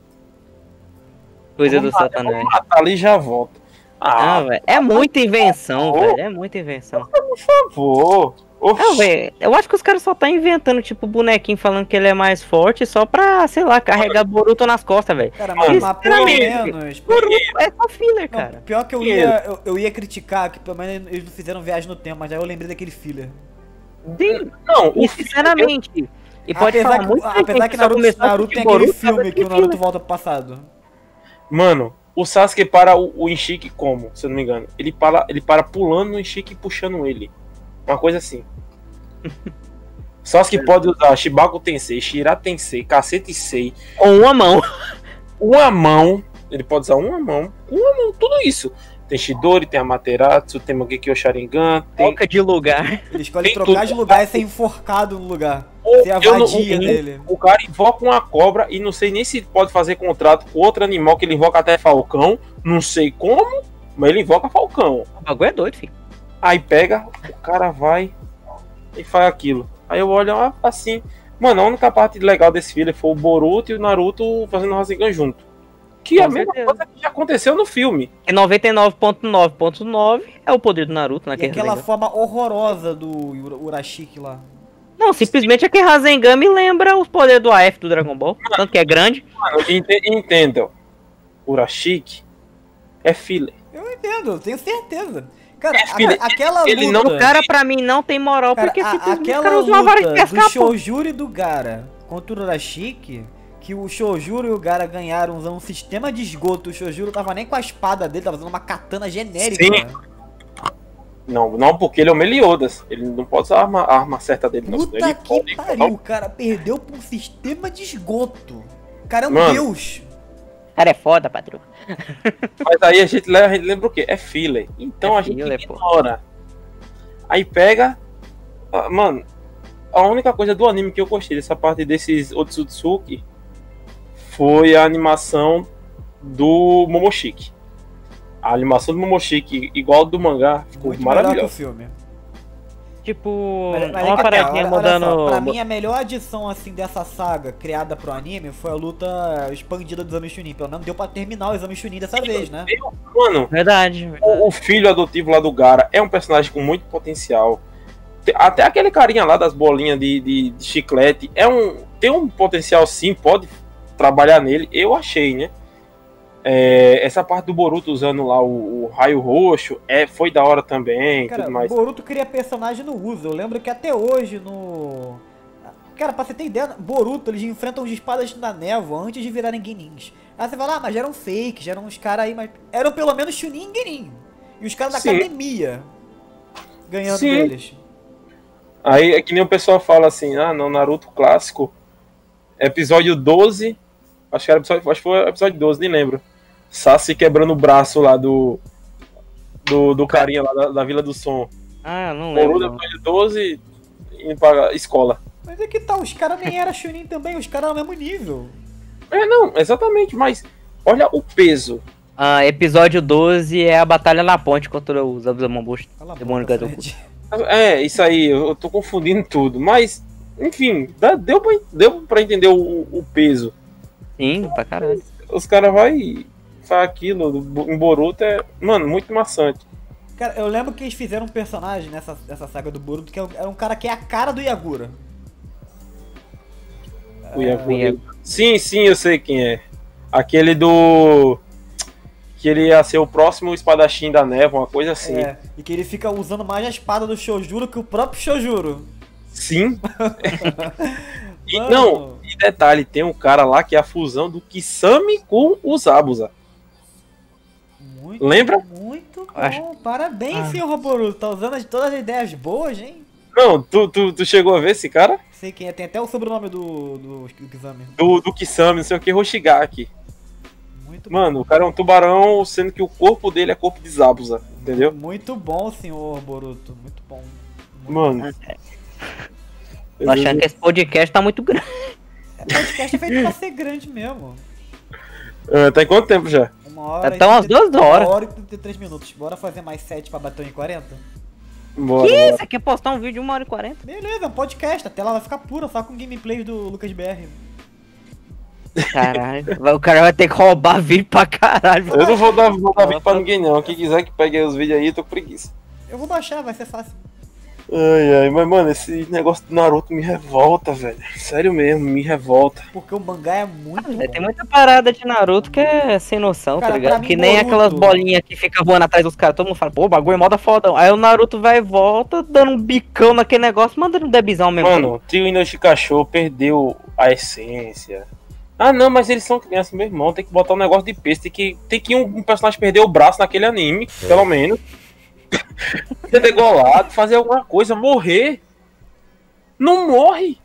Coisa do Satanás. Vamos matar ali e já volta. Velho, é muita invenção, velho. É muita invenção. Por favor. Não, velho, eu acho que os caras só tá inventando, tipo, bonequinho falando que ele é mais forte só pra, sei lá, carregar Boruto nas costas, velho. Cara, mas pelo menos. Boruto é só filler, Não, cara. pior que eu ia criticar que pelo menos eles não fizeram viagem no tempo, mas aí eu lembrei daquele filler. Sim, Não, e sinceramente. E pode apesar falar muito apesar que só começou a Naruto assistir tem aquele Boruto, filme sabe que o Naruto volta pro passado. Mano, o Sasuke para o Ishiki como, se eu não me engano? Ele para pulando no Ishiki e puxando ele. Uma coisa assim. Sasuke pode usar Shibaku Tensei, Shira Tensei, Cacete Sei. Com uma mão. Uma mão. Ele pode usar uma mão, tudo isso. Tem Shidori, tem Amaterasu, tem Mangekyo Sharingan, tem... Troca de lugar. Ele escolhe Tem trocar tudo. de lugar e ser enforcado no lugar. Ser a Eu não- vadia dele. O cara invoca uma cobra e não sei nem se pode fazer contrato com outro animal, que ele invoca até falcão. Não sei como, mas ele invoca falcão. O bagulho é doido, filho. Aí pega, o cara vai e faz aquilo. Aí eu olho assim. Mano, a única parte legal desse filme foi o Boruto e o Naruto fazendo Rasengan junto. Que é a Com mesma certeza. coisa que já aconteceu no filme. E 99.9.9 é o poder do Naruto E naquele aquela Rasengan. forma horrorosa do Urashiki lá. Não, simplesmente aquele Rasengan me lembra os poderes do AF do Dragon Ball. Tanto que é grande. Mano, entendam. Urashiki é filler. Eu entendo, eu tenho certeza. Cara, filho, aquela ele luta... não- O cara, pra mim, não tem moral, Cara, porque simplesmente o aquela cara usa uma vara de luta do pescar, pô. Shojuro e do Gaara contra o Urashiki, que o Shojuro e o Gaara ganharam usando um sistema de esgoto. O Shojuro tava nem com a espada dele, tava usando uma katana genérica. Sim. Não, porque ele é o Meliodas. Ele não pode usar a arma certa dele. não, senão Puta ele que pode- pariu, o cara perdeu pra um sistema de esgoto. O cara é um Mano. deus. O cara é foda, patrão. Mas aí a gente lembra o quê? É filler. Então É a gente filler, pô. ignora. Aí pega. Mano, a única coisa do anime que eu gostei dessa parte desses Otsutsuki foi a animação do Momoshiki. A animação do Momoshiki, igual do mangá, ficou Muito melhor que o maravilhosa. filme. Tipo, Mas uma é que tá, paradinha olha mudando. só, pra mim a melhor adição assim dessa saga criada pro anime foi a luta expandida do Exame Chunin. Pelo menos deu pra terminar o Exame Chunin dessa vez, né? Mano, Verdade. o filho adotivo lá do Gaara é um personagem com muito potencial. Até aquele carinha lá das bolinhas de chiclete tem um potencial sim, pode trabalhar nele. Eu achei, né? Essa parte do Boruto usando lá o raio roxo foi da hora também. Cara, tudo o mais. Boruto cria personagem no uso. Eu lembro que até hoje no... Cara, pra você ter ideia, Boruto, eles enfrentam os espadas da névoa antes de virarem Genins. Aí você fala, mas já eram fake, já eram uns caras aí, mas eram pelo menos Chunin e Genin. E os caras da Sim. academia ganhando Sim. deles. Aí é que nem o pessoal fala assim, no Naruto clássico, episódio 12, acho que foi o episódio 12, nem lembro. Sasuke quebrando o braço lá do carinha lá da Vila do Som. Ah, não lembro. Boruto, Não. episódio 12, indo pra escola. Mas é que tá, os caras nem eram Chunin também, os caras eram no mesmo nível. Não, exatamente, mas olha o peso. Ah, episódio 12 é a batalha na ponte contra os Abusamabushi. Cala a Demônio boca, Gadoku. Fred. Isso aí, eu tô confundindo tudo, mas, enfim, deu pra entender o peso. Sim, pra caralho. Os caras vai aquilo, em Boruto mano, muito maçante. Cara, eu lembro que eles fizeram um personagem nessa saga do Boruto que era um cara que é a cara do Yagura. O Yagura. Sim, eu sei quem é. Aquele do... que ele ia ser o próximo espadachim da névoa, uma coisa assim. E que ele fica usando mais a espada do Shojuro que o próprio Shojuro. Sim. E, Mano. não, e detalhe, tem um cara lá que é a fusão do Kisame com o Zabuza. Muito, Lembra? Muito bom. Acho- Parabéns, senhor Boruto. Tá usando todas as ideias boas, hein? Não, tu chegou a ver esse cara? Sei quem é. Tem até o sobrenome do exame. Do Kisame, não sei o que, Hoshigaki. Muito Mano, o cara é um tubarão, sendo que o corpo dele é corpo de Zabuza, entendeu? Muito bom, senhor Boruto. Muito bom. Muito Mano. Tô achando que esse podcast tá muito grande. Podcast é feito pra ser grande mesmo. Tá em quanto tempo já? 1h. Tá umas 2 horas. 1h e 33 minutos. Bora fazer mais 7 pra bater em 40? Bora, Que? bora. Você quer postar um vídeo de 1h40? Beleza, é um podcast. A tela vai ficar pura, só com gameplays do Lucas BR. Caralho, o cara vai ter que roubar vídeo pra caralho. Eu não vou dar vídeo pra ninguém não. Quem quiser que pegue os vídeos aí, eu tô com preguiça. Eu vou baixar, vai ser fácil. Ai, mas mano, esse negócio do Naruto me revolta, velho. Sério mesmo, me revolta. Porque o mangá é muito bom. Tem muita parada de Naruto que é sem noção, Cara, tá pra ligado? mim, Que nem Boruto- aquelas bolinhas que ficam voando atrás dos caras. Todo mundo fala, pô, o bagulho é moda fodão. Aí o Naruto vai e volta, dando um bicão naquele negócio, mandando um debizão mesmo. Mano, Tio Inoshi Cachorro perdeu a essência. Ah não, mas eles são crianças, meu irmão. Tem que botar um negócio de peso. Tem que um personagem perder o braço naquele anime, pelo menos. Ser degolado, fazer alguma coisa, morrer. Não morre.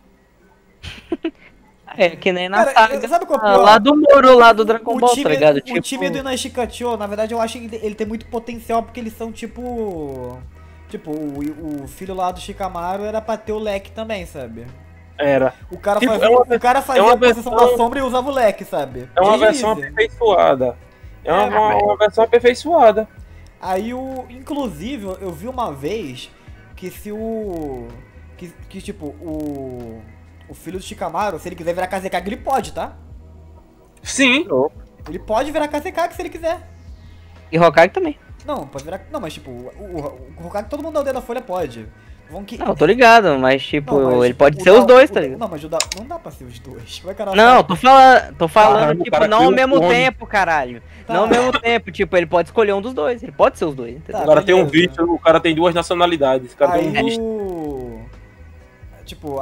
É, que nem na Cara, saga. sabe qual é o pior? Lá do Moro, lá do Dragon Ball, time, tá ligado? o time do Inashikacho, na verdade, eu acho que ele tem muito potencial, porque eles são tipo... Tipo, o filho lá do Shikamaru era pra ter o leque também, sabe? Era. O cara Tipo, fazia, é uma a posição versão- da sombra e usava o leque, sabe? É uma GG versão easy. aperfeiçoada. É É, uma versão aperfeiçoada. Aí inclusive, eu vi uma vez que se o... Que tipo, o filho do Shikamaru, se ele quiser virar Kazekage, ele pode, tá? Sim. Ele pode virar Kazekage se ele quiser. E Hokage também. Não, pode virar... Não, mas tipo, o Hokage, todo mundo dá o dedo da folha, pode. Vão que... Não, tô ligado, mas tipo, Não, mas ele pode o ser da- os dois, o tá da- ligado? Não, mas não dá pra ser os dois. Como é que ela Não, fala? tô falando, Caramba, o tipo, cara não criou ao mesmo um clone. tempo, caralho. Tá. Não ao mesmo tempo, tipo, ele pode escolher um dos dois. Ele pode ser os dois, entendeu? Tá. O cara tem um beleza. vídeo, o cara tem duas nacionalidades. O cara tem um Aí visto. Tipo,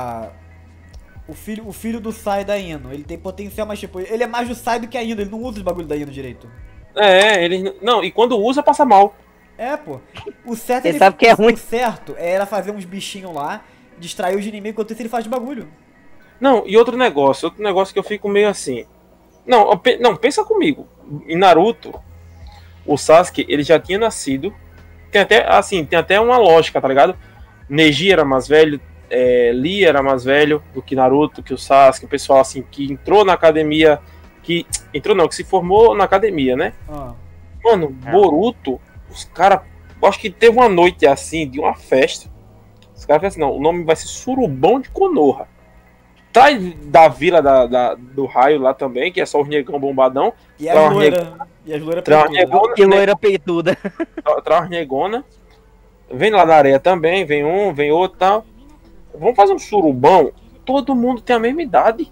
o filho do Sai da Ino, ele tem potencial, mas tipo, ele é mais do Sai do que a Ino, ele não usa os bagulho da Ino direito. Ele. Não, e quando usa, passa mal. É, pô. O certo Ele sabe que é ruim. O certo era fazer uns bichinhos lá, distrair os inimigos, enquanto isso ele faz de bagulho. Não, e outro negócio que eu fico meio assim. Não, pensa comigo. Em Naruto, o Sasuke, ele já tinha nascido. Tem até uma lógica, tá ligado? Neji era mais velho, Lee era mais velho do que Naruto, que o Sasuke, o pessoal assim, que entrou na academia, que se formou na academia, né? Ah. Mano, Boruto, os caras, acho que teve uma noite assim, de uma festa. Os caras falaram assim, não, o nome vai ser Surubão de Konoha. Tá da vila do raio lá também, que é só os negão bombadão. E as loiras. E as loiras Traz uma peitudas. negona, Que loira peituda. traz negona. Vem lá na areia também, vem um, vem outro e tal. Vamos fazer um surubão. Todo mundo tem a mesma idade.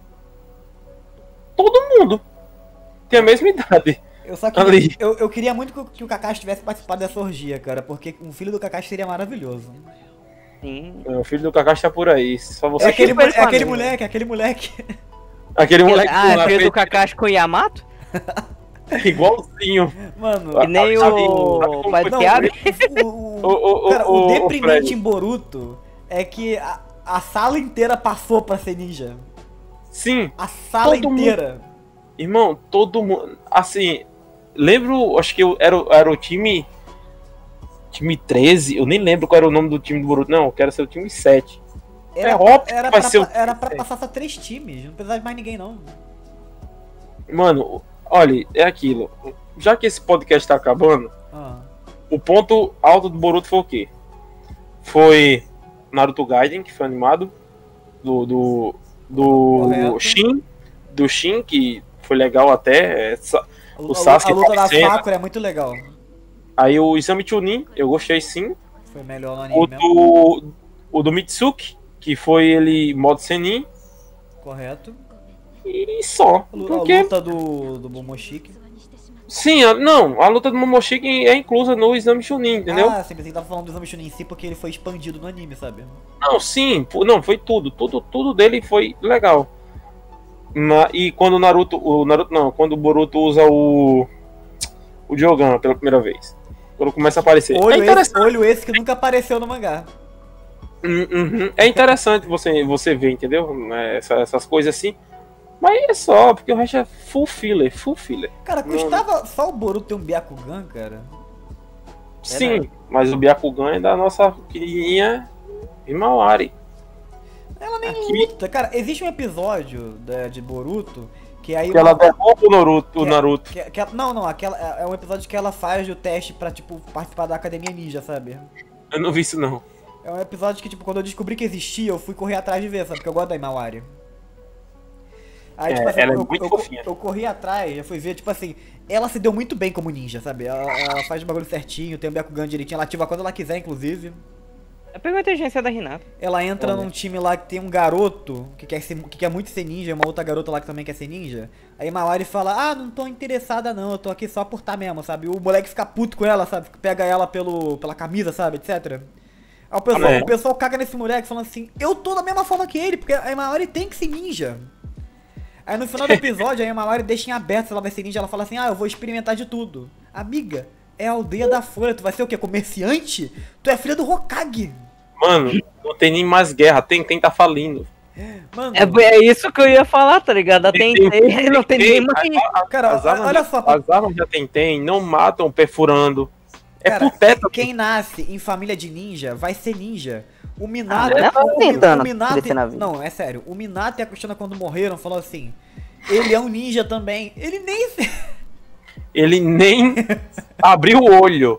Todo mundo tem a mesma idade. Eu só Ali. queria, eu queria muito que o Kakashi tivesse participado dessa orgia, cara, porque um filho do Kakashi seria maravilhoso. Sim. O filho do Kakashi tá por aí. Só você É aquele, que foi é aquele família. moleque, é aquele moleque. Aquele moleque Ah, lá filho do fez- Kakashi com Yamato? igualzinho. Mano, Que nem sabe o pai do não, Kiabe? cara, o Fred. deprimente em Boruto é que a sala inteira passou pra ser ninja. Sim, A sala Todo inteira. irmão, todo mundo. Assim, lembro, acho que era o time 13, eu nem lembro qual era o nome do time do Boruto, não, eu quero ser o time 7. Era, óbvio que era, vai pra, ser o- era pra passar só 3 times, não precisava de mais ninguém não. Mano, olha, é aquilo. Já que esse podcast tá acabando, Ah. o ponto alto do Boruto foi o quê? Foi Naruto Gaiden, que foi animado, do Correto. Shin, que foi legal até. O A Sasuke luta da aparecendo. Sakura é muito legal. Aí o Izami Chunin, eu gostei sim. Foi melhor no O anime mesmo. do Mitsuki, que foi ele modo Senin, Correto. e só. A Porque, luta do Momoshiki. sim, a luta do Momoshiki é inclusa no Izami Chunin, entendeu? Ah, sempre pensei que tava falando do Exame Chunin em si porque ele foi expandido no anime, sabe? Não, sim, não, foi tudo dele foi legal. E quando quando o Boruto usa o Jogan pela primeira vez. Quando começa a aparecer. Olho esse que nunca apareceu no mangá. Uhum. É interessante você ver, entendeu? Essas coisas assim. Mas é só, porque o resto é full filler. Cara, custava só o Boruto ter um Byakugan, cara? Sim, mas o Byakugan é da nossa queridinha Himawari. Ela nem Aqui. luta. Cara, existe um episódio de Boruto que aí... Que ela derruba o Naruto. Não, aquela é um episódio que ela faz o teste pra, tipo, participar da Academia Ninja, sabe? Eu não vi isso, não. É um episódio que, tipo, quando eu descobri que existia, eu fui correr atrás de ver, sabe? Porque eu gosto da Imawari. Aí, tipo assim, ela é muito fofinha. eu corri atrás, eu fui ver, tipo assim, ela se deu muito bem como ninja, sabe? Ela faz o bagulho certinho, tem o Byakugan direitinho, ela ativa quando ela quiser, inclusive. Eu pegou a inteligência da Hinata. Ela entra num time lá que tem um garoto que quer muito ser ninja, e uma outra garota lá que também quer ser ninja. Aí Mawari fala, não tô interessada não, eu tô aqui só por tá mesmo, sabe? O moleque fica puto com ela, sabe? Pega ela pela camisa, sabe? Etc. Aí o pessoal caga nesse moleque falando assim, eu tô da mesma forma que ele, porque a Mawari tem que ser ninja. Aí no final do episódio, a Mawari deixa em aberto se ela vai ser ninja, ela fala assim, eu vou experimentar de tudo. Amiga, é a aldeia da Folha, tu vai ser o quê? Comerciante? Tu é filha do Hokage. Mano, não tem nem mais guerra, tem tá falindo. Mano, É isso que eu ia falar, tá ligado? Tentei, não tem nem mais. cara, olha só. As armas já tem, não matam perfurando. É Cara, pro teto. quem nasce em família de ninja vai ser ninja. O Minato. Ela tá tentando crescer na vida. Não, é sério. O Minato e a Kushina, quando morreram, falou assim: ele é um ninja também. Ele nem abriu o olho.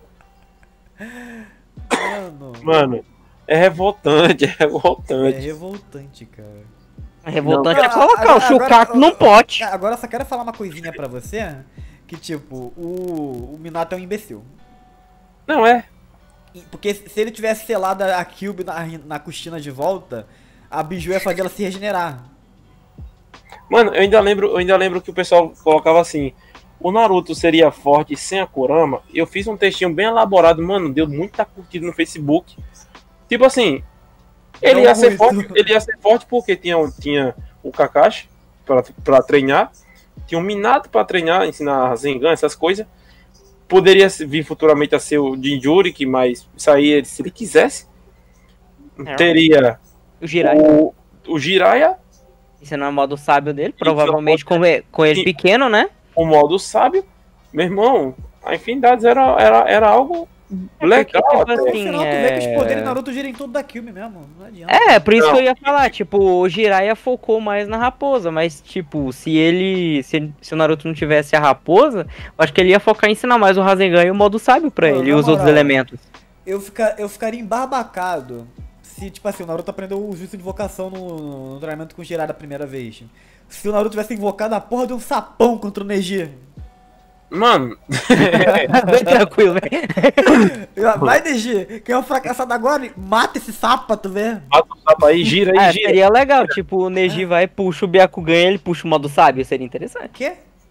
Mano, é revoltante, É revoltante, cara. É revoltante Não, é colocar o Shukaku num pote. Agora eu só quero falar uma coisinha pra você. Que tipo, o Minato é um imbecil. Não é. Porque se ele tivesse selado a Kyuubi na Kushina de volta, a Biju ia fazer ela se regenerar. Mano, eu ainda lembro que o pessoal colocava assim: o Naruto seria forte sem a Kurama. Eu fiz um textinho bem elaborado, mano, deu muita curtida no Facebook. Tipo assim, ele ia ser forte porque tinha o Kakashi pra treinar, tinha um Minato pra treinar, ensinar Rasengan, essas coisas. Poderia vir futuramente a ser o Jinchuriki, mas isso aí, se ele quisesse. Teria o Jiraiya. O Jiraiya. Isso não é o modo sábio dele, provavelmente com ele pequeno, né? O modo sábio. Meu irmão, a Infinidades era algo legal. Porque, tipo, No assim, final, tu vê que os poderes do Naruto giram em tudo da Kyuubi mesmo. Não adianta. Por isso que eu ia falar, tipo, o Jiraiya focou mais na raposa, mas, tipo, se o Naruto não tivesse a raposa, eu acho que ele ia focar em ensinar mais o Rasengan e o modo sábio pra ele, e os outros elementos. Eu ficaria embarbacado se, tipo assim, o Naruto aprendeu o jutsu de invocação no treinamento com o Jiraiya da primeira vez. Se o Naruto tivesse invocado a porra de um sapão contra o Neji. Mano. Bem tranquilo, velho. Vai, Neji, quem é o fracassado agora? Mata esse sapo pra tu ver. Mata o sapo aí, gira. Seria legal, tipo, o Neji vai, puxa o Byakugan e ele puxa o modo sábio, seria interessante. Quê?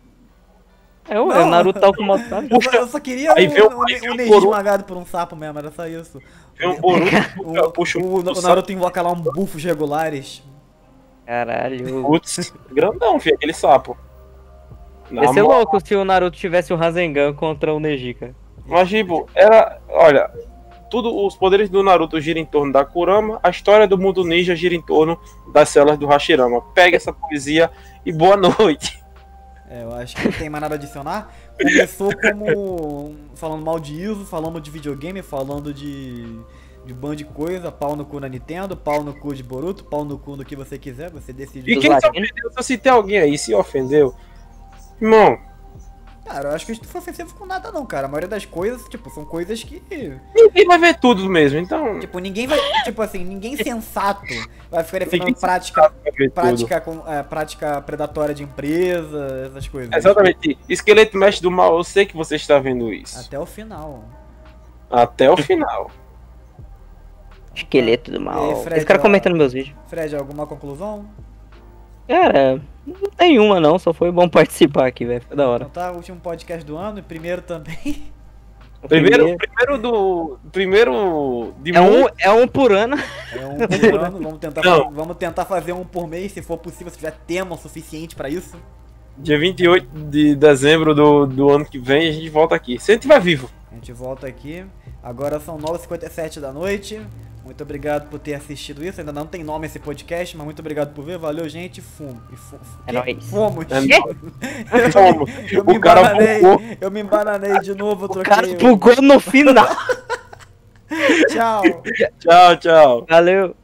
O Naruto tá com o modo sábio. Eu só queria o Neji esmagado por um sapo mesmo, era só isso. O Naruto invoca lá um bufos regulares. Caralho. Putz, grandão, filho, aquele sapo. Ia ser louco se o Naruto tivesse o Rasengan contra o Neji, cara. Mas, tipo, olha, os poderes do Naruto giram em torno da Kurama, a história do mundo ninja gira em torno das células do Hashirama. Pega essa poesia e boa noite. Eu acho que não tem mais nada a adicionar. Começou como falando mal de Iso, falando de videogame, falando de bando de coisa, pau no cu na Nintendo, pau no cu de Boruto, pau no cu do que você quiser, você decide. E quem se ofendeu, se tem alguém aí se ofendeu, irmão. Cara, eu acho que a gente não foi ofensivo com nada não, cara. A maioria das coisas, tipo, são coisas que... Ninguém vai ver tudo mesmo, então... Tipo, ninguém vai... Tipo assim, ninguém sensato vai ficar defendendo prática predatória de empresa, essas coisas. Exatamente. Esqueleto Mestre do Mal, eu sei que você está vendo isso. Até o final. Até o final. Esqueleto do Mal. Aí, Fred, esse cara comentando meus vídeos. Fred, alguma conclusão? Cara, não tem uma não, só foi bom participar aqui, velho. Foi da hora. Então tá, último podcast do ano e primeiro também. Primeiro de é um por ano. É um por ano, vamos tentar fazer um por mês, se for possível, se tiver tema o suficiente pra isso. Dia 28 de dezembro do ano que vem a gente volta aqui. Se a gente estiver vivo. A gente volta aqui. Agora são 9h57 da noite. Muito obrigado por ter assistido isso. Ainda não tem nome esse podcast, mas muito obrigado por ver. Valeu, gente. Fumo. É nóis. Fomos. Fomos. Eu me embananei de novo. O cara bugou no final. Tchau. Tchau, tchau. Valeu.